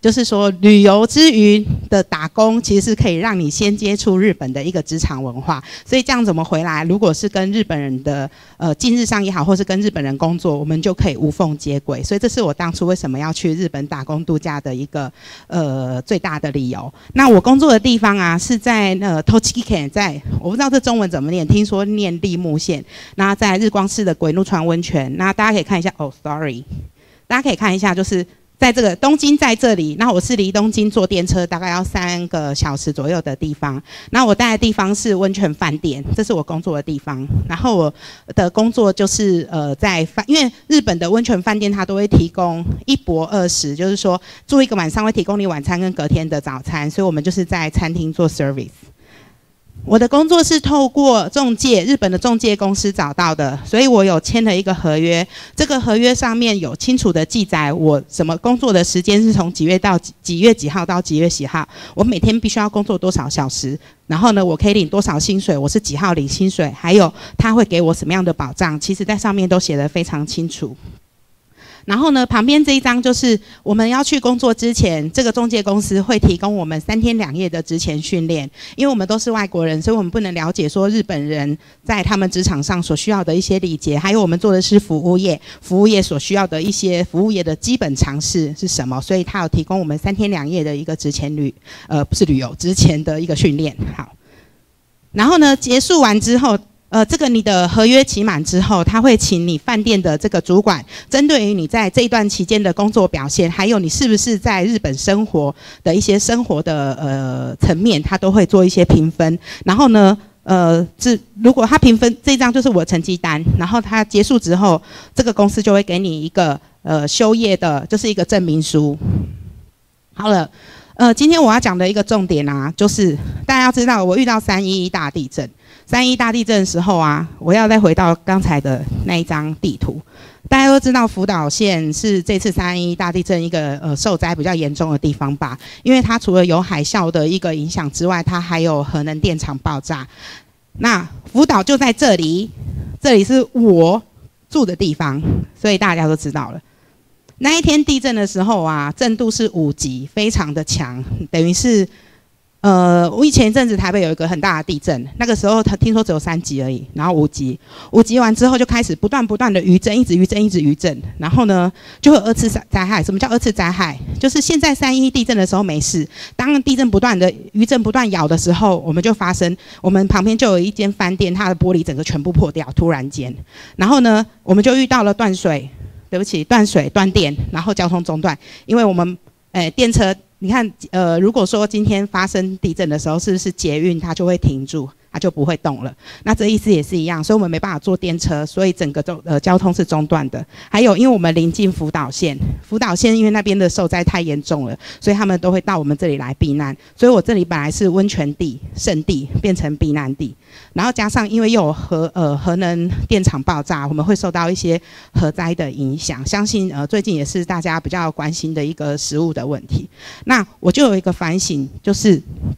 就是说旅游之余的打工，其实是可以让你先接触日本的一个职场文化。所以这样怎么回来，如果是跟日本人的呃近日上也好，或是跟日本人工作，我们就可以无缝接轨。所以这是我当初为什么要去日本打工度假的一个呃最大的理由。那我工作的地方啊是在呃 Tochigi， 在我不知道这中文怎么念，听说念立木县。那在日光市的鬼怒川温泉，那大家可以看一下哦 ，sorry， 大家可以看一下就是。在这个东京在这里，那我是离东京坐电车大概要三个小时左右的地方。那我待的地方是温泉饭店，这是我工作的地方。然后我的工作就是呃在饭，因为日本的温泉饭店它都会提供一泊二食，就是说住一个晚上会提供你晚餐跟隔天的早餐，所以我们就是在餐厅做 service。我的工作是透过中介，日本的中介公司找到的，所以我有签了一个合约。这个合约上面有清楚的记载，我什么工作的时间是从几月到几几月几号到几月几号，我每天必须要工作多少小时，然后呢，我可以领多少薪水，我是几号领薪水，还有他会给我什么样的保障，其实在上面都写得非常清楚。然后呢，旁边这一张就是我们要去工作之前，这个中介公司会提供我们三天两夜的职前训练。因为我们都是外国人，所以我们不能了解说日本人在他们职场上所需要的一些礼节，还有我们做的是服务业，服务业所需要的一些服务业的基本常识是什么。所以他有提供我们三天两夜的一个职前旅，呃，不是旅游，职前的一个训练。好，然后呢，结束完之后。呃，这个你的合约期满之后，他会请你饭店的这个主管，针对于你在这一段期间的工作表现，还有你是不是在日本生活的一些生活的呃层面，他都会做一些评分。然后呢，呃，这如果他评分这张就是我成绩单，然后他结束之后，这个公司就会给你一个呃休业的，就是一个证明书。好了。呃，今天我要讲的一个重点啊，就是大家要知道，我遇到三一一大地震，三一一大地震的时候啊，我要再回到刚才的那一张地图。大家都知道福岛县是这次三一一大地震一个呃受灾比较严重的地方吧，因为它除了有海啸的一个影响之外，它还有核能电厂爆炸。那福岛就在这里，这里是我住的地方，所以大家都知道了。那一天地震的时候啊，震度是五级，非常的强，等于是，呃，我以前一阵子台北有一个很大的地震，那个时候他听说只有三级而已，然后五级，五级完之后就开始不断不断的余震，一直余震，一直余震，然后呢就会有二次灾害。什么叫二次灾害？就是现在三一地震的时候没事，当地震不断的余震不断摇的时候，我们就发生，我们旁边就有一间饭店，它的玻璃整个全部破掉，突然间，然后呢我们就遇到了断水。对不起，断水、断电，然后交通中断，因为我们，呃，电车，你看，呃，如果说今天发生地震的时候，是不是捷运它就会停住，它就不会动了？那这意思也是一样，所以我们没办法坐电车，所以整个中呃交通是中断的。还有，因为我们临近福岛县，福岛县因为那边的受灾太严重了，所以他们都会到我们这里来避难。所以我这里本来是温泉地、圣地，变成避难地。然后加上因为又有核呃核能电厂爆炸，我们会受到一些核灾的影响。相信呃最近也是大家比较关心的一个食物的问题。那我就有一个反省，就是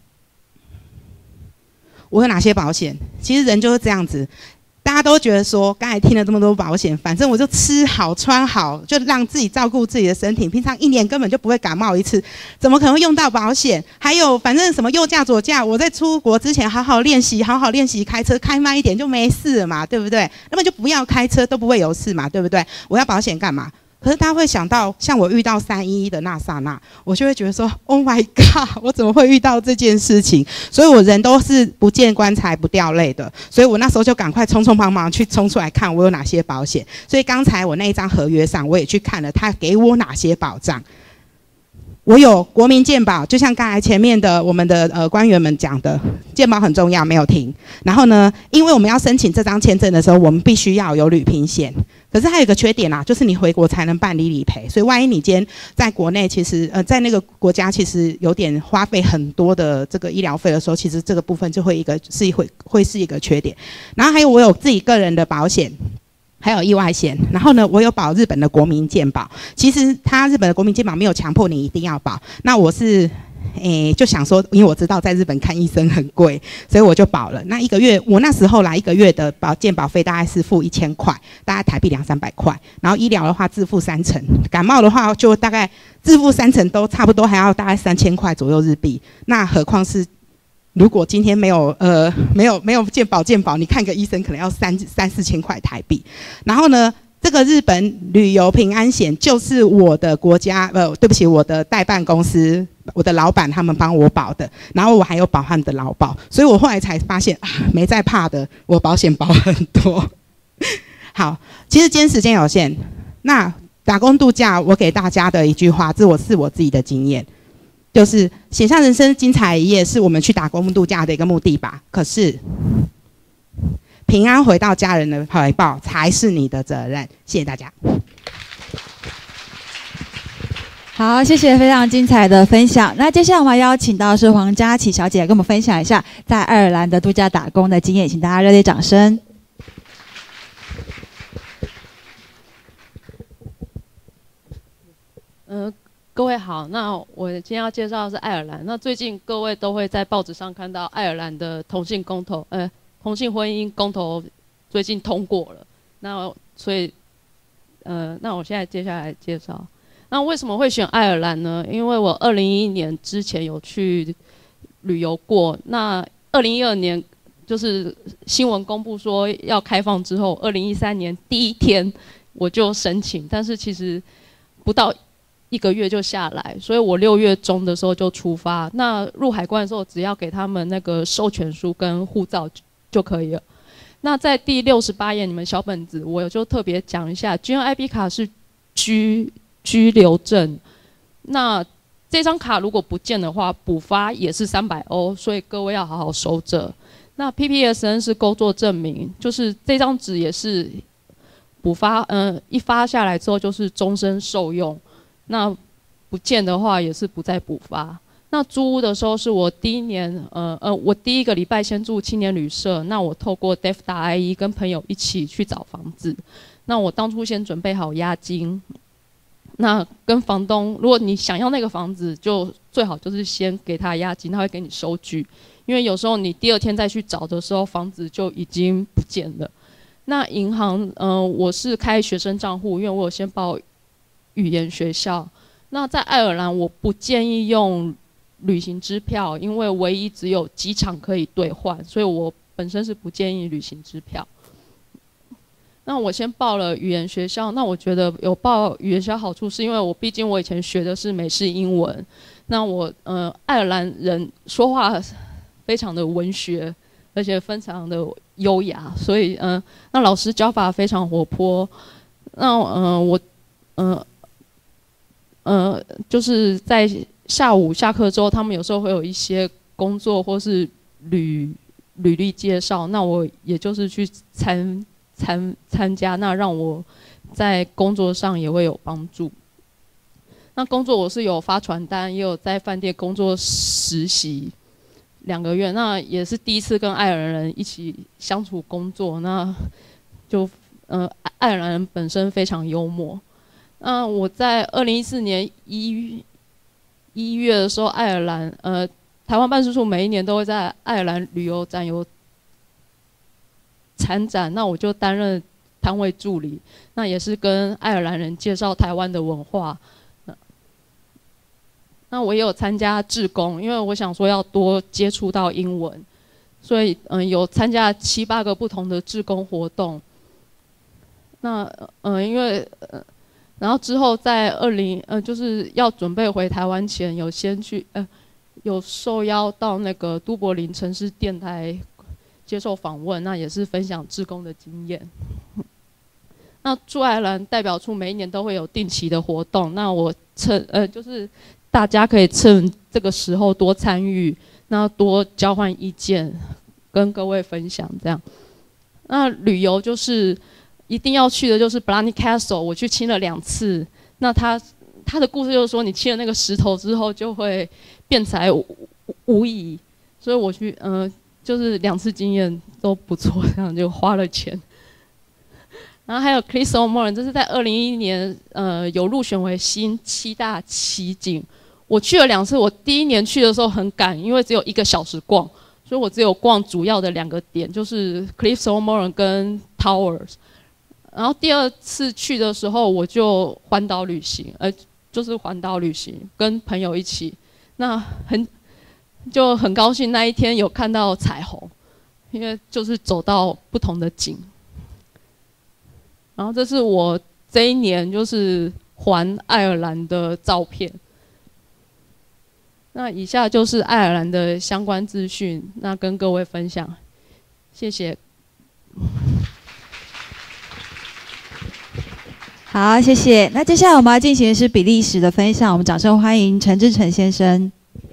我有哪些保险？其实人就是这样子。大家都觉得说，刚才听了这么多保险，反正我就吃好穿好，就让自己照顾自己的身体。平常一年根本就不会感冒一次，怎么可能会用到保险？还有，反正什么右驾左驾，我在出国之前好好练习，好好练习开车，开慢一点就没事了嘛，对不对？那么就不要开车，都不会有事嘛，对不对？我要保险干嘛？可是大家会想到，像我遇到三一一的那刹那，我就会觉得说 ，Oh my God， 我怎么会遇到这件事情？所以我人都是不见棺材不掉泪的，所以我那时候就赶快匆匆忙忙去冲出来看我有哪些保险。所以刚才我那一张合约上，我也去看了，他给我哪些保障。我有国民健保，就像刚才前面的我们的呃官员们讲的，健保很重要，没有停。然后呢，因为我们要申请这张签证的时候，我们必须要有旅平险。可是还有一个缺点啦，就是你回国才能办理理赔，所以万一你今天在国内，其实呃在那个国家其实有点花费很多的这个医疗费的时候，其实这个部分就会一个是会会是一个缺点。然后还有我有自己个人的保险。还有意外险，然后呢，我有保日本的国民健保。其实他日本的国民健保没有强迫你一定要保，那我是诶，就想说，因为我知道在日本看医生很贵，所以我就保了。那一个月，我那时候来一个月的保健保费大概是付一千块，大概台币两三百块。然后医疗的话自付三成，感冒的话就大概自付三成都差不多还要大概三千块左右日币。那何况是如果今天没有呃没有没有健保健保，你看个医生可能要三三四千块台币。然后呢？这个日本旅游平安险就是我的国家，呃，对不起，我的代办公司，我的老板他们帮我保的，然后我还有保他们的劳保，所以我后来才发现啊，没在怕的，我保险保很多。好，其实今天时间有限，那打工度假我给大家的一句话，这我是我自己的经验，就是写下人生精彩一页，是我们去打工度假的一个目的吧。可是。平安回到家人的怀抱才是你的责任。谢谢大家。 好，谢谢非常精彩的分享。那接下来我们邀请到是黄佳琪小姐跟我们分享一下在爱尔兰的度假打工的经验，请大家热烈掌声。 呃，各位好，那我今天要介绍的是爱尔兰。那最近各位都会在报纸上看到爱尔兰的同性公投，呃。同性婚姻公投最近通过了，那所以，呃，那我现在接下来介绍，那为什么会选爱尔兰呢？因为我二零一一年之前有去旅游过，那二零一二年就是新闻公布说要开放之后，二零一三年第一天我就申请，但是其实不到一个月就下来，所以我六月中的时候就出发。那入海关的时候，只要给他们那个授权书跟护照就可以了。那在第六十八页，你们小本子我就特别讲一下 ，G N I B 卡是居居留证。那这张卡如果不见的话，补发也是三百欧，所以各位要好好收着。那 P P S N 是工作证明，就是这张纸也是补发，嗯、呃，一发下来之后就是终身受用。那不见的话也是不再补发。那租屋的时候是我第一年，呃呃，我第一个礼拜先住青年旅社。那我透过 D E F 打 I E 跟朋友一起去找房子。那我当初先准备好押金。那跟房东，如果你想要那个房子，就最好就是先给他押金，他会给你收据。因为有时候你第二天再去找的时候，房子就已经不见了。那银行，嗯、呃，我是开学生账户，因为我有先报语言学校。那在爱尔兰，我不建议用旅行支票，因为唯一只有机场可以兑换，所以我本身是不建议旅行支票。那我先报了语言学校，那我觉得有报语言学校好处是因为我毕竟我以前学的是美式英文，那我呃爱尔兰人说话非常的文学，而且非常的优雅，所以嗯、呃，那老师教法非常活泼，那嗯、呃、我嗯。呃呃，就是在下午下课之后，他们有时候会有一些工作或是履履历介绍，那我也就是去参参参加，那让我在工作上也会有帮助。那工作我是有发传单，也有在饭店工作实习两个月，那也是第一次跟爱尔兰人一起相处工作，那就呃爱尔兰人本身非常幽默。那、呃、我在二零一四年一一月的时候，爱尔兰呃台湾办事处每一年都会在爱尔兰旅游展有参展，那我就担任摊位助理，那也是跟爱尔兰人介绍台湾的文化。那我也有参加志工，因为我想说要多接触到英文，所以嗯、呃、有参加七八个不同的志工活动。那嗯、呃、因为呃。然后之后在二零呃就是要准备回台湾前，有先去呃有受邀到那个都柏林城市电台接受访问，那也是分享志工的经验。那驻爱尔兰代表处每一年都会有定期的活动，那我趁呃就是大家可以趁这个时候多参与，那多交换意见，跟各位分享这样。那旅游就是。一定要去的就是 Blarney Castle， 我去亲了两次。那他他的故事就是说，你亲了那个石头之后，就会辩才无疑。所以我去，嗯、呃，就是两次经验都不错，这样就花了钱。然后还有 Cliff O'Moran， 这是在二零一一年，呃，有入选为新七大奇景我去了两次，我第一年去的时候很赶，因为只有一个小时逛，所以我只有逛主要的两个点，就是 Cliffs of Moher 跟 Towers。然后第二次去的时候，我就环岛旅行，呃，就是环岛旅行，跟朋友一起，那很就很高兴那一天有看到彩虹，因为就是走到不同的景。然后这是我这一年就是环爱尔兰的照片。那以下就是爱尔兰的相关资讯，那跟各位分享，谢谢。 好，谢谢。那接下来我们要进行的是比利时的分享，我们掌声欢迎陈志成先生。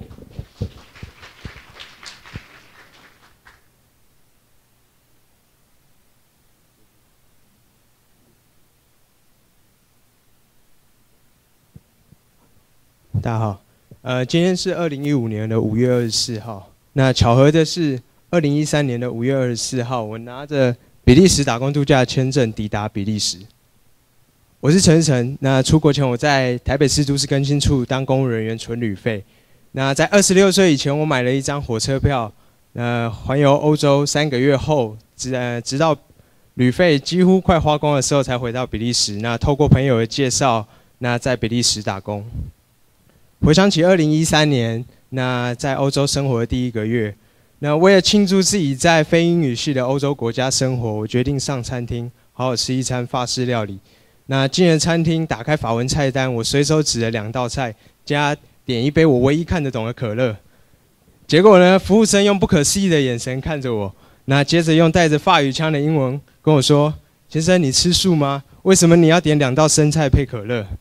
大家好，呃，今天是二零一五年的五月二十四号。那巧合的是，二零一三年的五月二十四号，我拿着比利时打工度假签证抵达比利时。我是陈晨。那出国前，我在台北市都市更新处当公务人员存旅费。那在二十六岁以前，我买了一张火车票，呃，环游欧洲三个月后，直呃直到旅费几乎快花光的时候，才回到比利时。那透过朋友的介绍，那在比利时打工。回想起二零一三年，那在欧洲生活的第一个月，那为了庆祝自己在非英语系的欧洲国家生活，我决定上餐厅好好吃一餐法式料理。那进了餐厅，打开法文菜单，我随手指了两道菜，加点一杯我唯一看得懂的可乐。结果呢，服务生用不可思议的眼神看着我，那接着用带着法语腔的英文跟我说：“先生，你吃素吗？为什么你要点两道生菜配可乐？”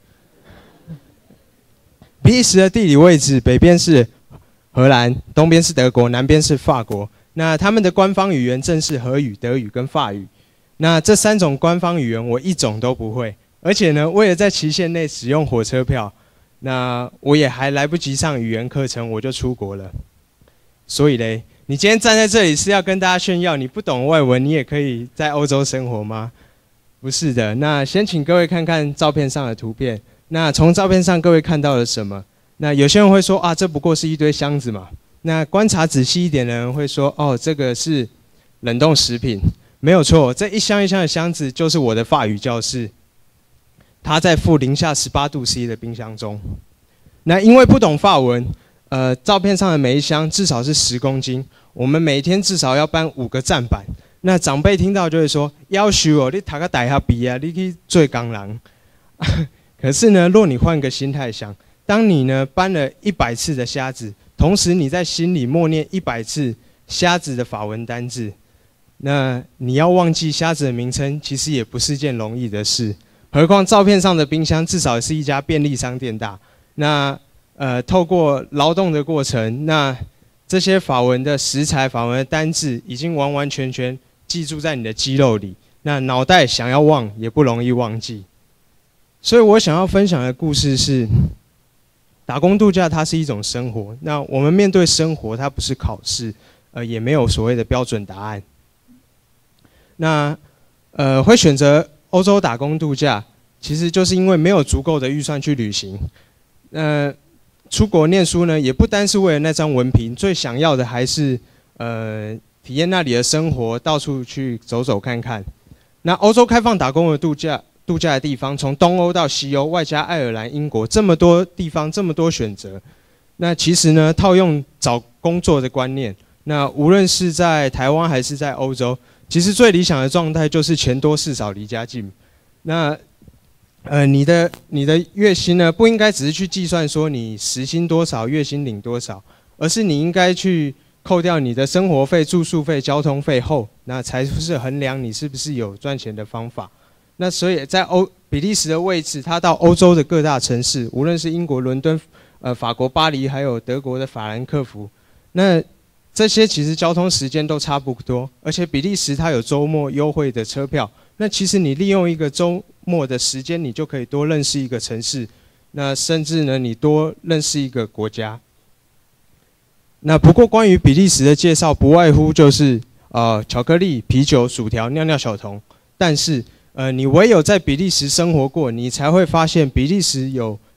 比利时的地理位置，北边是荷兰，东边是德国，南边是法国。那他们的官方语言正是荷语、德语跟法语。那这三种官方语言我一种都不会，而且呢，为了在期限内使用火车票，那我也还来不及上语言课程，我就出国了。所以嘞，你今天站在这里是要跟大家炫耀你不懂外文，你也可以在欧洲生活吗？不是的。那先请各位看看照片上的图片。那从照片上各位看到了什么？那有些人会说啊，这不过是一堆箱子嘛。那观察仔细一点的人会说，哦，这个是冷冻食品。没有错，这一箱一箱的箱子就是我的法语教室，它在负零下十八度 C 的冰箱中。那因为不懂法文，呃，照片上的每一箱至少是十公斤，我们每天至少要搬五个站板。那长辈听到就会说，要求哦，你塔个大下比啊，你去做工人。可是呢，若你换个心态想，当你呢搬了一百次的虾子，同时你在心里默念一百次虾子的法文单字，那你要忘记虾子的名称，其实也不是件容易的事。何况照片上的冰箱至少是一家便利商店大。那呃，透过劳动的过程，那这些法文的食材、法文的单字，已经完完全全记住在你的肌肉里。那脑袋想要忘，也不容易忘记。所以我想要分享的故事是，打工度假它是一种生活。那我们面对生活，它不是考试，呃，也没有所谓的标准答案。那呃，会选择欧洲打工度假，其实就是因为没有足够的预算去旅行。呃，出国念书呢，也不单是为了那张文凭，最想要的还是呃体验那里的生活，到处去走走看看。那欧洲开放打工的度假。度假的地方，从东欧到西欧，外加爱尔兰、英国，这么多地方，这么多选择。那其实呢，套用找工作的观念，那无论是在台湾还是在欧洲，其实最理想的状态就是钱多事少离家近。那呃，你的你的月薪呢，不应该只是去计算说你时薪多少、月薪领多少，而是你应该去扣掉你的生活费、住宿费、交通费后，那才是衡量你是不是有赚钱的方法。那所以在欧比利时的位置，它到欧洲的各大城市，无论是英国伦敦、呃法国巴黎，还有德国的法兰克福，那这些其实交通时间都差不多，而且比利时它有周末优惠的车票。那其实你利用一个周末的时间，你就可以多认识一个城市，那甚至呢你多认识一个国家。那不过关于比利时的介绍，不外乎就是呃巧克力、啤酒、薯条、尿尿小童，但是。呃，你唯有在比利时生活过，你才会发现比利时有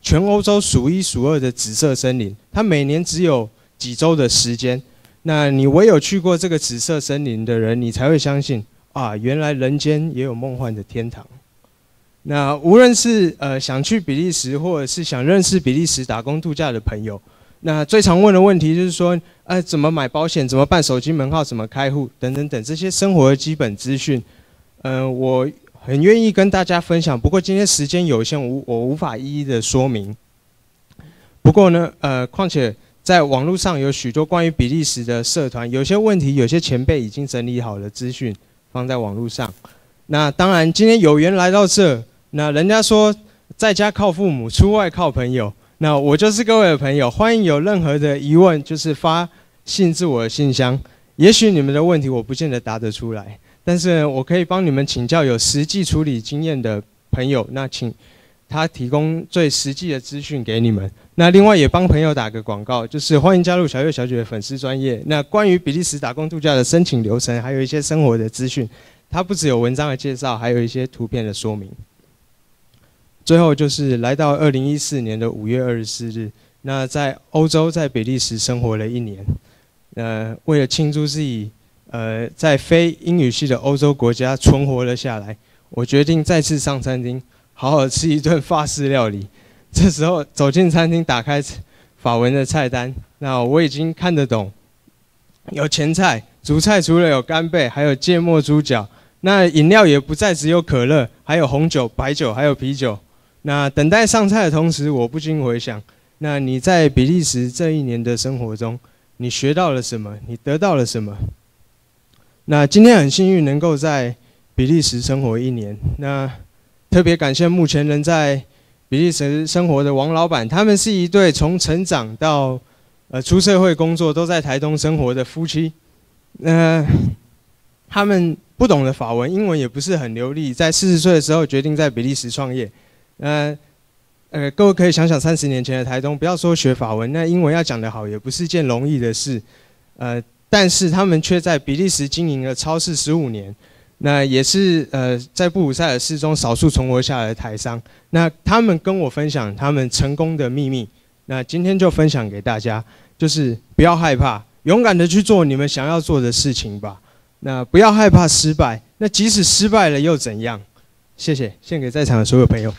全欧洲数一数二的紫色森林，它每年只有几周的时间。那你唯有去过这个紫色森林的人，你才会相信啊，原来人间也有梦幻的天堂。那无论是呃想去比利时，或者是想认识比利时打工度假的朋友，那最常问的问题就是说，呃，怎么买保险，怎么办手机门号，怎么开户，等等等这些生活的基本资讯，嗯、呃，我很愿意跟大家分享。不过今天时间有限，无我无法一一的说明。不过呢，呃，况且在网络上有许多关于比利时的社团，有些问题有些前辈已经整理好了资讯放在网络上。那当然，今天有缘来到这，那人家说在家靠父母，出外靠朋友。那我就是各位的朋友，欢迎有任何的疑问，就是发信至我的信箱。也许你们的问题我不见得答得出来，但是我可以帮你们请教有实际处理经验的朋友，那请他提供最实际的资讯给你们。那另外也帮朋友打个广告，就是欢迎加入小月小姐的粉丝专页。那关于比利时打工度假的申请流程，还有一些生活的资讯，它不只有文章的介绍，还有一些图片的说明。最后就是来到二零一四年的五月二十四日，那在欧洲，在比利时生活了一年。呃，为了庆祝自己，呃，在非英语系的欧洲国家存活了下来，我决定再次上餐厅，好好吃一顿法式料理。这时候走进餐厅，打开法文的菜单，那我已经看得懂，有前菜，主菜除了有干贝，还有芥末猪脚。那饮料也不再只有可乐，还有红酒、白酒，还有啤酒。那等待上菜的同时，我不禁回想，那你在比利时这一年的生活中，你学到了什么？你得到了什么？那今天很幸运能够在比利时生活一年，那特别感谢目前仍在比利时生活的王老板，他们是一对从成长到呃出社会工作都在台东生活的夫妻。那、呃、他们不懂得法文，英文也不是很流利，在四十岁的时候决定在比利时创业。呃，呃，各位可以想想三十年前的台东，不要说学法文，那英文要讲得好也不是件容易的事。呃，但是他们却在比利时经营了超市十五年，那也是呃在布鲁塞尔市中少数存活下来的台商。那他们跟我分享他们成功的秘密，那今天就分享给大家，就是不要害怕，勇敢的去做你们想要做的事情吧。那不要害怕失败，那即使失败了又怎样？谢谢，献给在场的所有朋友。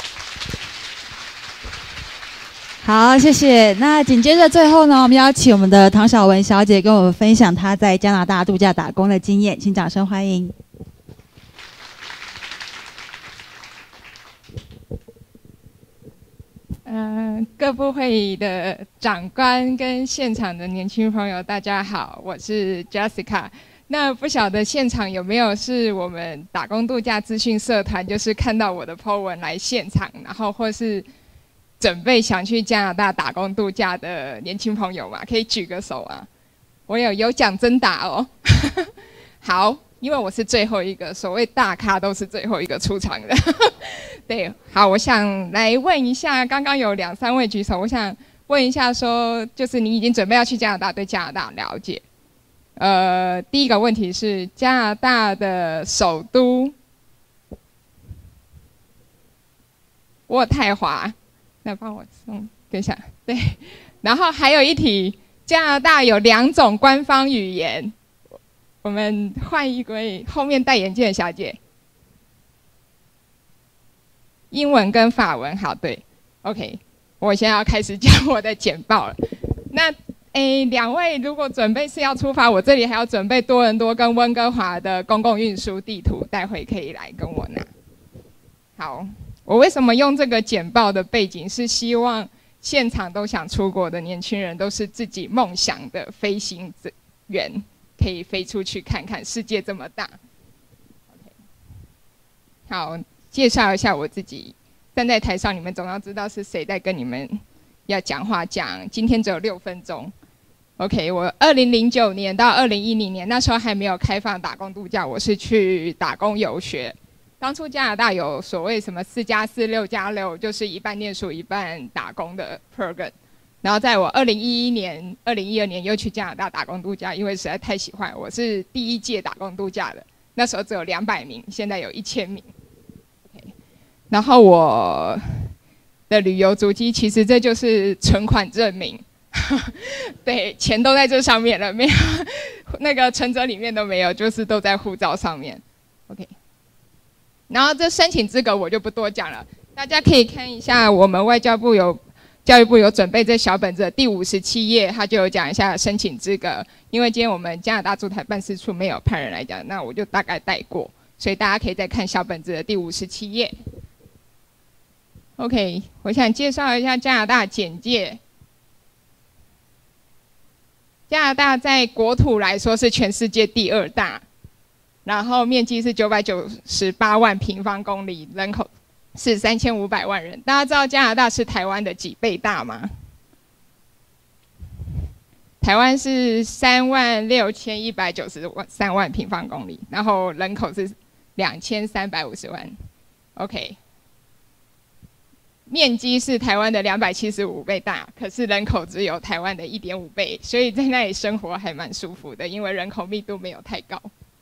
好，谢谢。那紧接着最后呢，我们邀请我们的唐小文小姐跟我们分享她在加拿大度假打工的经验，请掌声欢迎。 嗯、呃，各部会议的长官跟现场的年轻朋友，大家好，我是 Jessica。那不晓得现场有没有是我们打工度假资讯社团，就是看到我的 po 文来现场，然后或是准备想去加拿大打工度假的年轻朋友嘛，可以举个手啊！我有有奖征答哦。好，因为我是最后一个，所谓大咖都是最后一个出场的。对，好，我想来问一下，刚刚有两三位举手，我想问一下说，就是你已经准备要去加拿大，对加拿大了解？呃，第一个问题是加拿大的首都渥太华，那帮我送等一下，对。然后还有一题，加拿大有两种官方语言，我们换一位后面戴眼镜的小姐，英文跟法文，好，对 ，OK， 我现在要开始讲我的简报了，那。诶，两位如果准备是要出发，我这里还要准备多伦多跟温哥华的公共运输地图，待会可以来跟我拿。好，我为什么用这个简报的背景，是希望现场都想出国的年轻人，都是自己梦想的飞行员，可以飞出去看看世界这么大。OK， 好，介绍一下我自己，站在台上，你们总要知道是谁在跟你们要讲话，讲今天只有六分钟。OK， 我二零零九年到二零一零年，那时候还没有开放打工度假，我是去打工游学。当初加拿大有所谓什么四加四、六加六，就是一半念书一半打工的 program。然后在我二零一一年、二零一二年又去加拿大打工度假，因为实在太喜欢，我是第一届打工度假的，那时候只有两百名，现在有一千名。OK， 然后我的旅游足迹，其实这就是存款证明。对，钱都在这上面了，没有那个存折里面都没有，就是都在护照上面。OK， 然后这申请资格我就不多讲了，大家可以看一下我们外交部有教育部有准备这小本子的第五十七页，它就有讲一下申请资格。因为今天我们加拿大驻台办事处没有派人来讲，那我就大概带过，所以大家可以再看小本子的第五十七页。OK， 我想介绍一下加拿大简介。加拿大在国土来说是全世界第二大，然后面积是九百九十八万平方公里，人口是三千五百万人。大家知道加拿大是台湾的几倍大吗？台湾是三万六千一百九十三万平方公里，然后人口是两千三百五十万。OK。面积是台湾的两百七十五倍大，可是人口只有台湾的 一点五倍，所以在那里生活还蛮舒服的，因为人口密度没有太高。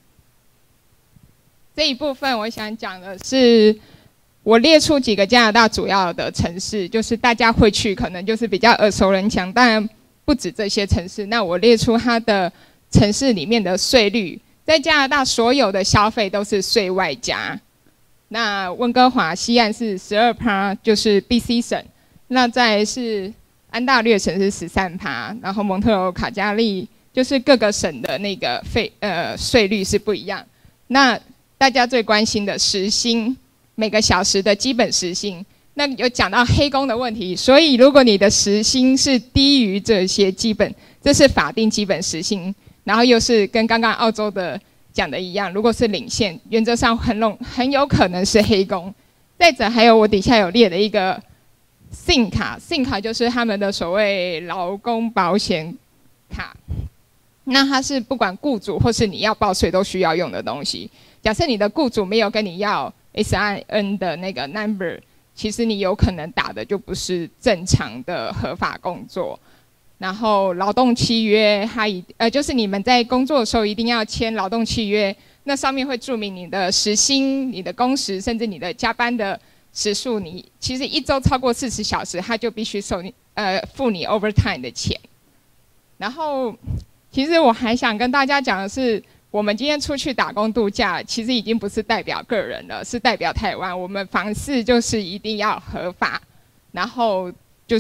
这一部分我想讲的是，我列出几个加拿大主要的城市，就是大家会去，可能就是比较耳熟能详，当然不止这些城市。那我列出它的城市里面的税率，在加拿大所有的消费都是税外加。那温哥华西岸是 百分之十二， 就是 B C 省。那再来是安大略省是 百分之十三， 然后蒙特罗卡加利就是各个省的那个费呃税率是不一样。那大家最关心的时薪，每个小时的基本时薪，那有讲到黑工的问题，所以如果你的时薪是低于这些基本，这是法定基本时薪，然后又是跟刚刚澳洲的讲的一样，如果是领现，原则上很容很有可能是黑工。再者，还有我底下有列的一个 S I M 卡 ，S I M 卡就是他们的所谓劳工保险卡。那它是不管雇主或是你要报税都需要用的东西。假设你的雇主没有跟你要 S I N 的那个 number， 其实你有可能打的就不是正常的合法工作。然后劳动契约，它一呃就是你们在工作的时候一定要签劳动契约，那上面会注明你的时薪、你的工时，甚至你的加班的时数。你其实一周超过四十小时，它就必须收你呃付你 overtime 的钱。然后，其实我还想跟大家讲的是，我们今天出去打工度假，其实已经不是代表个人了，是代表台湾。我们凡事就是一定要合法，然后就是。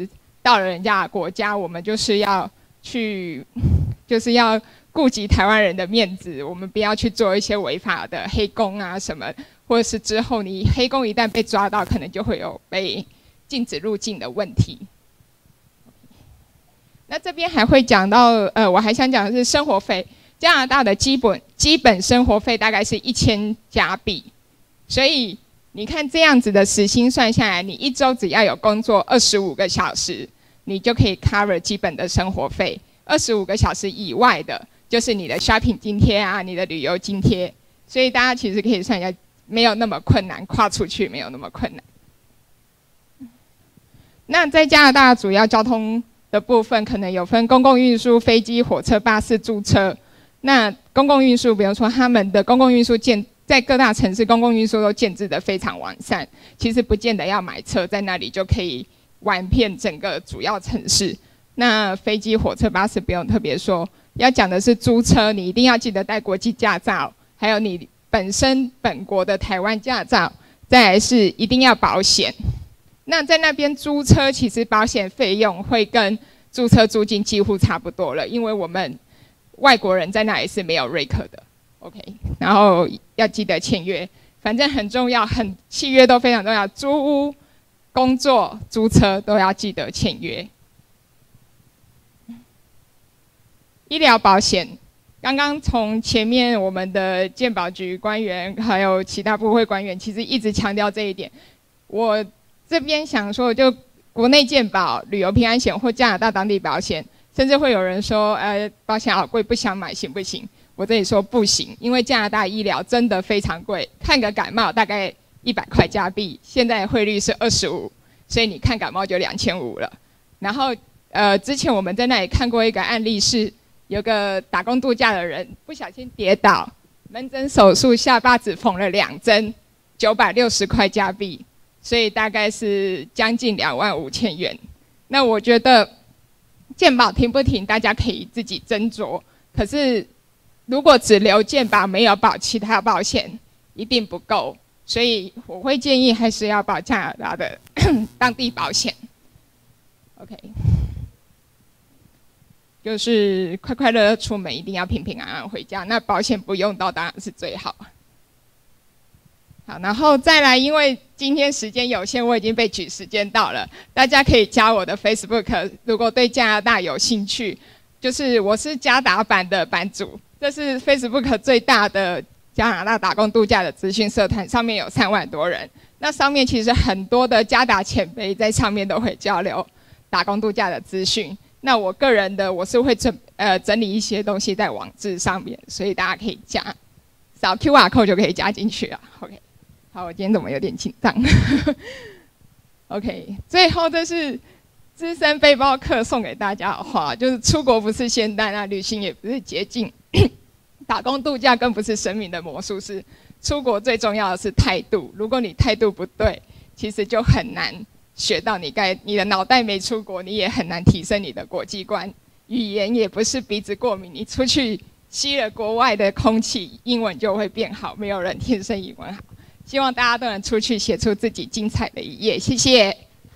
到了人家的国家，我们就是要去，就是要顾及台湾人的面子，我们不要去做一些违法的黑工啊什么，或者是之后你黑工一旦被抓到，可能就会有被禁止入境的问题。那这边还会讲到，呃，我还想讲的是生活费，加拿大的基本基本生活费大概是一千加币，所以你看这样子的时薪算下来，你一周只要有工作二十五个小时。你就可以 cover 基本的生活费，二十五个小时以外的，就是你的 shopping 津贴啊，你的旅游津贴。所以大家其实可以算一下，没有那么困难，跨出去没有那么困难。那在加拿大主要交通的部分，可能有分公共运输、飞机、火车、巴士、租车。那公共运输，比如说他们的公共运输建在各大城市，公共运输都建制得非常完善，其实不见得要买车，在那里就可以。玩遍整个主要城市，那飞机、火车、巴士不用特别说。要讲的是租车，你一定要记得带国际驾照，还有你本身本国的台湾驾照。再来是一定要保险。那在那边租车，其实保险费用会跟租车租金几乎差不多了，因为我们外国人在那里是没有瑞克的。OK， 然后要记得签约，反正很重要，很契约都非常重要。租屋。工作、租车都要记得签约。医疗保险，刚刚从前面我们的健保局官员还有其他部会官员，其实一直强调这一点。我这边想说，就国内健保、旅游平安险或加拿大当地保险，甚至会有人说，呃，保险好贵，不想买，行不行？我这里说不行，因为加拿大医疗真的非常贵，看个感冒大概。一百块加币，现在汇率是二十五，所以你看感冒就两千五了。然后，呃，之前我们在那里看过一个案例是，有个打工度假的人不小心跌倒，门诊手术下巴只缝了两针，九百六十块加币。 所以大概是将近两万五千元。那我觉得健保停不停，大家可以自己斟酌。可是如果只留健保没有保其他保险，一定不够。所以我会建议还是要保加拿大的当地保险。OK， 就是快快乐乐出门，一定要平平安安回家。那保险不用到当然是最好。好，然后再来，因为今天时间有限，我已经被举时间到了，大家可以加我的 Facebook， 如果对加拿大有兴趣，就是我是加达版的版主，这是 Facebook 最大的加拿大打工度假的资讯社团，上面有三万多人。那上面其实很多的加达前辈在上面都会交流打工度假的资讯。那我个人的我是会整呃整理一些东西在网志上面，所以大家可以加，扫 Q R code 就可以加进去了。OK。好，我今天怎么有点紧张？OK， 最后这是资深背包客送给大家的话，就是出国不是仙丹啊，旅行也不是捷径，打工度假更不是生命的魔术师。出国最重要的是态度，如果你态度不对，其实就很难学到你该，你的脑袋没出国，你也很难提升你的国际观。语言也不是鼻子过敏，你出去吸了国外的空气，英文就会变好，没有人天生英文好。希望大家都能出去写出自己精彩的一页，谢谢。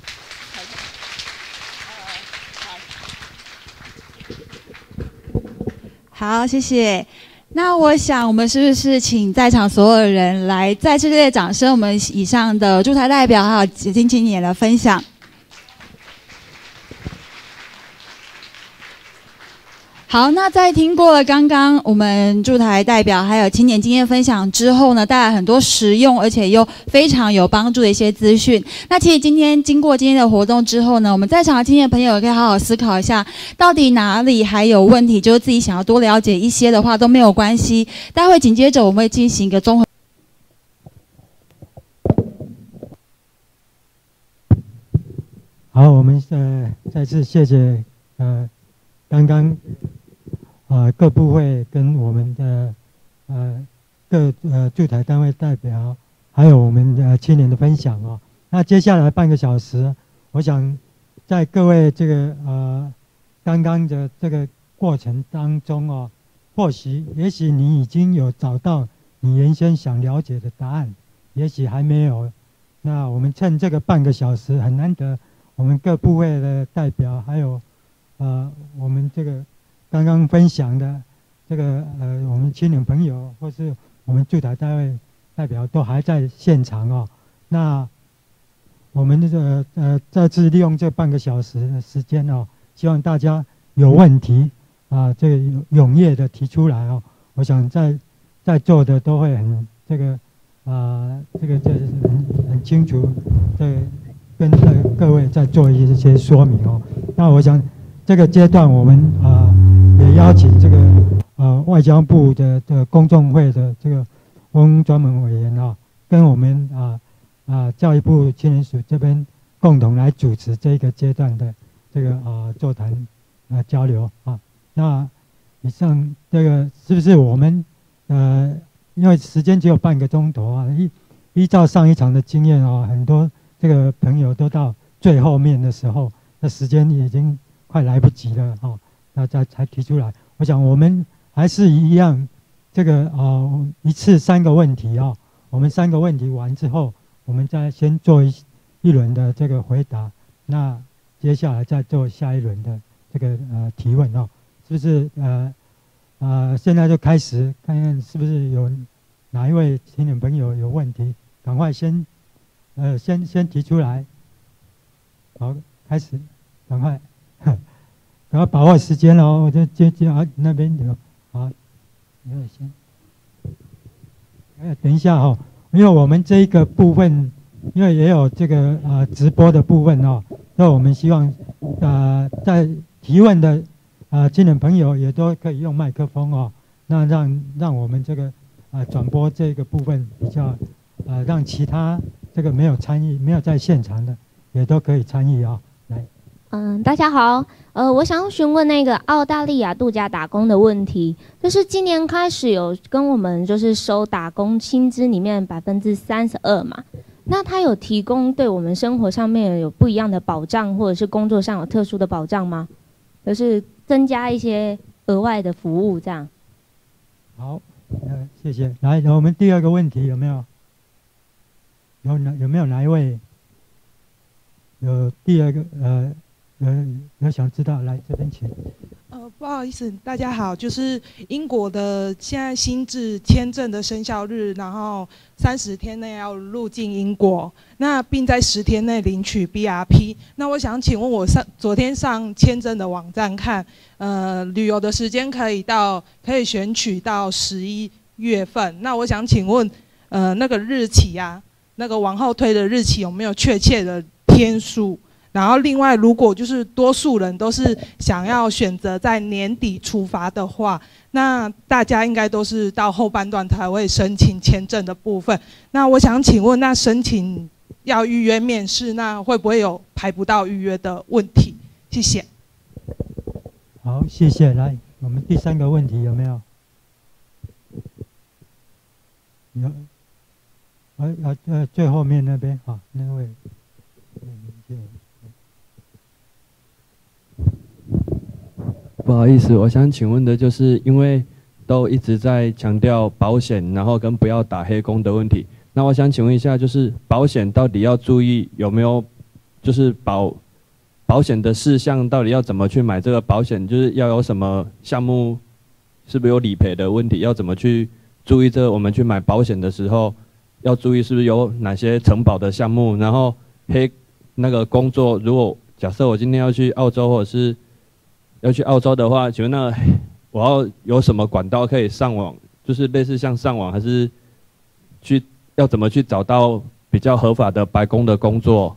好，谢谢。那我想，我们是不是请在场所有人来再次热烈掌声，我们以上的驻台代表还有紫金青年的分享。好，那在听过了刚刚我们驻台代表还有青年经验分享之后呢，带来很多实用而且又非常有帮助的一些资讯。那其实今天经过今天的活动之后呢，我们在场的青年朋友也可以好好思考一下，到底哪里还有问题，就是自己想要多了解一些的话都没有关系。待会紧接着我们会进行一个综合。 好，我们呃再次谢谢呃刚刚。呃，各部会跟我们的呃各呃驻台单位代表，还有我们的青年的分享哦。那接下来半个小时，我想在各位这个呃刚刚的这个过程当中哦，或许也许你已经有找到你原先想了解的答案，也许还没有。那我们趁这个半个小时很难得，我们各部会的代表，还有呃我们这个。刚刚分享的这个呃，我们青年朋友或是我们驻台单位代表都还在现场哦。那我们这个呃再次利用这半个小时的时间哦，希望大家有问题啊，这个踊跃的提出来哦。我想在在座的都会很这个啊，这个这很很清楚，这个跟这各位在做一些说明哦。那我想这个阶段我们啊。也邀请这个呃外交部的的公众会的这个翁专门委员啊，跟我们啊啊教育部青年署这边共同来主持这个阶段的这个啊座谈啊交流啊。那以上这个是不是我们呃因为时间只有半个钟头啊，依依照上一场的经验啊，很多这个朋友都到最后面的时候，那时间已经快来不及了啊。那再才提出来，我想我们还是一样，这个啊、呃、一次三个问题啊、哦，我们三个问题完之后，我们再先做一一轮的这个回答，那接下来再做下一轮的这个呃提问哦，是不是呃呃现在就开始看看是不是有哪一位青年朋友有问题，赶快先呃先先提出来，好，开始，赶快。然后把握时间哦，我就接接啊那边有啊，没有先，哎，等一下哈、哦，因为我们这一个部分，因为也有这个呃直播的部分哦，那我们希望呃在提问的呃青年朋友也都可以用麦克风哦，那让让我们这个呃转播这个部分比较呃让其他这个没有参与没有在现场的也都可以参与啊、哦，来。 嗯，大家好，呃，我想询问那个澳大利亚度假打工的问题，就是今年开始有跟我们就是收打工薪资里面百分之三十二嘛， 那它有提供对我们生活上面有不一样的保障，或者是工作上有特殊的保障吗？就是增加一些额外的服务这样。 好，呃，谢谢。来，我们第二个问题有没有？有哪有没有哪一位？有第二个呃。有有想知道，来这边请。 呃，不好意思，大家好，就是英国的现在新制签证的生效日，然后三十天内要入境英国，那并在十天内领取 B R P。那我想请问，我上昨天上签证的网站看，呃，旅游的时间可以到可以选取到十一月份。那我想请问，呃，那个日期啊，那个往后推的日期有没有确切的天数？然后另外，如果就是多数人都是想要选择在年底出发的话，那大家应该都是到后半段才会申请签证的部分。那我想请问，那申请要预约面试，那会不会有排不到预约的问题？谢谢。 好，谢谢。来，我们第三个问题有没有？有，呃呃呃，最后面那边啊，那位。 不好意思，我想请问的就是，因为都一直在强调保险，然后跟不要打黑工的问题。那我想请问一下，就是保险到底要注意有没有，就是保保险的事项到底要怎么去买这个保险？就是要有什么项目，是不是有理赔的问题？要怎么去注意这个？我们去买保险的时候要注意是不是有哪些承保的项目？然后黑那个工作，如果假设我今天要去澳洲或者是要去澳洲的话，请问那我要有什么管道可以上网？就是类似像上网，还是去要怎么去找到比较合法的白工的工作？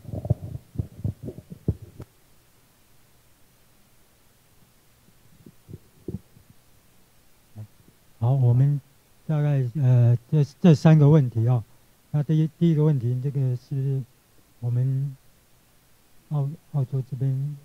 好，我们大概呃这这三个问题哦。那第一第一个问题，这个是我们澳澳洲这边。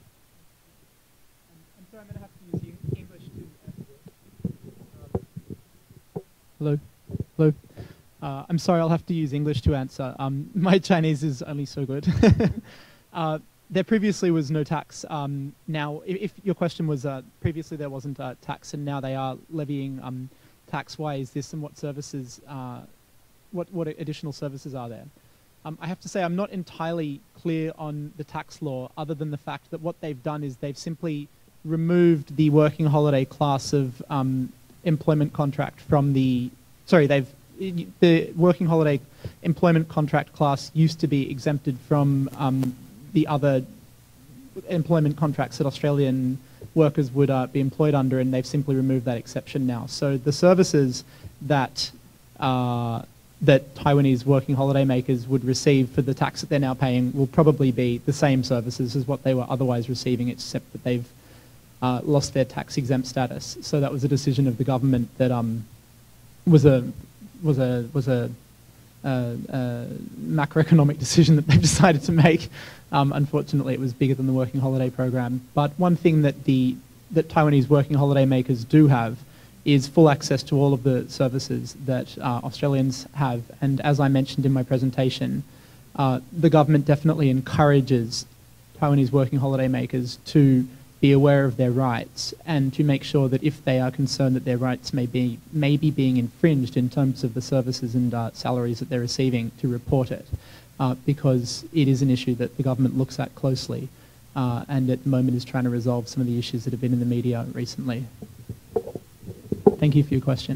Hello, hello. Uh, I'm sorry, I'll have to use English to answer. Um, my Chinese is only so good. uh, there previously was no tax. Um, now, if, if your question was uh, previously there wasn't a tax, and now they are levying um, tax, why is this, and what services, uh, what what additional services are there? Um, I have to say I'm not entirely clear on the tax law, other than the fact that what they've done is they've simply removed the working holiday class of um, employment contract from the, sorry, they've, the working holiday employment contract class used to be exempted from um, the other employment contracts that Australian workers would uh, be employed under, and they've simply removed that exception now. So the services that uh, that Taiwanese working holiday makers would receive for the tax that they're now paying will probably be the same services as what they were otherwise receiving, except that they've Uh, lost their tax exempt status. So that was a decision of the government that um, was a was a was a, a, a macroeconomic decision that they've decided to make. Um, unfortunately, it was bigger than the working holiday program. But one thing that the that Taiwanese working holiday makers do have is full access to all of the services that uh, Australians have. And as I mentioned in my presentation, uh, the government definitely encourages Taiwanese working holiday makers to be aware of their rights, and to make sure that if they are concerned that their rights may be may be being infringed in terms of the services and uh, salaries that they're receiving, to report it, uh, because it is an issue that the government looks at closely, uh, and at the moment is trying to resolve some of the issues that have been in the media recently. Thank you for your question.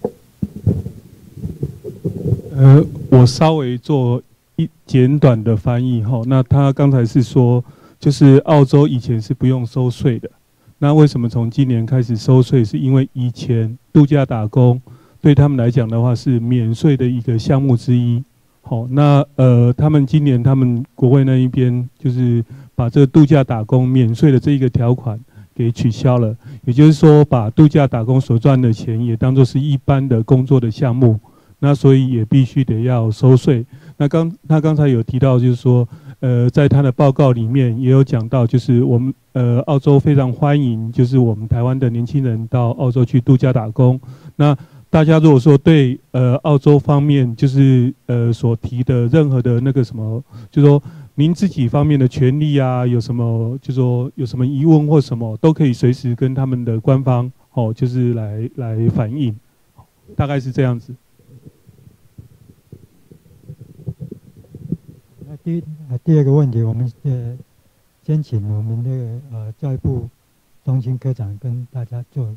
呃，我稍微做一简短的翻译哈。那他刚才是说，就是澳洲以前是不用收税的，那为什么从今年开始收税？是因为以前度假打工对他们来讲的话是免税的一个项目之一。好，那呃，他们今年他们国会那一边就是把这个度假打工免税的这一个条款给取消了，也就是说，把度假打工所赚的钱也当作是一般的工作的项目，那所以也必须得要收税。那刚他刚才有提到，就是说。呃，在他的报告里面也有讲到，就是我们呃澳洲非常欢迎，就是我们台湾的年轻人到澳洲去度假打工。那大家如果说对呃澳洲方面就是呃所提的任何的那个什么，就说您自己方面的权利啊，有什么就说有什么疑问或什么，都可以随时跟他们的官方哦，就是来来反映，大概是这样子。 那第呃第二个问题，我们呃先请我们这个呃教育部中心科长跟大家做。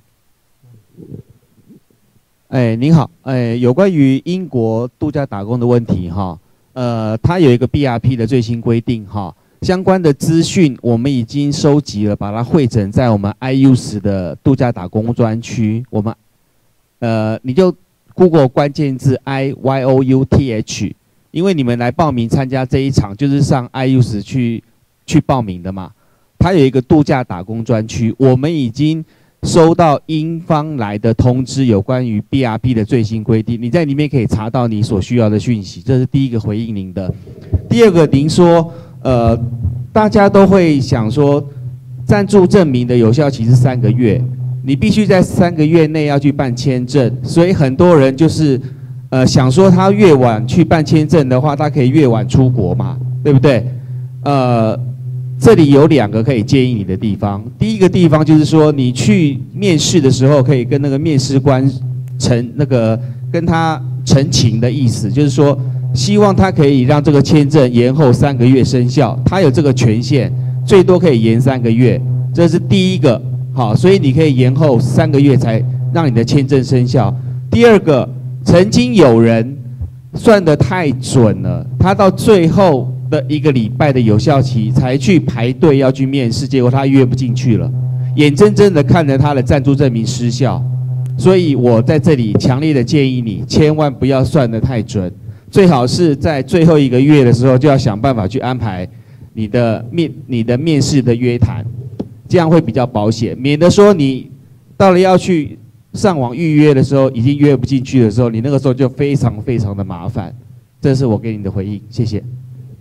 哎，您好，哎，有关于英国度假打工的问题哈，呃，它有一个 B R P 的最新规定哈，相关的资讯我们已经收集了，把它汇整在我们 I U S 的度假打工专区，我们呃，你就 Google 关键字 I Y O U T H， 因为你们来报名参加这一场，就是上 I U S 去去报名的嘛，它有一个度假打工专区，我们已经收到英方来的通知，有关于 B R P 的最新规定，你在里面可以查到你所需要的讯息。这是第一个回应您的。第二个，您说，呃，大家都会想说，暂住证明的有效期是三个月，你必须在三个月内要去办签证，所以很多人就是，呃，想说他越晚去办签证的话，他可以越晚出国嘛，对不对？呃。这里有两个可以建议你的地方。第一个地方就是说，你去面试的时候，可以跟那个面试官陈那个跟他陈情的意思，就是说，希望他可以让这个签证延后三个月生效，他有这个权限，最多可以延三个月，这是第一个。好，所以你可以延后三个月才让你的签证生效。第二个，曾经有人算得太准了，他到最后的一个礼拜的有效期才去排队要去面试，结果他约不进去了，眼睁睁的看着他的暂住证明失效。所以我在这里强烈的建议你，千万不要算得太准，最好是在最后一个月的时候就要想办法去安排你的面你的面试的约谈，这样会比较保险，免得说你到了要去上网预约的时候已经约不进去的时候，你那个时候就非常非常的麻烦。这是我给你的回应，谢谢。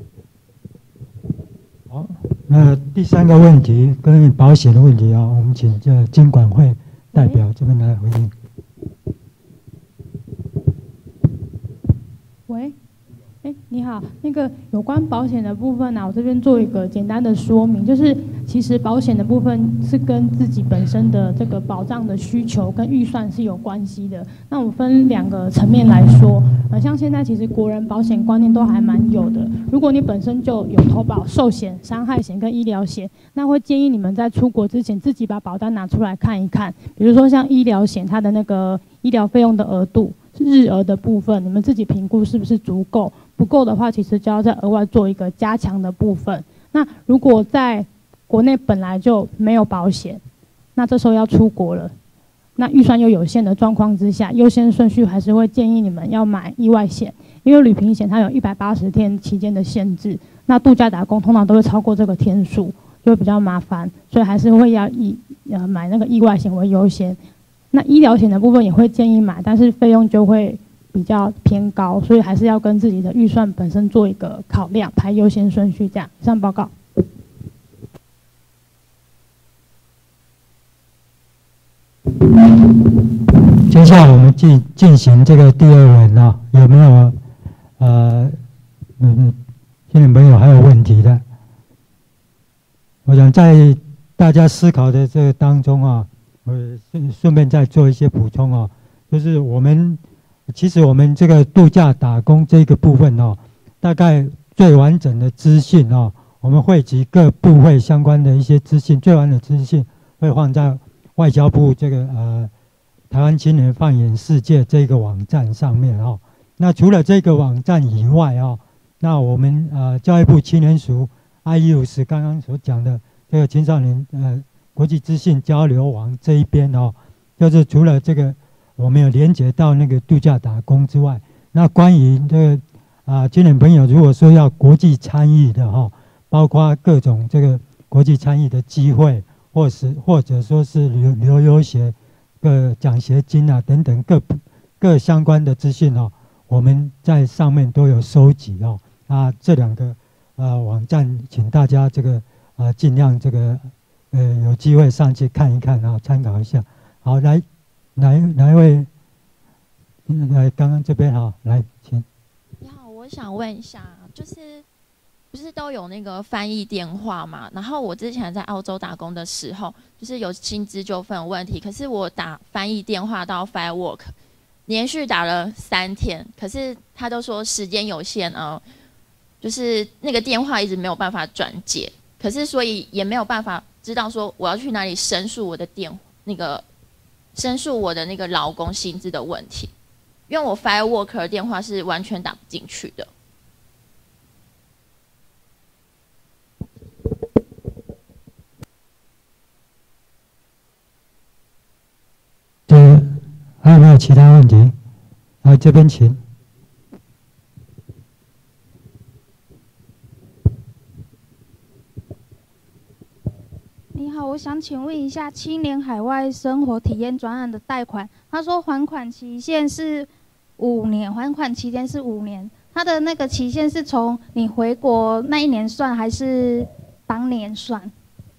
那第三个问题跟保险的问题啊，我们请这金管会代表这边来回应。 喂，哎，你好，那个有关保险的部分呢、啊，我这边做一个简单的说明，就是其实保险的部分是跟自己本身的这个保障的需求跟预算是有关系的。那我分两个层面来说，呃，像现在其实国人保险观念都还蛮有的。如果你本身就有投保寿险、伤害险跟医疗险，那会建议你们在出国之前自己把保单拿出来看一看。比如说像医疗险，它的那个医疗费用的额度、日额的部分，你们自己评估是不是足够？不够的话，其实就要再额外做一个加强的部分。那如果在国内本来就没有保险，那这时候要出国了，那预算又有限的状况之下，优先顺序还是会建议你们要买意外险，因为旅平险它有一百八十天期间的限制，那度假打工通常都会超过这个天数，就会比较麻烦，所以还是会要以呃买那个意外险为优先。那医疗险的部分也会建议买，但是费用就会比较偏高，所以还是要跟自己的预算本身做一个考量，排优先顺序这样。以上报告。 接下来我们进进行这个第二轮啊，有没有呃嗯听众朋友还有问题的？我想在大家思考的这个当中啊，我顺顺便再做一些补充啊，就是我们其实我们这个度假打工这个部分哦，大概最完整的资讯哦，我们汇集各部会相关的一些资讯，最完整的资讯会放在外交部这个呃台湾青年放眼世界这个网站上面哦。那除了这个网站以外哦，那我们呃教育部青年署 I U S 刚刚所讲的这个青少年呃国际资讯交流网这一边哦，就是除了这个我们有连接到那个度假打工之外，那关于这个啊、呃、青年朋友如果说要国际参与的哈、哦，包括各种这个国际参与的机会。或是或者说是留留游学、各奖学金啊等等各各相关的资讯哦，我们在上面都有收集哦。啊，这两个呃网站，请大家这个呃尽量这个呃有机会上去看一看啊，参考一下。好，来哪一哪一位呃，刚刚这边哈，来，请。 你好，我想问一下，就是不是都有那个翻译电话嘛？然后我之前在澳洲打工的时候，就是有薪资纠纷问题，可是我打翻译电话到 Firework， 连续打了三天，可是他都说时间有限啊，就是那个电话一直没有办法转接，可是所以也没有办法知道说我要去哪里申诉我的电那个申诉我的那个劳工薪资的问题。因为我 Firework 的电话是完全打不进去的。 对，还有没有其他问题？来这边请。 你好，我想请问一下，青年海外生活体验专案的贷款，他说还款期限是五年，还款期间是五年，他的那个期限是从你回国那一年算，还是当年算？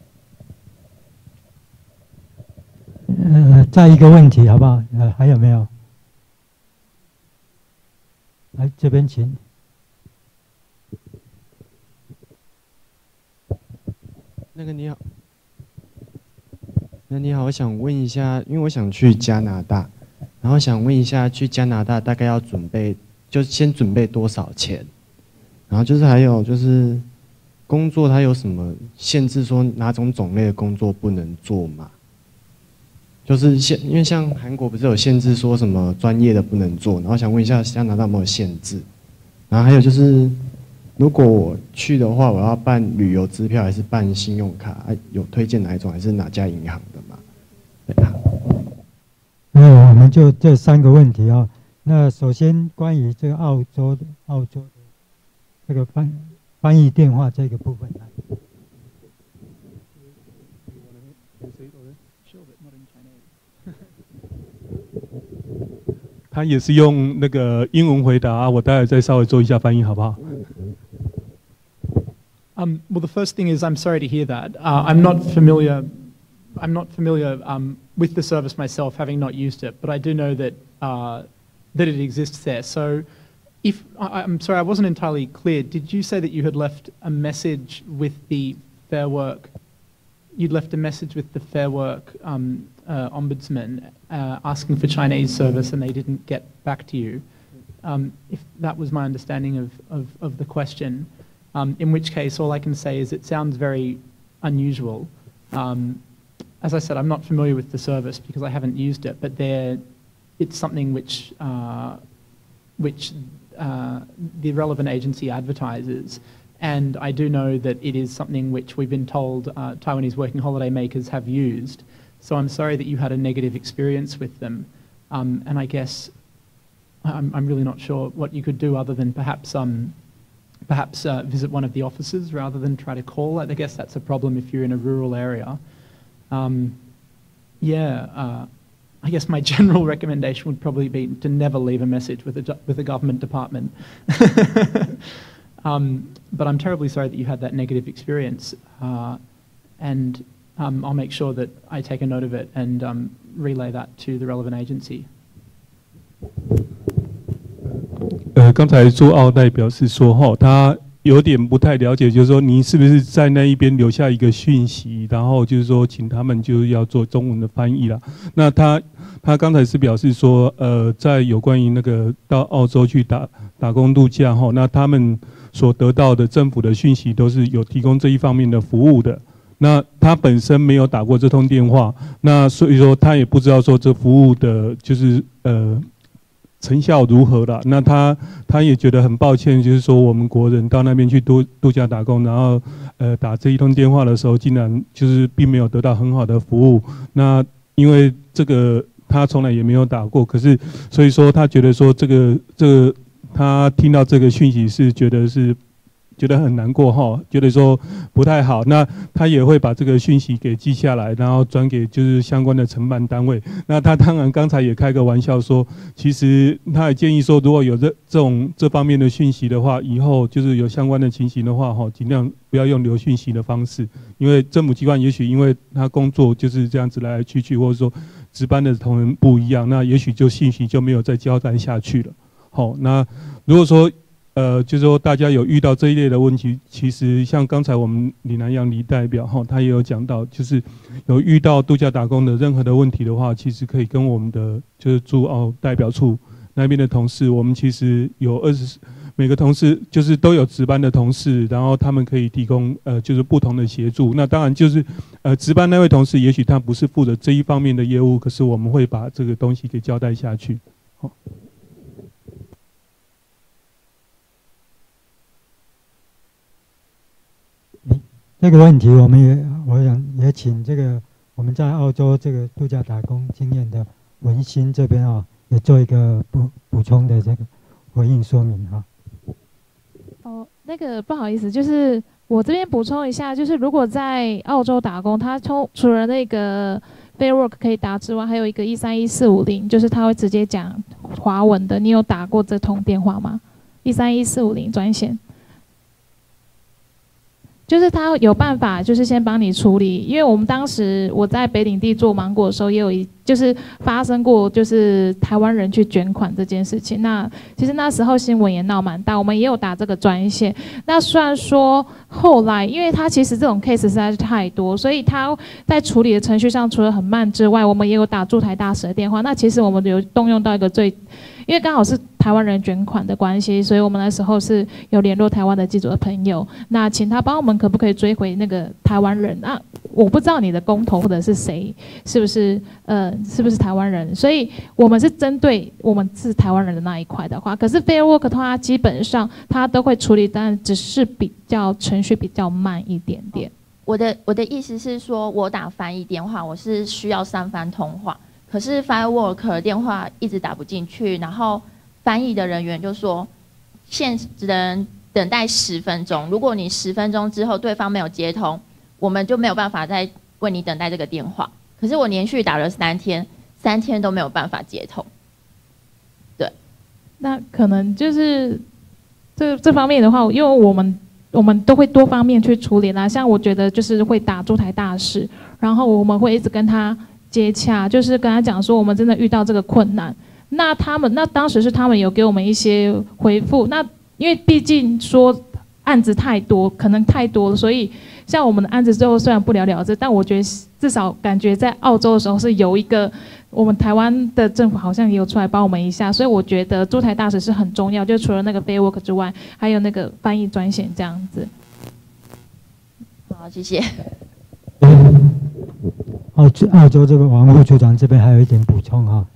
呃，再一个问题好不好？呃，还有没有？来这边请。 那个你好。那你好，我想问一下，因为我想去加拿大，然后想问一下，去加拿大大概要准备，就先准备多少钱？然后就是还有就是工作它有什么限制，说哪种种类的工作不能做嘛？就是限，因为像韩国不是有限制，说什么专业的不能做，然后想问一下加拿大有没有限制？然后还有就是，如果我去的话，我要办旅游支票还是办信用卡？啊，有推荐哪一种，还是哪家银行的吗？对啊。 那我们就这三个问题啊。那首先关于这个澳洲的澳洲的这个翻翻译电话这个部分。 他也是用那个英文回答，我待会再稍微做一下翻译，好不好？ Um, well, the first thing is I'm sorry to hear that. Uh, I'm not familiar. I'm not familiar um, with the service myself, having not used it, but I do know that uh, that it exists there. So, if I, I'm sorry, I wasn't entirely clear. Did you say that you had left a message with the Fair Work? You'd left a message with the Fair Work um, uh, ombudsman uh, asking for Chinese service, and they didn't get back to you. Um, if that was my understanding of of, of the question. Um, in which case, all I can say is it sounds very unusual. Um, as I said, I'm not familiar with the service because I haven't used it, but there, it's something which, uh, which uh, the relevant agency advertises, and I do know that it is something which we've been told uh, Taiwanese working holiday makers have used. So I'm sorry that you had a negative experience with them, um, and I guess I'm, I'm really not sure what you could do other than perhaps um, perhaps uh, visit one of the offices rather than try to call. I guess that's a problem if you're in a rural area. Um, yeah, uh, I guess my general recommendation would probably be to never leave a message with a, with a government department. um, but I'm terribly sorry that you had that negative experience. Uh, and um, I'll make sure that I take a note of it and um, relay that to the relevant agency. 呃，刚才驻澳代表是说，哈，他有点不太了解，就是说您是不是在那一边留下一个讯息，然后就是说请他们就是要做中文的翻译啦。那他他刚才是表示说，呃，在有关于那个到澳洲去打打工度假哈，那他们所得到的政府的讯息都是有提供这一方面的服务的。那他本身没有打过这通电话，那所以说他也不知道说这服务的就是呃。成效如何了？那他他也觉得很抱歉，就是说我们国人到那边去度度假打工，然后呃打这一通电话的时候，竟然就是并没有得到很好的服务。那因为这个他从来也没有打过，可是所以说他觉得说这个这个他听到这个讯息是觉得是。觉得很难过哈，觉得说不太好，那他也会把这个讯息给记下来，然后转给就是相关的承办单位。那他当然刚才也开个玩笑说，其实他也建议说，如果有这这种这方面的讯息的话，以后就是有相关的情形的话哈，尽量不要用留讯息的方式，因为政府机关也许因为他工作就是这样子来来去去，或者说值班的同仁不一样，那也许就信息就没有再交代下去了。好，那如果说呃，就是说大家有遇到这一类的问题，其实像刚才我们李南阳李代表哈，他也有讲到，就是有遇到度假打工的任何的问题的话，其实可以跟我们的就是驻澳代表处那边的同事，我们其实有二十每个同事就是都有值班的同事，然后他们可以提供呃就是不同的协助。那当然就是呃值班那位同事，也许他不是负责这一方面的业务，可是我们会把这个东西给交代下去。好。 这个问题，我们也我想也请这个我们在澳洲这个度假打工经验的文心这边啊，也做一个补补充的这个回应说明哈。 哦，那个不好意思，就是我这边补充一下，就是如果在澳洲打工，他除除了那个 Fair Work 可以打之外，还有一个一三一四五零，就是他会直接讲华文的。你有打过这通电话吗？一三一四五零专线。就是他有办法，就是先帮你处理，因为我们当时我在北领地做芒果的时候，也有一就是发生过，就是台湾人去卷款这件事情。那其实那时候新闻也闹蛮大，我们也有打这个专线。那虽然说后来，因为他其实这种 case 实在是太多，所以他在处理的程序上除了很慢之外，我们也有打驻台大使的电话。那其实我们有动用到一个最，因为刚好是台湾人卷款的关系，所以我们那时候是有联络台湾的记者的朋友，那请他帮我们可不可以追回那个台湾人啊？我不知道你的公投或者是谁，是不是呃是不是台湾人？所以我们是针对我们是台湾人的那一块的话，可是 Fair Work 的话，基本上他都会处理，但只是比较程序比较慢一点点。 我的我的意思是说，我打翻译电话，我是需要三番通话。可是 Firework 电话一直打不进去，然后翻译的人员就说，现只能等待十分钟。如果你十分钟之后对方没有接通，我们就没有办法再为你等待这个电话。可是我连续打了三天，三天都没有办法接通。对， 那可能就是这这方面的话，因为我们我们都会多方面去处理啦。像我觉得就是会打驻台大使，然后我们会一直跟他接洽，就是跟他讲说我们真的遇到这个困难。那他们那当时是他们有给我们一些回复，那因为毕竟说案子太多，可能太多了，所以像我们的案子最后虽然不了了之，但我觉得至少感觉在澳洲的时候是有一个我们台湾的政府好像也有出来帮我们一下，所以我觉得驻台大使是很重要，就除了那个 Fair Work 之外，还有那个翻译专线这样子。 好，谢谢。 澳洲澳洲这个王副处长这边还有一点补充哈。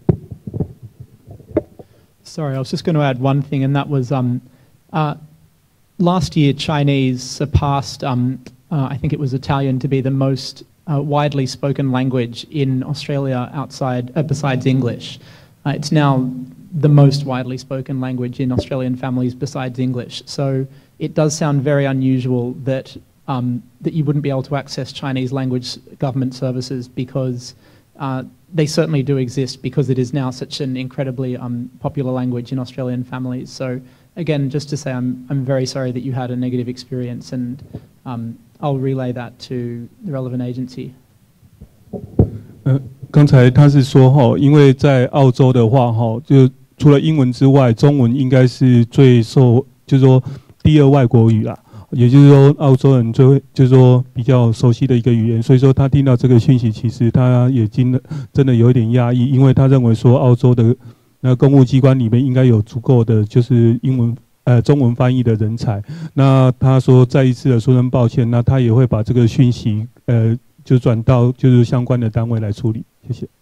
Sorry, I was just going to add one thing, and that was um, uh, last year Chinese surpassed, um, uh, I think it was Italian, to be the most uh, widely spoken language in Australia outside, uh, besides English. Uh, it's now the most widely spoken language in Australian families besides English. So it does sound very unusual that um, that you wouldn't be able to access Chinese language government services because uh, they certainly do exist because it is now such an incredibly um, popular language in Australian families. So again, just to say I'm, I'm very sorry that you had a negative experience, and um, I'll relay that to the relevant agency. 呃，刚才他是说哈，因为在澳洲的话哈，就除了英文之外，中文应该是最受，就是说第二外国语啦。也就是说，澳洲人最会，就是说比较熟悉的一个语言，所以说他听到这个讯息，其实他也真的真的有一点压抑，因为他认为说澳洲的那公务机关里面应该有足够的就是英文呃中文翻译的人才。那他说再一次的说声抱歉，那他也会把这个讯息呃就转到就是相关的单位来处理。谢谢。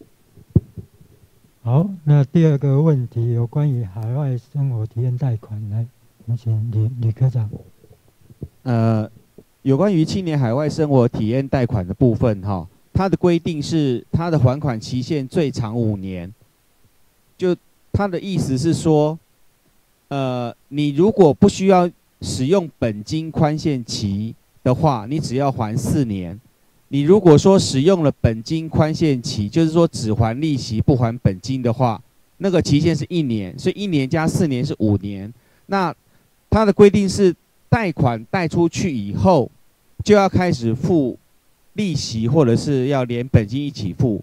好，那第二个问题有关于海外生活体验贷款，来，我们请李李科长。 呃，有关于青年海外生活体验贷款的部分，哈，它的规定是它的还款期限最长五年。就它的意思是说，呃，你如果不需要使用本金宽限期的话，你只要还四年。你如果说使用了本金宽限期，就是说只还利息不还本金的话，那个期限是一年，所以一年加四年是五年。那它的规定是，贷款贷出去以后，就要开始付利息，或者是要连本金一起付。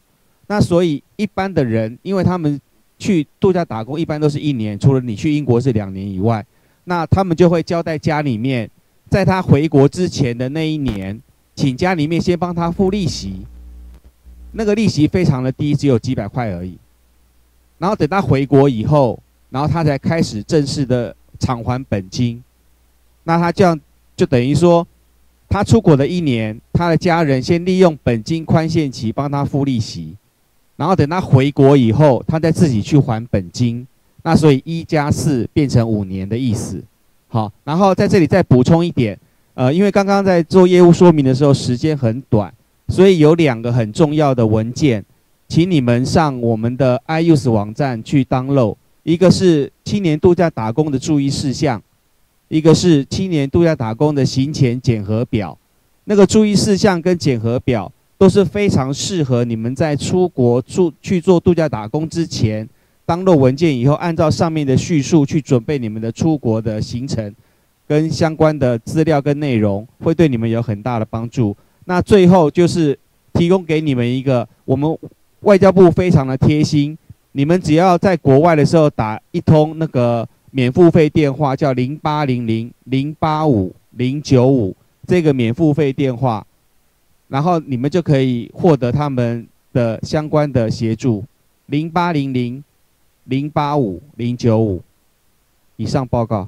那所以一般的人，因为他们去度假打工一般都是一年，除了你去英国是两年以外，那他们就会交代家里面，在他回国之前的那一年，请家里面先帮他付利息，那个利息非常的低，只有几百块而已。然后等他回国以后，然后他才开始正式的偿还本金。那他这样就等于说，他出国的一年，他的家人先利用本金宽限期帮他付利息，然后等他回国以后，他再自己去还本金。那所以一加四变成五年的意思。好，然后在这里再补充一点，呃，因为刚刚在做业务说明的时候时间很短，所以有两个很重要的文件，请你们上我们的 I U S 网站去 download。一个是青年度假打工的注意事项，一个是青年度假打工的行前检核表。那个注意事项跟检核表都是非常适合你们在出国住去做度假打工之前，download文件以后，按照上面的叙述去准备你们的出国的行程跟相关的资料跟内容，会对你们有很大的帮助。那最后就是提供给你们一个，我们外交部非常的贴心，你们只要在国外的时候打一通那个免付费电话，叫零八零零零八五零九五这个免付费电话，然后你们就可以获得他们的相关的协助。零八零零零八五零九五。以上报告。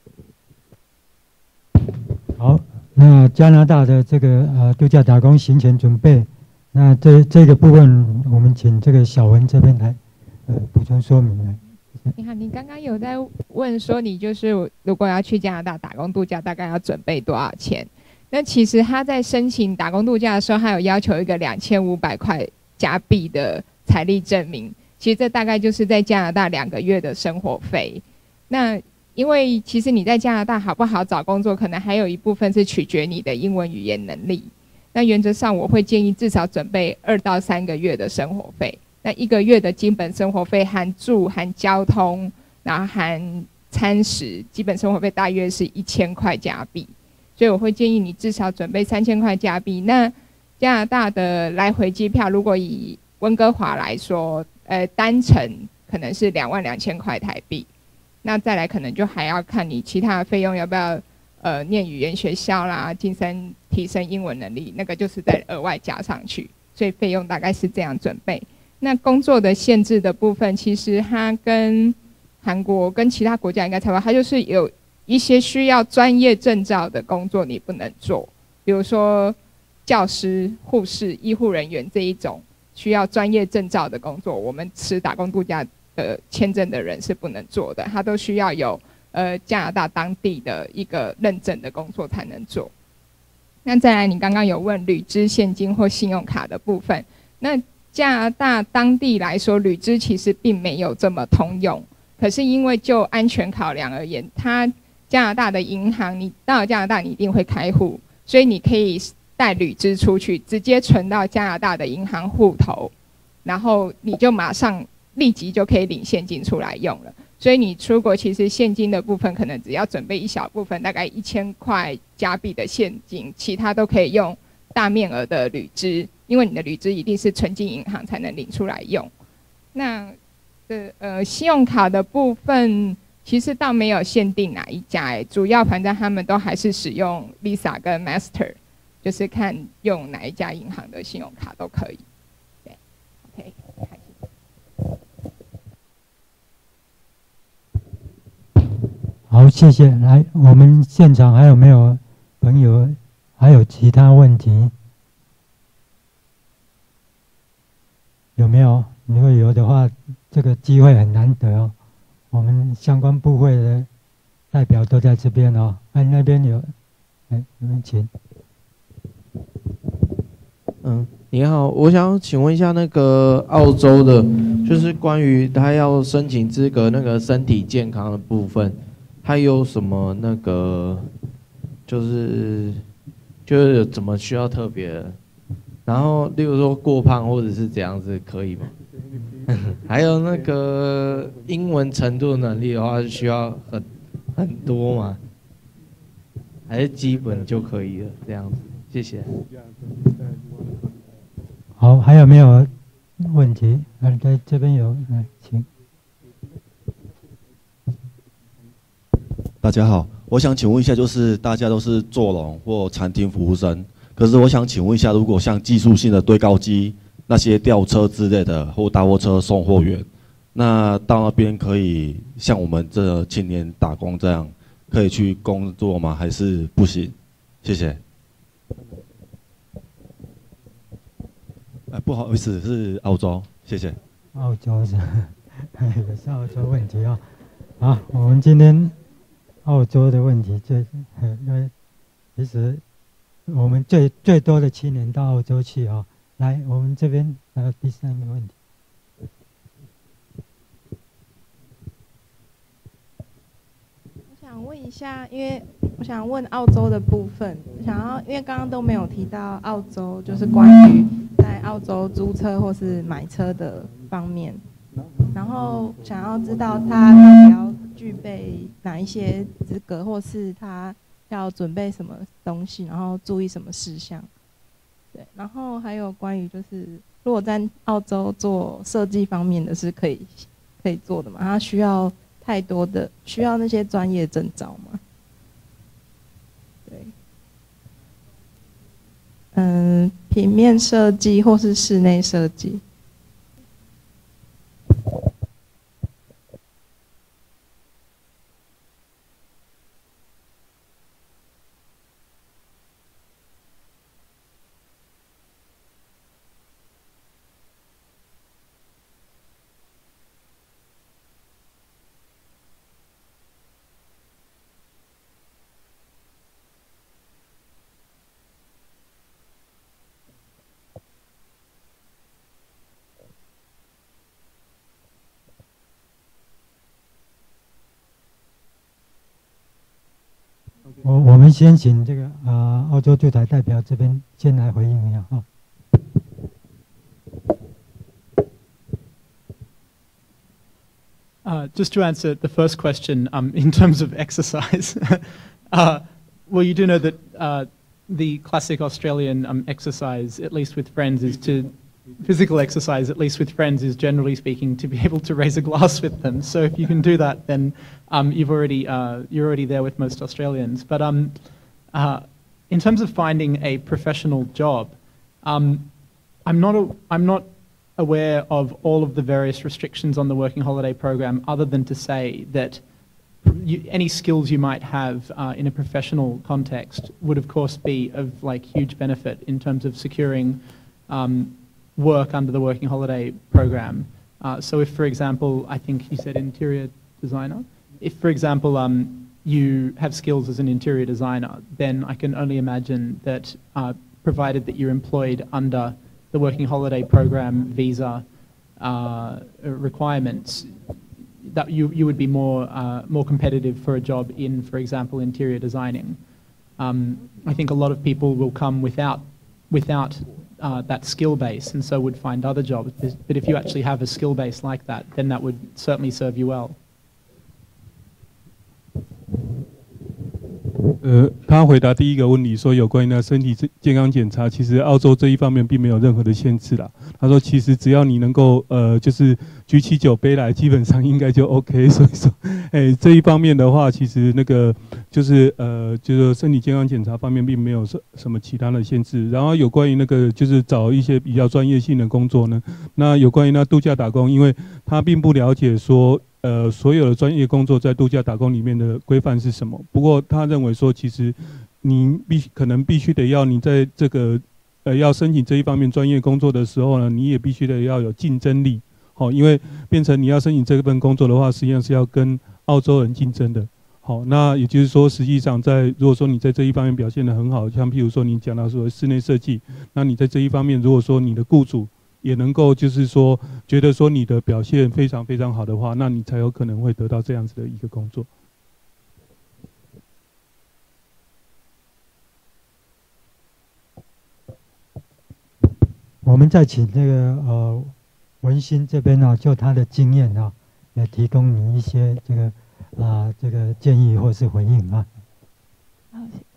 好，那加拿大的这个呃度假打工行前准备，那这这个部分我们请这个小文这边来呃补充说明来。 你好，你刚刚有在问说，你就是如果要去加拿大打工度假，大概要准备多少钱？那其实他在申请打工度假的时候，他有要求一个两千五百块加币的财力证明。其实这大概就是在加拿大两个月的生活费。那因为其实你在加拿大好不好找工作，可能还有一部分是取决你的英文语言能力。那原则上我会建议至少准备二到三个月的生活费。那一个月的基本生活费含住、含交通，然后含餐食，基本生活费大约是一千块加币。所以我会建议你至少准备三千块加币。那加拿大的来回机票，如果以温哥华来说，呃，单程可能是两万两千块台币。那再来可能就还要看你其他的费用要不要呃念语言学校啦，晋升提升英文能力，那个就是再额外加上去。所以费用大概是这样准备。那工作的限制的部分，其实它跟韩国跟其他国家应该差不多，它就是有一些需要专业证照的工作你不能做，比如说教师、护士、医护人员这一种需要专业证照的工作，我们持打工度假的签证的人是不能做的，他都需要有呃加拿大当地的一个认证的工作才能做。那再来，你刚刚有问旅资、现金或信用卡的部分，那加拿大当地来说，旅资其实并没有这么通用，可是因为就安全考量而言，它加拿大的银行，你到了加拿大你一定会开户，所以你可以带旅资出去，直接存到加拿大的银行户头，然后你就马上立即就可以领现金出来用了。所以你出国其实现金的部分可能只要准备一小部分，大概一千块加币的现金，其他都可以用大面额的旅资，因为你的旅资一定是存进银行才能领出来用。那的呃信用卡的部分其实倒没有限定哪一家，哎，主要反正他们都还是使用 Visa 跟 Master， 就是看用哪一家银行的信用卡都可以。对 ，OK， 开始。 好，谢谢。来，我们现场还有没有朋友还有其他问题？有没有？如果有的话，这个机会很难得哦。我们相关部会的代表都在这边哦。哎，那边有，哎，你们请。 嗯，你好，我想请问一下，那个澳洲的，就是关于他要申请资格那个身体健康的部分，他有什么那个，就是就是怎么需要特别的？然后，例如说过胖或者是怎样子，可以吗？还有那个英文程度能力的话，需要很很多吗？还是基本就可以了？这样子，谢谢。 好，还有没有问题？啊，在这边有，来，请。 大家好，我想请问一下，就是大家都是坐笼或餐厅服务生，可是我想请问一下，如果像技术性的堆高机、那些吊车之类的，或大货车送货员，那到那边可以像我们这青年打工这样，可以去工作吗？还是不行？谢谢。哎，不好意思，是澳洲，谢谢。 澳洲是，也是澳洲问题啊。好，我们今天。澳洲的问题最，因为其实我们最最多的青年到澳洲去啊、哦。来，我们这边还有第三个问题。 我想问一下，因为我想问澳洲的部分，想要因为刚刚都没有提到澳洲，就是关于在澳洲租车或是买车的方面，然后想要知道他到底要具备哪一些资格，或是他要准备什么东西，然后注意什么事项。对，然后还有关于就是如果在澳洲做设计方面的是可以可以做的吗？他需要太多的需要那些专业证照吗？对，嗯，平面设计或是室内设计。 我我们先请这个啊、呃、澳洲驻台代表这边先来回应一下啊。 Uh, just to answer the first question, um, in terms of exercise, uh, well, you do know that uh, the classic Australian um, exercise, at least with friends, is to physical exercise, at least with friends, is generally speaking to be able to raise a glass with them. So if you can do that, then um, you've already uh, you're already there with most Australians. But um, uh, in terms of finding a professional job, um, I'm not a, I'm not aware of all of the various restrictions on the working holiday program, other than to say that you, any skills you might have uh, in a professional context would, of course, be of like huge benefit in terms of securing um, work under the working holiday program. Uh, so if, for example, I think you said interior designer, if, for example, um, you have skills as an interior designer, then I can only imagine that uh, provided that you're employed under the working holiday program visa uh, requirements, that you, you would be more, uh, more competitive for a job in, for example, interior designing. Um, I think a lot of people will come without, without uh, that skill base, and so would find other jobs. But if you actually have a skill base like that, then that would certainly serve you well. 呃，他回答第一个问题说，有关于那身体健康检查，其实澳洲这一方面并没有任何的限制啦。他说，其实只要你能够呃，就是举起酒杯来，基本上应该就 OK。所以说，哎，这一方面的话，其实那个就是呃，就是身体健康检查方面并没有什什么其他的限制。然后有关于那个就是找一些比较专业性的工作呢，那有关于那度假打工，因为他并不了解说。呃，所有的专业工作在度假打工里面的规范是什么？不过他认为说，其实你必可能必须得要你在这个呃要申请这一方面专业工作的时候呢，你也必须得要有竞争力，好、哦，因为变成你要申请这份工作的话，实际上是要跟澳洲人竞争的。好，那也就是说，实际上在如果说你在这一方面表现得很好，像譬如说你讲到说室内设计，那你在这一方面，如果说你的雇主也能够就是说觉得说你的表现非常非常好的话，那你才有可能会得到这样子的一个工作。 我们再请这个呃文心这边呢、啊，就他的经验啊，也提供你一些这个啊、呃、这个建议或是回应啊。 好，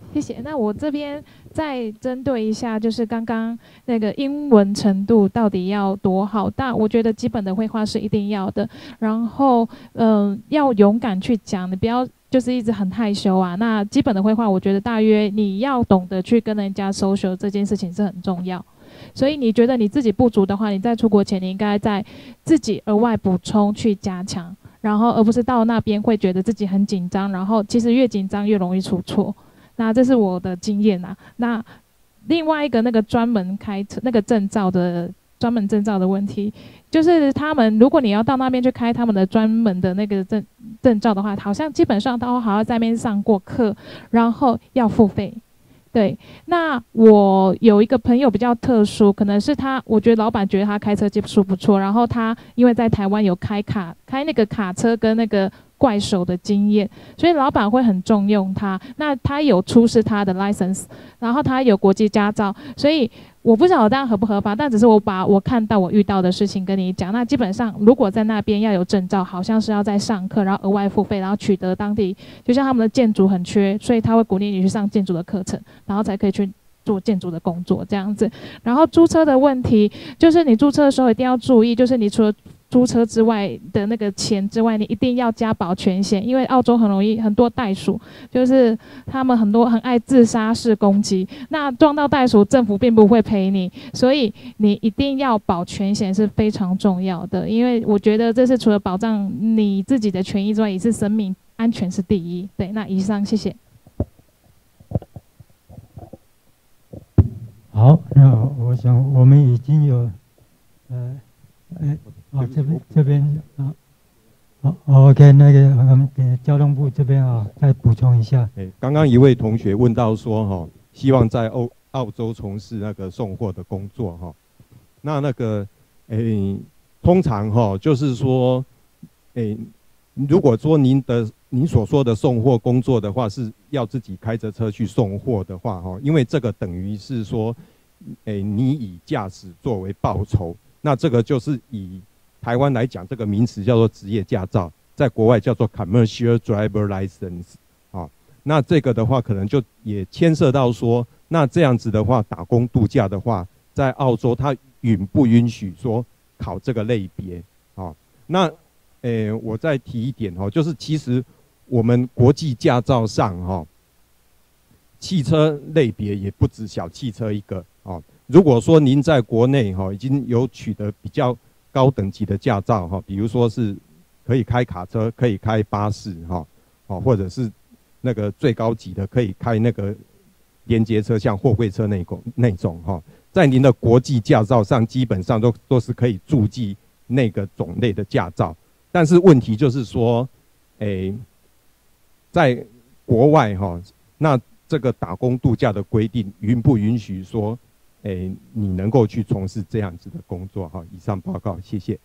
谢谢。那我这边再针对一下，就是刚刚那个英文程度到底要多好？但我觉得基本的绘画是一定要的，然后嗯、呃，要勇敢去讲，你不要就是一直很害羞啊。那基本的绘画，我觉得大约你要懂得去跟人家 social 这件事情是很重要。所以你觉得你自己不足的话，你在出国前你应该在自己额外补充去加强，然后而不是到那边会觉得自己很紧张，然后其实越紧张越容易出错。那这是我的经验啊。那另外一个那个专门开车那个证照的专门证照的问题，就是他们如果你要到那边去开他们的专门的那个证证照的话，好像基本上都还要在那边上过课，然后要付费。对，那我有一个朋友比较特殊，可能是他，我觉得老板觉得他开车技术不错，然后他因为在台湾有开卡开那个卡车跟那个怪手的经验，所以老板会很重用他。那他有出示他的 license， 然后他有国际驾照，所以我不晓得这样合不合法，但只是我把我看到我遇到的事情跟你讲。那基本上如果在那边要有证照，好像是要在上课，然后额外付费，然后取得当地，就像他们的建筑很缺，所以他会鼓励你去上建筑的课程，然后才可以去做建筑的工作这样子。然后租车的问题，就是你租车的时候一定要注意，就是你除了租车之外的那个钱之外，你一定要加保全险，因为澳洲很容易很多袋鼠，就是他们很多很爱自杀式攻击。那撞到袋鼠，政府并不会赔你，所以你一定要保全险是非常重要的。因为我觉得这是除了保障你自己的权益之外，也是生命安全是第一。对，那以上谢谢。 好，那我想我们已经有，呃，呃。哦，这边这边啊，好、哦、，OK， 那个我们给交通部这边啊，再补充一下。 哎，刚刚一位同学问到说，哈、哦，希望在澳澳洲从事那个送货的工作，哈、哦，那那个，哎，通常哈、哦，就是说，哎，如果说您的您所说的送货工作的话，是要自己开着车去送货的话，哈、哦，因为这个等于是说，哎，你以驾驶作为报酬，那这个就是以台湾来讲，这个名词叫做职业驾照，在国外叫做 commercial driver license， 啊，那这个的话，可能就也牵涉到说，那这样子的话，打工度假的话，在澳洲它允不允许说考这个类别？啊，那，诶，我再提一点哈，就是其实我们国际驾照上哈，汽车类别也不止小汽车一个啊。如果说您在国内哈已经有取得比较高等级的驾照哈，比如说是可以开卡车，可以开巴士哈，哦，或者是那个最高级的可以开那个连接车，像货柜车那种那种哈，在您的国际驾照上基本上都都是可以注记那个种类的驾照。但是问题就是说，诶，在国外哈，那这个打工度假的规定允不允许说？诶，你能够去从事这样子的工作哈？以上报告，谢谢。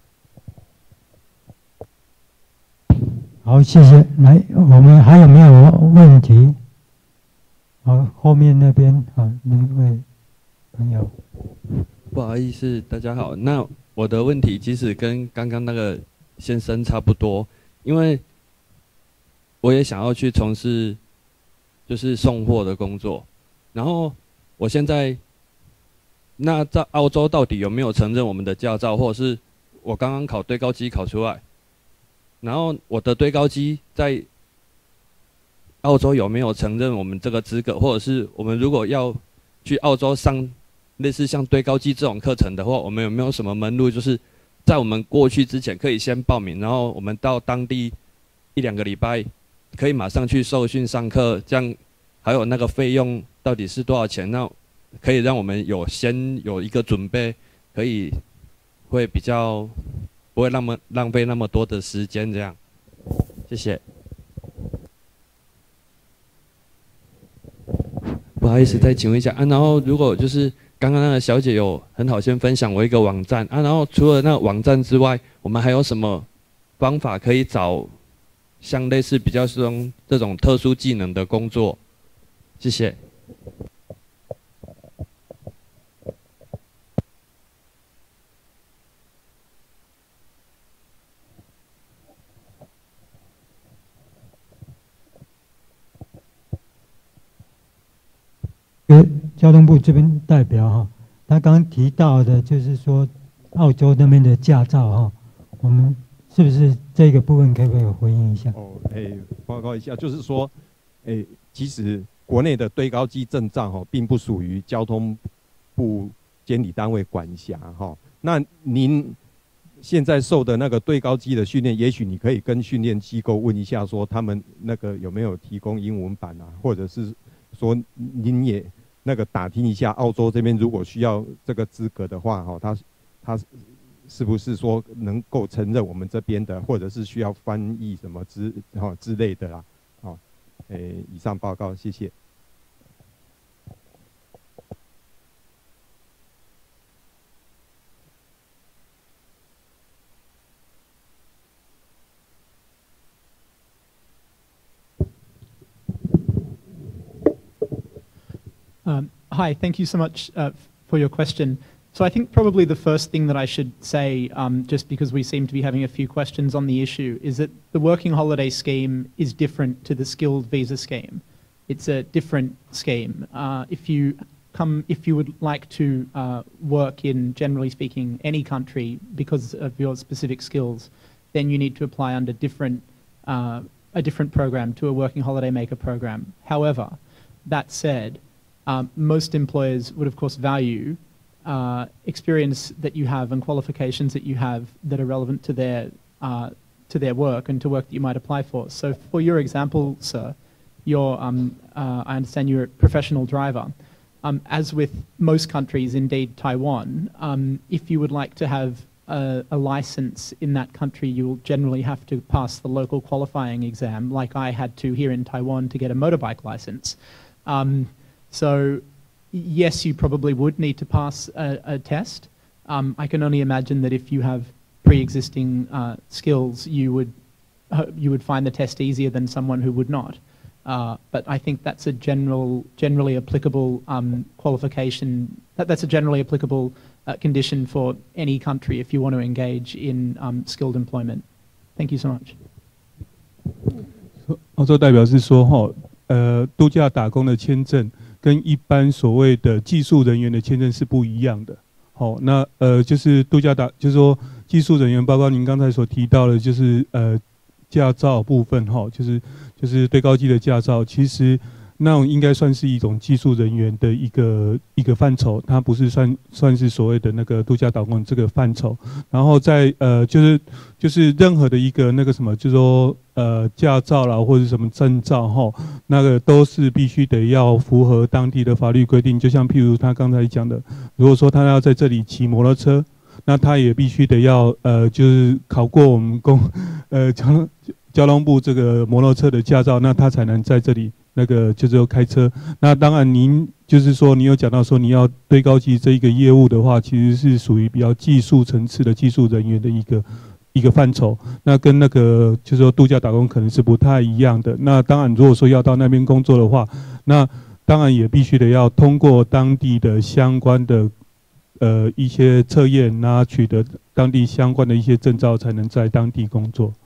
好，谢谢。来，我们还有没有问题？好，后面那边啊，那位朋友。 不好意思，大家好。那我的问题其实跟刚刚那个先生差不多，因为我也想要去从事就是送货的工作，然后我现在。那在澳洲到底有没有承认我们的驾照，或者是我刚刚考堆高机考出来，然后我的堆高机在澳洲有没有承认我们这个资格，或者是我们如果要去澳洲上类似像堆高机这种课程的话，我们有没有什么门路，就是在我们过去之前可以先报名，然后我们到当地一两个礼拜可以马上去受训上课，这样还有那个费用到底是多少钱？那可以让我们有先有一个准备，可以会比较不会那么浪费那么多的时间，这样，谢谢。不好意思，再请问一下啊，然后如果就是刚刚那个小姐有很好先分享我一个网站啊，然后除了那个网站之外，我们还有什么方法可以找像类似比较这种这种特殊技能的工作？谢谢。 交通部这边代表哈，他刚刚提到的就是说澳洲那边的驾照哈，我们是不是这个部分可不可以回应一下？ 哦，哎，报告一下，就是说，哎，其实国内的堆高机证照哈，并不属于交通部监理单位管辖哈。那您现在受的那个堆高机的训练，也许你可以跟训练机构问一下，说他们那个有没有提供英文版啊，或者是说您也那个打听一下，澳洲这边如果需要这个资格的话，哈，他他是不是说能够承认我们这边的，或者是需要翻译什么之哈之类的啦，好，诶，以上报告，谢谢。 Um, hi, thank you so much uh, for your question. So I think probably the first thing that I should say, um, just because we seem to be having a few questions on the issue, is that the working holiday scheme is different to the skilled visa scheme. It's a different scheme. Uh, if you come, if you would like to uh, work in, generally speaking, any country because of your specific skills, then you need to apply under different, uh, a different program, to a working holiday maker program. However, that said, Um, most employers would, of course, value uh, experience that you have and qualifications that you have that are relevant to their, uh, to their work and to work that you might apply for. So for your example, sir, you're, um, uh, I understand you're a professional driver. Um, as with most countries, indeed Taiwan, um, if you would like to have a, a license in that country, you will generally have to pass the local qualifying exam, like I had to here in Taiwan to get a motorbike license. Um, So, yes, you probably would need to pass a, a test. Um, I can only imagine that if you have pre-existing uh, skills, you would uh, you would find the test easier than someone who would not. Uh, but I think that's a general, generally applicable um, qualification. That, that's a generally applicable uh, condition for any country if you want to engage in um, skilled employment. Thank you so much. 澳洲代表是说，哈，呃，度假打工的签证跟一般所谓的技术人员的签证是不一样的。好，那呃，就是度假打，就是说技术人员，包括您刚才所提到的，就是呃驾照部分，哈，就是就是对高机的驾照，其实那种应该算是一种技术人员的一个一个范畴，它不是算算是所谓的那个度假打工这个范畴。然后在呃，就是就是任何的一个那个什么，就是说。呃，驾照啦，或者什么证照哈，那个都是必须得要符合当地的法律规定。就像譬如他刚才讲的，如果说他要在这里骑摩托车，那他也必须得要呃，就是考过我们公呃交通交通部这个摩托车的驾照，那他才能在这里那个就是说开车。那当然，您就是说你有讲到说你要堆高机这一个业务的话，其实是属于比较技术层次的技术人员的一个。一个范畴，那跟那个就是说度假打工可能是不太一样的。那当然，如果说要到那边工作的话，那当然也必须得要通过当地的相关的呃一些测验，那取得当地相关的一些证照，才能在当地工作。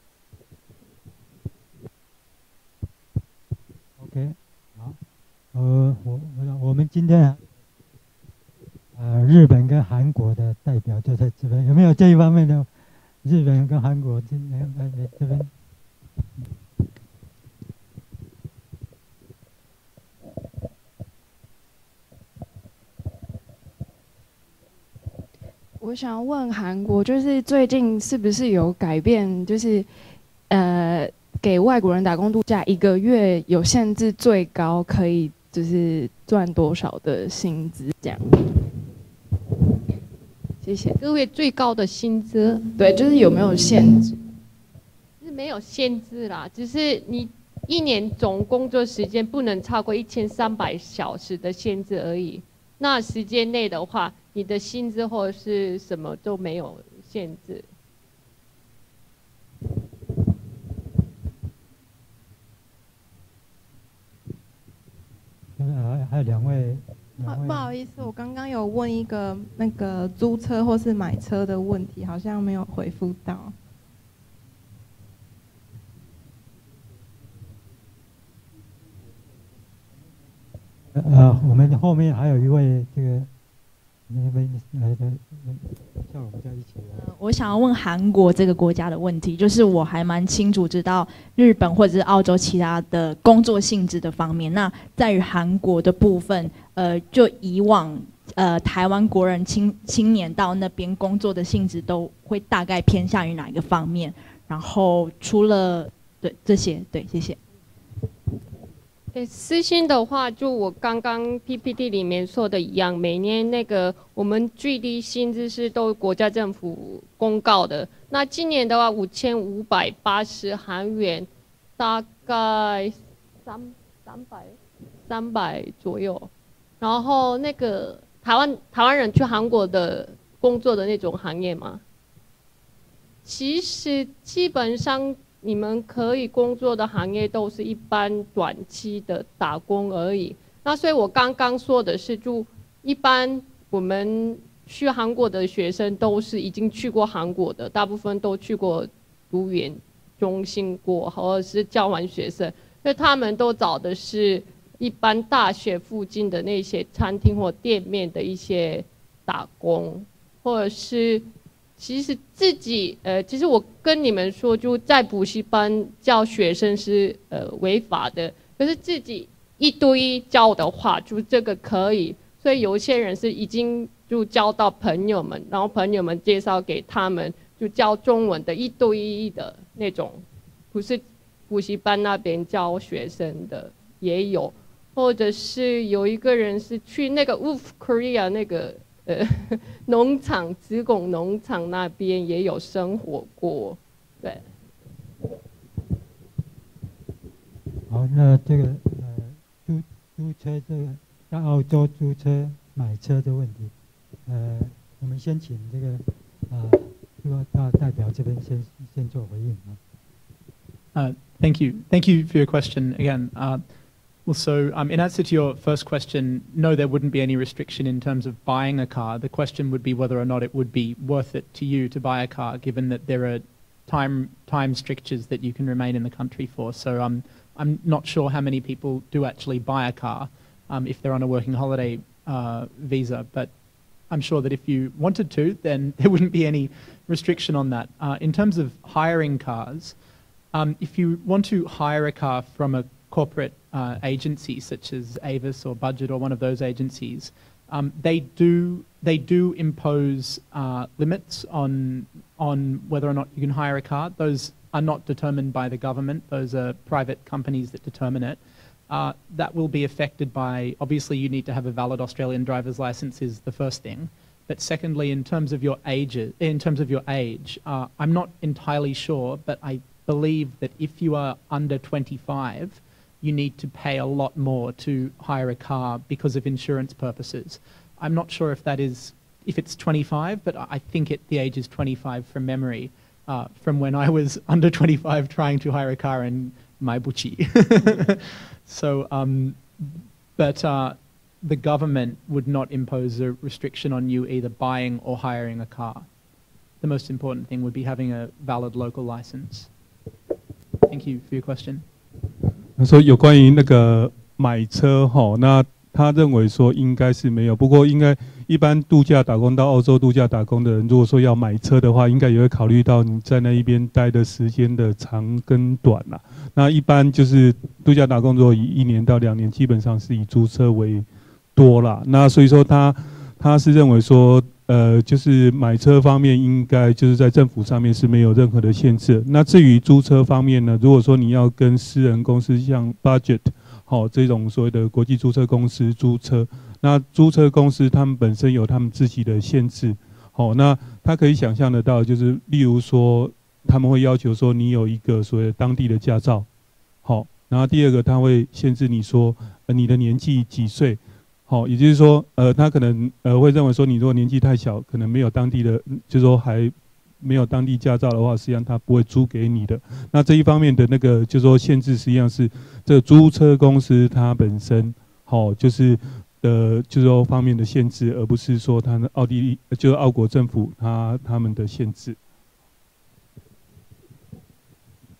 OK， 好，呃，我我我们今天啊，呃，日本跟韩国的代表就在这边，有没有这一方面的？日本跟韩国这来来这边， 我想问韩国，就是最近是不是有改变？就是呃，给外国人打工度假一个月有限制，最高可以就是赚多少的薪资这样？谢谢。 各位最高的薪资， 对，就是有没有限制？ 是没有限制啦，只是你一年总工作时间不能超过一千三百小时的限制而已。那时间内的话，你的薪资或者是什么都没有限制。 还还有两位。 不不好意思，我刚刚有问一个那个租车或是买车的问题，好像没有回复到。 呃呃，我们后面还有一位这个那位来的，叫我们家一起来。 我想要问韩国这个国家的问题，就是我还蛮清楚知道日本或者是澳洲其他的工作性质的方面。那在于韩国的部分，呃，就以往呃台湾国人青青年到那边工作的性质都会大概偏向于哪一个方面？然后除了对这些，对，谢谢。 对，私薪的话，就我刚刚 P P T 里面说的一样，每年那个我们最低薪资是都国家政府公告的。那今年的话，五千五百八十韩元，大概三三百三百左右。然后那个台湾台湾人去韩国的工作的那种行业嘛，其实基本上。你们可以工作的行业都是一般短期的打工而已。那所以我刚刚说的是，就一般我们去韩国的学生都是已经去过韩国的，大部分都去过读研中心过，或者是交换学生，所以他们都找的是一般大学附近的那些餐厅或店面的一些打工，或者是。其实自己呃，其实我跟你们说，就在补习班教学生是呃违法的。可是自己一对一教的话，就这个可以。所以有些人是已经就教到朋友们，然后朋友们介绍给他们，就教中文的一对一的那种，不是补习班那边教学生的也有，或者是有一个人是去那个 Wolf Korea 那个。呃，农场子拱农场那边也有生活过，对。 好，那这个呃租租车这个在澳洲租车买车的问题，呃，我们先请这个呃这个大代表这边先先做回应啊。 Uh, thank you, thank you for your question again. Uh, Well, so um, in answer to your first question, no, there wouldn't be any restriction in terms of buying a car. The question would be whether or not it would be worth it to you to buy a car, given that there are time time strictures that you can remain in the country for. So um, I'm not sure how many people do actually buy a car um, if they're on a working holiday uh, visa, but I'm sure that if you wanted to, then there wouldn't be any restriction on that. Uh, in terms of hiring cars, um, if you want to hire a car from a corporate uh, agency such as Avis or Budget or one of those agencies, um, they do they do impose uh, limits on on whether or not you can hire a car. Those are not determined by the government. Those are private companies that determine it. Uh, that will be affected by, obviously you need to have a valid Australian driver's license is the first thing. But secondly, in terms of your age, in terms of your age, uh, I'm not entirely sure, but I believe that if you are under twenty-five, you need to pay a lot more to hire a car because of insurance purposes. I'm not sure if that is, if it's twenty-five, but I think it, the age is twenty-five from memory, uh, from when I was under twenty-five trying to hire a car in Maibuchi. So, um, but uh, the government would not impose a restriction on you either buying or hiring a car. The most important thing would be having a valid local license. Thank you for your question. 他说有关于那个买车哈，那他认为说应该是没有，不过应该一般度假打工到澳洲度假打工的人，如果说要买车的话，应该也会考虑到你在那一边待的时间的长跟短啦。那一般就是度假打工，如果以一年到两年，基本上是以租车为多啦。那所以说他他是认为说。呃，就是买车方面，应该就是在政府上面是没有任何的限制。那至于租车方面呢，如果说你要跟私人公司像 Budget 好、哦、这种所谓的国际租车公司租车，那租车公司他们本身有他们自己的限制。好、哦，那他可以想象得到，就是例如说他们会要求说你有一个所谓的当地的驾照，好、哦，然后第二个他会限制你说、呃、你的年纪几岁。好、哦，也就是说，呃，他可能呃会认为说，你如果年纪太小，可能没有当地的，就是说还没有当地驾照的话，实际上他不会租给你的。那这一方面的那个，就是说限制，实际上是这个租车公司它本身，好、哦，就是呃，就是说方面的限制，而不是说它的奥地利，就是澳国政府它他们的限制。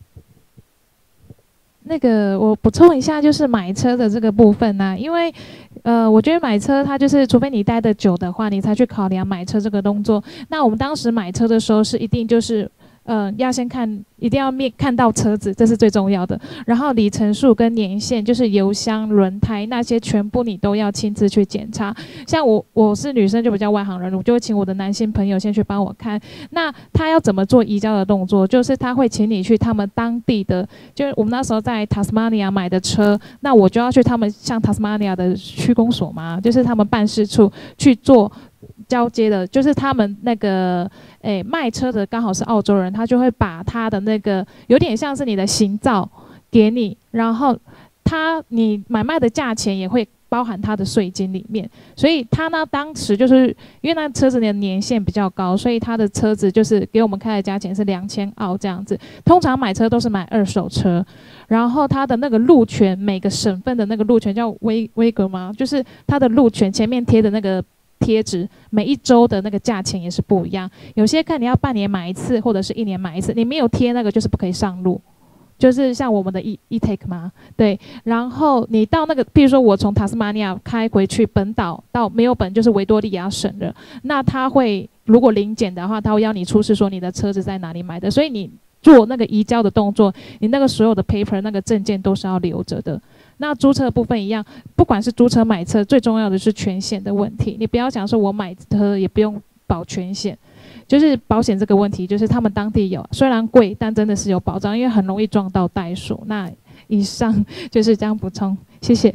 那个我补充一下，就是买车的这个部分呢、啊，因为呃，我觉得买车它就是，除非你待得久的话，你才去考量买车这个动作。那我们当时买车的时候是一定就是，呃，要先看，一定要面看到车子，这是最重要的。然后里程数跟年限，就是油箱、轮胎那些全部你都要亲自去检查。像我我是女生就比较外行人，我就会请我的男性朋友先去帮我看。那他要怎么做移交的动作？就是他会请你去他们当地的，就是我们那时候在塔斯马尼亚买的车，那我就要去他们像塔斯马尼亚的区公所嘛，就是他们办事处去做交接的，就是他们那个诶卖车的刚好是澳洲人，他就会把他的那个有点像是你的行照给你，然后他你买卖的价钱也会包含他的税金里面，所以他呢当时就是因为那车子的年限比较高，所以他的车子就是给我们开的价钱是两千澳这样子。通常买车都是买二手车，然后他的那个路权，每个省份的那个路权叫威威格吗？就是他的路权前面贴的那个贴纸，每一周的那个价钱也是不一样。有些看你要半年买一次，或者是一年买一次，你没有贴那个就是不可以上路。就是像我们的 e e-take 嘛，对，然后你到那个，比如说我从塔斯马尼亚开回去本岛到没有本，就是维多利亚省的，那他会如果临检的话，他会要你出示说你的车子在哪里买的，所以你做那个移交的动作，你那个所有的 paper 那个证件都是要留着的。那租车的部分一样，不管是租车买车，最重要的是全险的问题，你不要讲说我买车也不用保全险。就是保险这个问题，就是他们当地有，虽然贵，但真的是有保障，因为很容易撞到袋鼠。那以上就是这样补充，谢谢。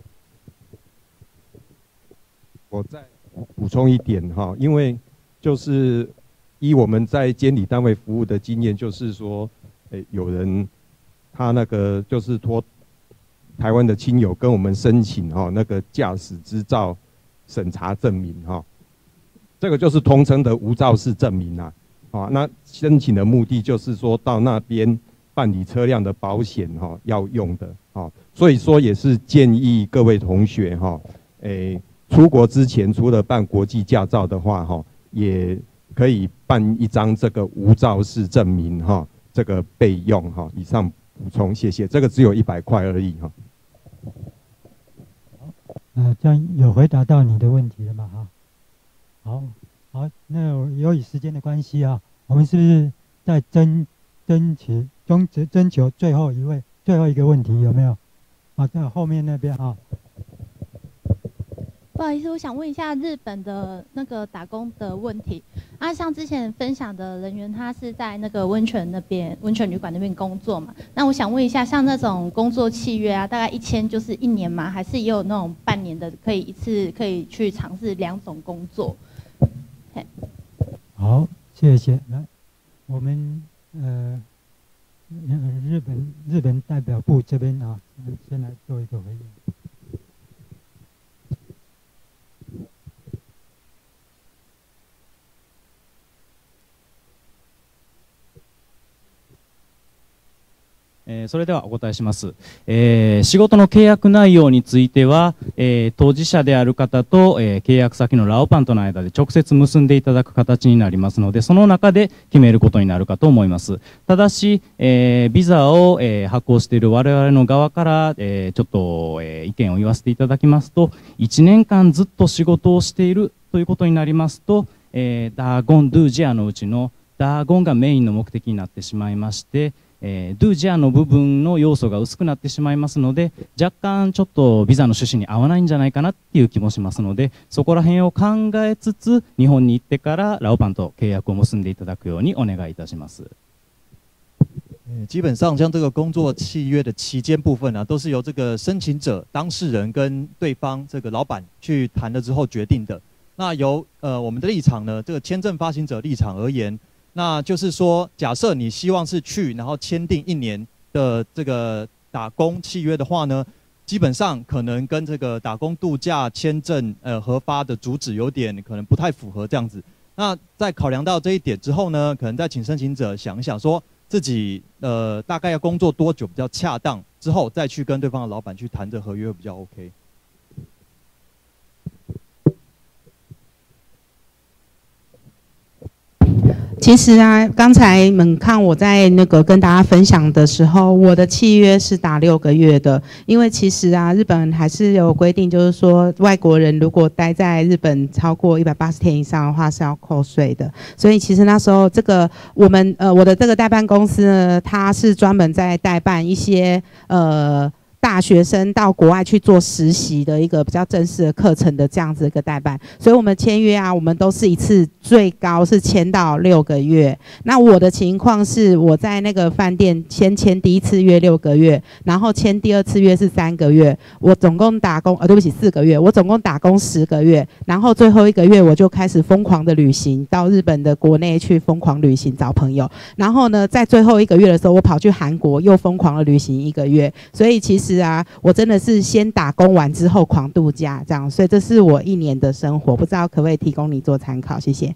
我再补充一点哈，因为就是依我们在监理单位服务的经验，就是说，诶，有人他那个就是托台湾的亲友跟我们申请哈那个驾驶执照审查证明哈。这个就是通称的无肇事证明啊，啊，那申请的目的就是说到那边办理车辆的保险哈、啊、要用的，啊，所以说也是建议各位同学哈，诶、啊，出国之前除了办国际驾照的话哈、啊，也可以办一张这个无肇事证明哈、啊，这个备用哈、啊。以上补充，谢谢。这个只有一百块而已哈。 呃，这样有回答到你的问题了吗？哈。好，好，那由于时间的关系啊，我们是不是再争争取争征求最后一位最后一个问题有没有？啊，在后面那边啊。 不好意思，我想问一下日本的那个打工的问题啊，像之前分享的人员，他是在那个温泉那边温泉旅馆那边工作嘛？那我想问一下，像那种工作契约啊，大概一签就是一年吗？还是也有那种半年的，可以一次可以去尝试两种工作？ 好，谢谢。来，我们呃日本日本代表部这边啊，先来做一个回应。 えー、それではお答えします、えー、仕事の契約内容については、えー、当事者である方と、えー、契約先のラオパンとの間で直接結んでいただく形になりますので、その中で決めることになるかと思います。ただし、えー、ビザを、えー、発行している我々の側から、えー、ちょっと、えー、意見を言わせていただきますと、いちねんかんずっと仕事をしているということになりますと、えー、ダーゴン・ドゥ・ジアのうちのダーゴンがメインの目的になってしまいまして、えー、ドゥジアの部分の要素が薄くなってしまいますので、若干ちょっとビザの趣旨に合わないんじゃないかなっていう気もしますので、そこら辺を考えつつ日本に行ってからラオパンと契約を結んでいただくようにお願いいたします。 基本上像这个工作契约的期间部分啊，都是由这个申请者、当事人跟对方这个老板去谈了之后决定的。那由呃我们的立场呢，这个签证发行者立场而言。那就是说，假设你希望是去，然后签订一年的这个打工契约的话呢，基本上可能跟这个打工度假签证呃核发的主旨有点可能不太符合这样子。那在考量到这一点之后呢，可能再请申请者想一想，说自己呃大概要工作多久比较恰当，之后再去跟对方的老板去谈这合约会比较 OK。 其实啊，刚才你们看我在那个跟大家分享的时候，我的契约是打六个月的，因为其实啊，日本还是有规定，就是说外国人如果待在日本超过一百八十天以上的话是要扣税的。所以其实那时候这个我们呃我的这个代办公司呢，它是专门在代办一些呃。大学生到国外去做实习的一个比较正式的课程的这样子一个代办，所以我们签约啊，我们都是一次最高是签到六个月。那我的情况是我在那个饭店先签第一次约六个月，然后签第二次约是三个月，我总共打工呃对不起四个月，我总共打工十个月，然后最后一个月我就开始疯狂的旅行，到日本的国内去疯狂旅行找朋友，然后呢在最后一个月的时候，我跑去韩国又疯狂的旅行一个月，所以其实。是啊，我真的是先打工完之后狂度假这样，所以这是我一年的生活，不知道可不可以提供你做参考，谢谢。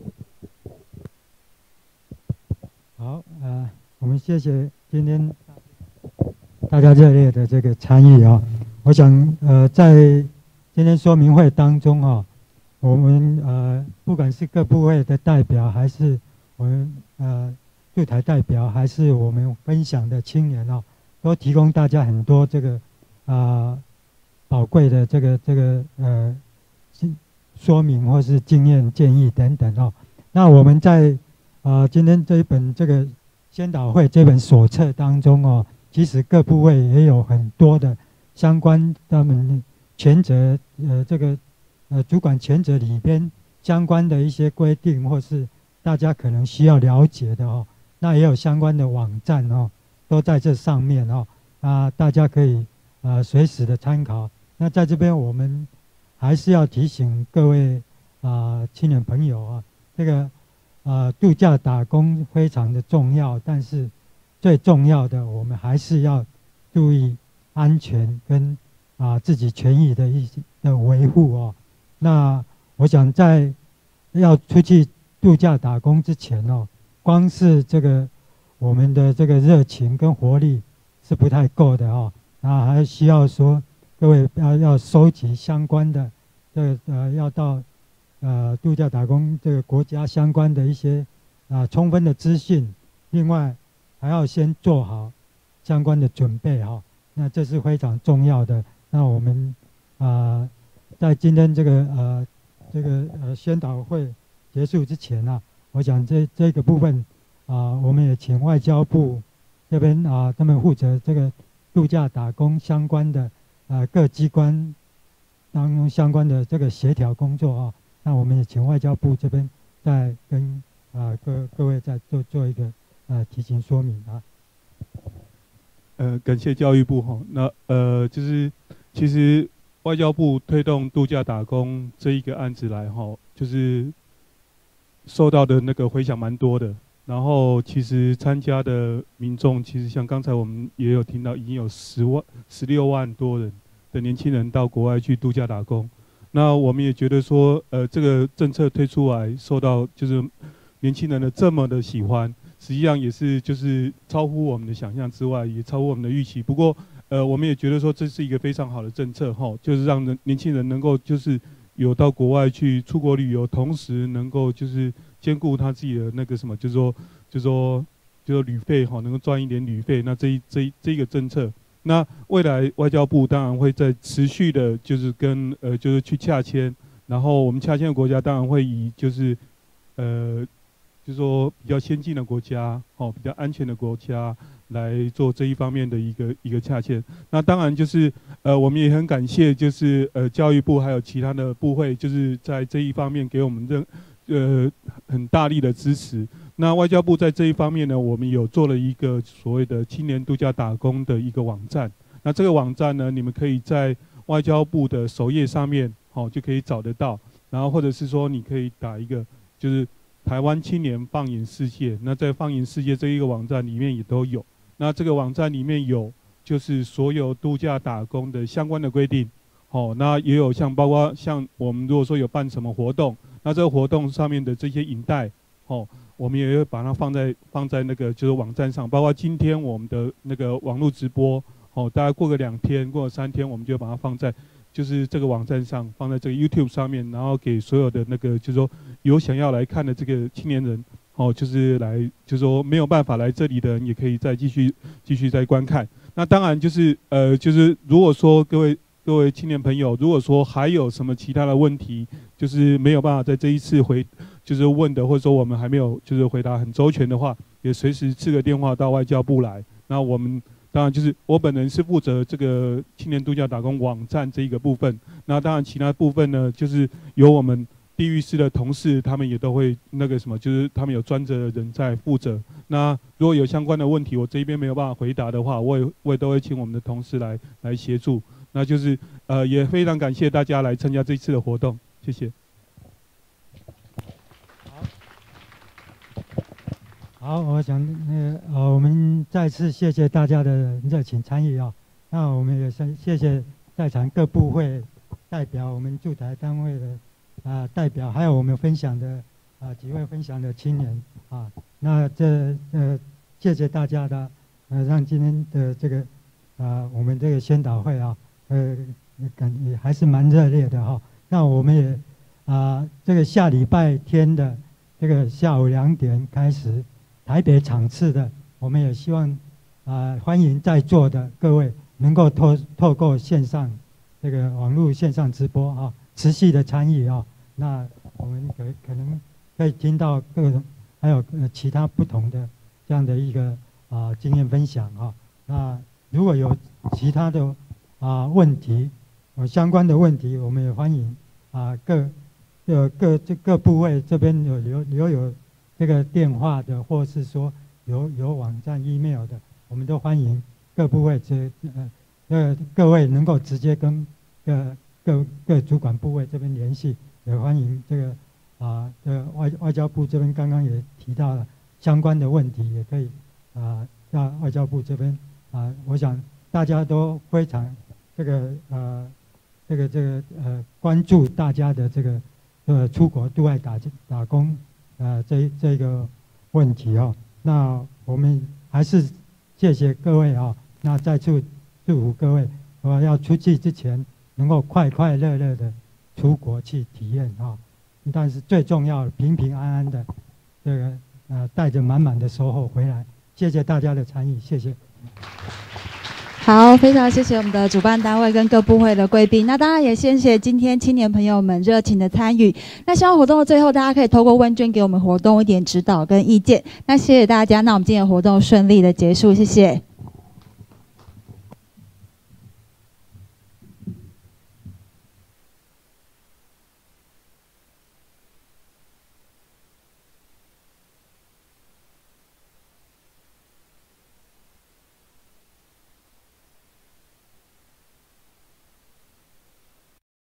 好，呃，我们谢谢今天大家热烈的这个参与啊。我想，呃，在今天说明会当中啊，我们呃，不管是各部会的代表，还是我们呃驻台代表，还是我们分享的青年啊。都提供大家很多这个啊、呃、宝贵的这个这个呃说明或是经验建议等等哦。那我们在啊、呃、今天这一本这个先导会这本手册当中哦，其实各部位也有很多的相关他们权责呃这个呃主管权责里边相关的一些规定，或是大家可能需要了解的哦。那也有相关的网站哦。都在这上面哦，啊，大家可以呃随时的参考。那在这边我们还是要提醒各位啊、呃、青年朋友啊，这个呃度假打工非常的重要，但是最重要的我们还是要注意安全跟啊、呃、自己权益的一些的维护哦。那我想在要出去度假打工之前哦，光是这个。我们的这个热情跟活力是不太够的哦，那还需要说各位要要收集相关的这个呃要到呃度假打工这个国家相关的一些啊、呃、充分的资讯，另外还要先做好相关的准备哈、哦，那这是非常重要的。那我们啊、呃、在今天这个呃这个呃宣导会结束之前啊，我想这这个部分。啊，我们也请外交部这边啊，他们负责这个度假打工相关的呃各机关当中相关的这个协调工作啊，那我们也请外交部这边再跟啊各各位再做做一个呃提醒说明啊。 呃，感谢教育部哈，那呃就是其实外交部推动度假打工这一个案子来哈，就是受到的那个回响蛮多的。然后其实参加的民众，其实像刚才我们也有听到，已经有十万、十六万多人的年轻人到国外去度假打工。那我们也觉得说，呃，这个政策推出来，受到就是年轻人的这么的喜欢，实际上也是就是超乎我们的想象之外，也超乎我们的预期。不过，呃，我们也觉得说这是一个非常好的政策哈，就是让人年轻人能够就是有到国外去出国旅游，同时能够就是兼顾他自己的那个什么，就是说，就是说，就是说旅费哈，能够赚一点旅费。那这一这一这一个政策，那未来外交部当然会在持续的，就是跟呃，就是去洽签，然后我们洽签的国家当然会以就是呃，就是说比较先进的国家，哦，比较安全的国家来做这一方面的一个一个洽签。那当然就是呃，我们也很感谢，就是呃教育部还有其他的部会，就是在这一方面给我们认。呃，很大力的支持。那外交部在这一方面呢，我们有做了一个所谓的青年度假打工的一个网站。那这个网站呢，你们可以在外交部的首页上面，好、哦、就可以找得到。然后或者是说，你可以打一个就是台湾青年放眼世界。那在放眼世界这一个网站里面也都有。那这个网站里面有就是所有度假打工的相关的规定。哦，那也有像包括像我们如果说有办什么活动。那这个活动上面的这些影带，哦，我们也会把它放在放在那个就是网站上，包括今天我们的那个网络直播，哦，大概过个两天，过个三天，我们就把它放在就是这个网站上，放在这个 YouTube 上面，然后给所有的那个就是说有想要来看的这个青年人， 哦，就是来就是说没有办法来这里的人也可以再继续继续再观看。那当然就是呃就是如果说各位各位青年朋友，如果说还有什么其他的问题，就是没有办法在这一次回就是问的，或者说我们还没有就是回答很周全的话，也随时赐个电话到外交部来。那我们当然就是我本人是负责这个青年度假打工网站这一个部分，那当然其他部分呢，就是由我们地狱司的同事，他们也都会那个什么，就是他们有专责的人在负责。那如果有相关的问题，我这一边没有办法回答的话，我也我也都会请我们的同事来来协助。那就是呃也非常感谢大家来参加这一次的活动，谢谢。 好，我想那个呃，我们再次谢谢大家的热情参与啊。那我们也是谢谢在场各部会代表，我们驻台单位的啊、呃、代表，还有我们分享的啊、呃、几位分享的青年啊。那这呃谢谢大家的呃，让今天的这个啊、呃、我们这个宣导会啊呃感也还是蛮热烈的哈、哦。那我们也啊、呃、这个下礼拜天的这个下午两点开始。台北场次的，我们也希望啊、呃，欢迎在座的各位能够透透过线上这个网络线上直播啊，持续的参与啊。那我们可可能可以听到各种还有呃其他不同的这样的一个啊、呃、经验分享啊。那如果有其他的啊、呃、问题，有相关的问题，我们也欢迎啊、呃、各各各这各部位这边有留留有。这个电话的，或是说有有网站 email 的，我们都欢迎各部位这呃呃各位能够直接跟各各各主管部位这边联系，也欢迎这个啊这外外交部这边刚刚也提到了相关的问题，也可以啊让外交部这边啊，我想大家都非常这个呃这个这个呃关注大家的这个呃出国对外打打工。呃，这这个问题哦，那我们还是谢谢各位啊、哦，那再次祝福各位，我要出去之前能够快快乐乐的出国去体验啊、哦，但是最重要平平安安的，这个呃带着满满的收获回来，谢谢大家的参与，谢谢。 好，非常谢谢我们的主办单位跟各部会的贵宾。那当然也谢谢今天青年朋友们热情的参与。那希望活动的最后，大家可以透过问卷给我们活动一点指导跟意见。那谢谢大家，那我们今天的活动顺利的结束，谢谢。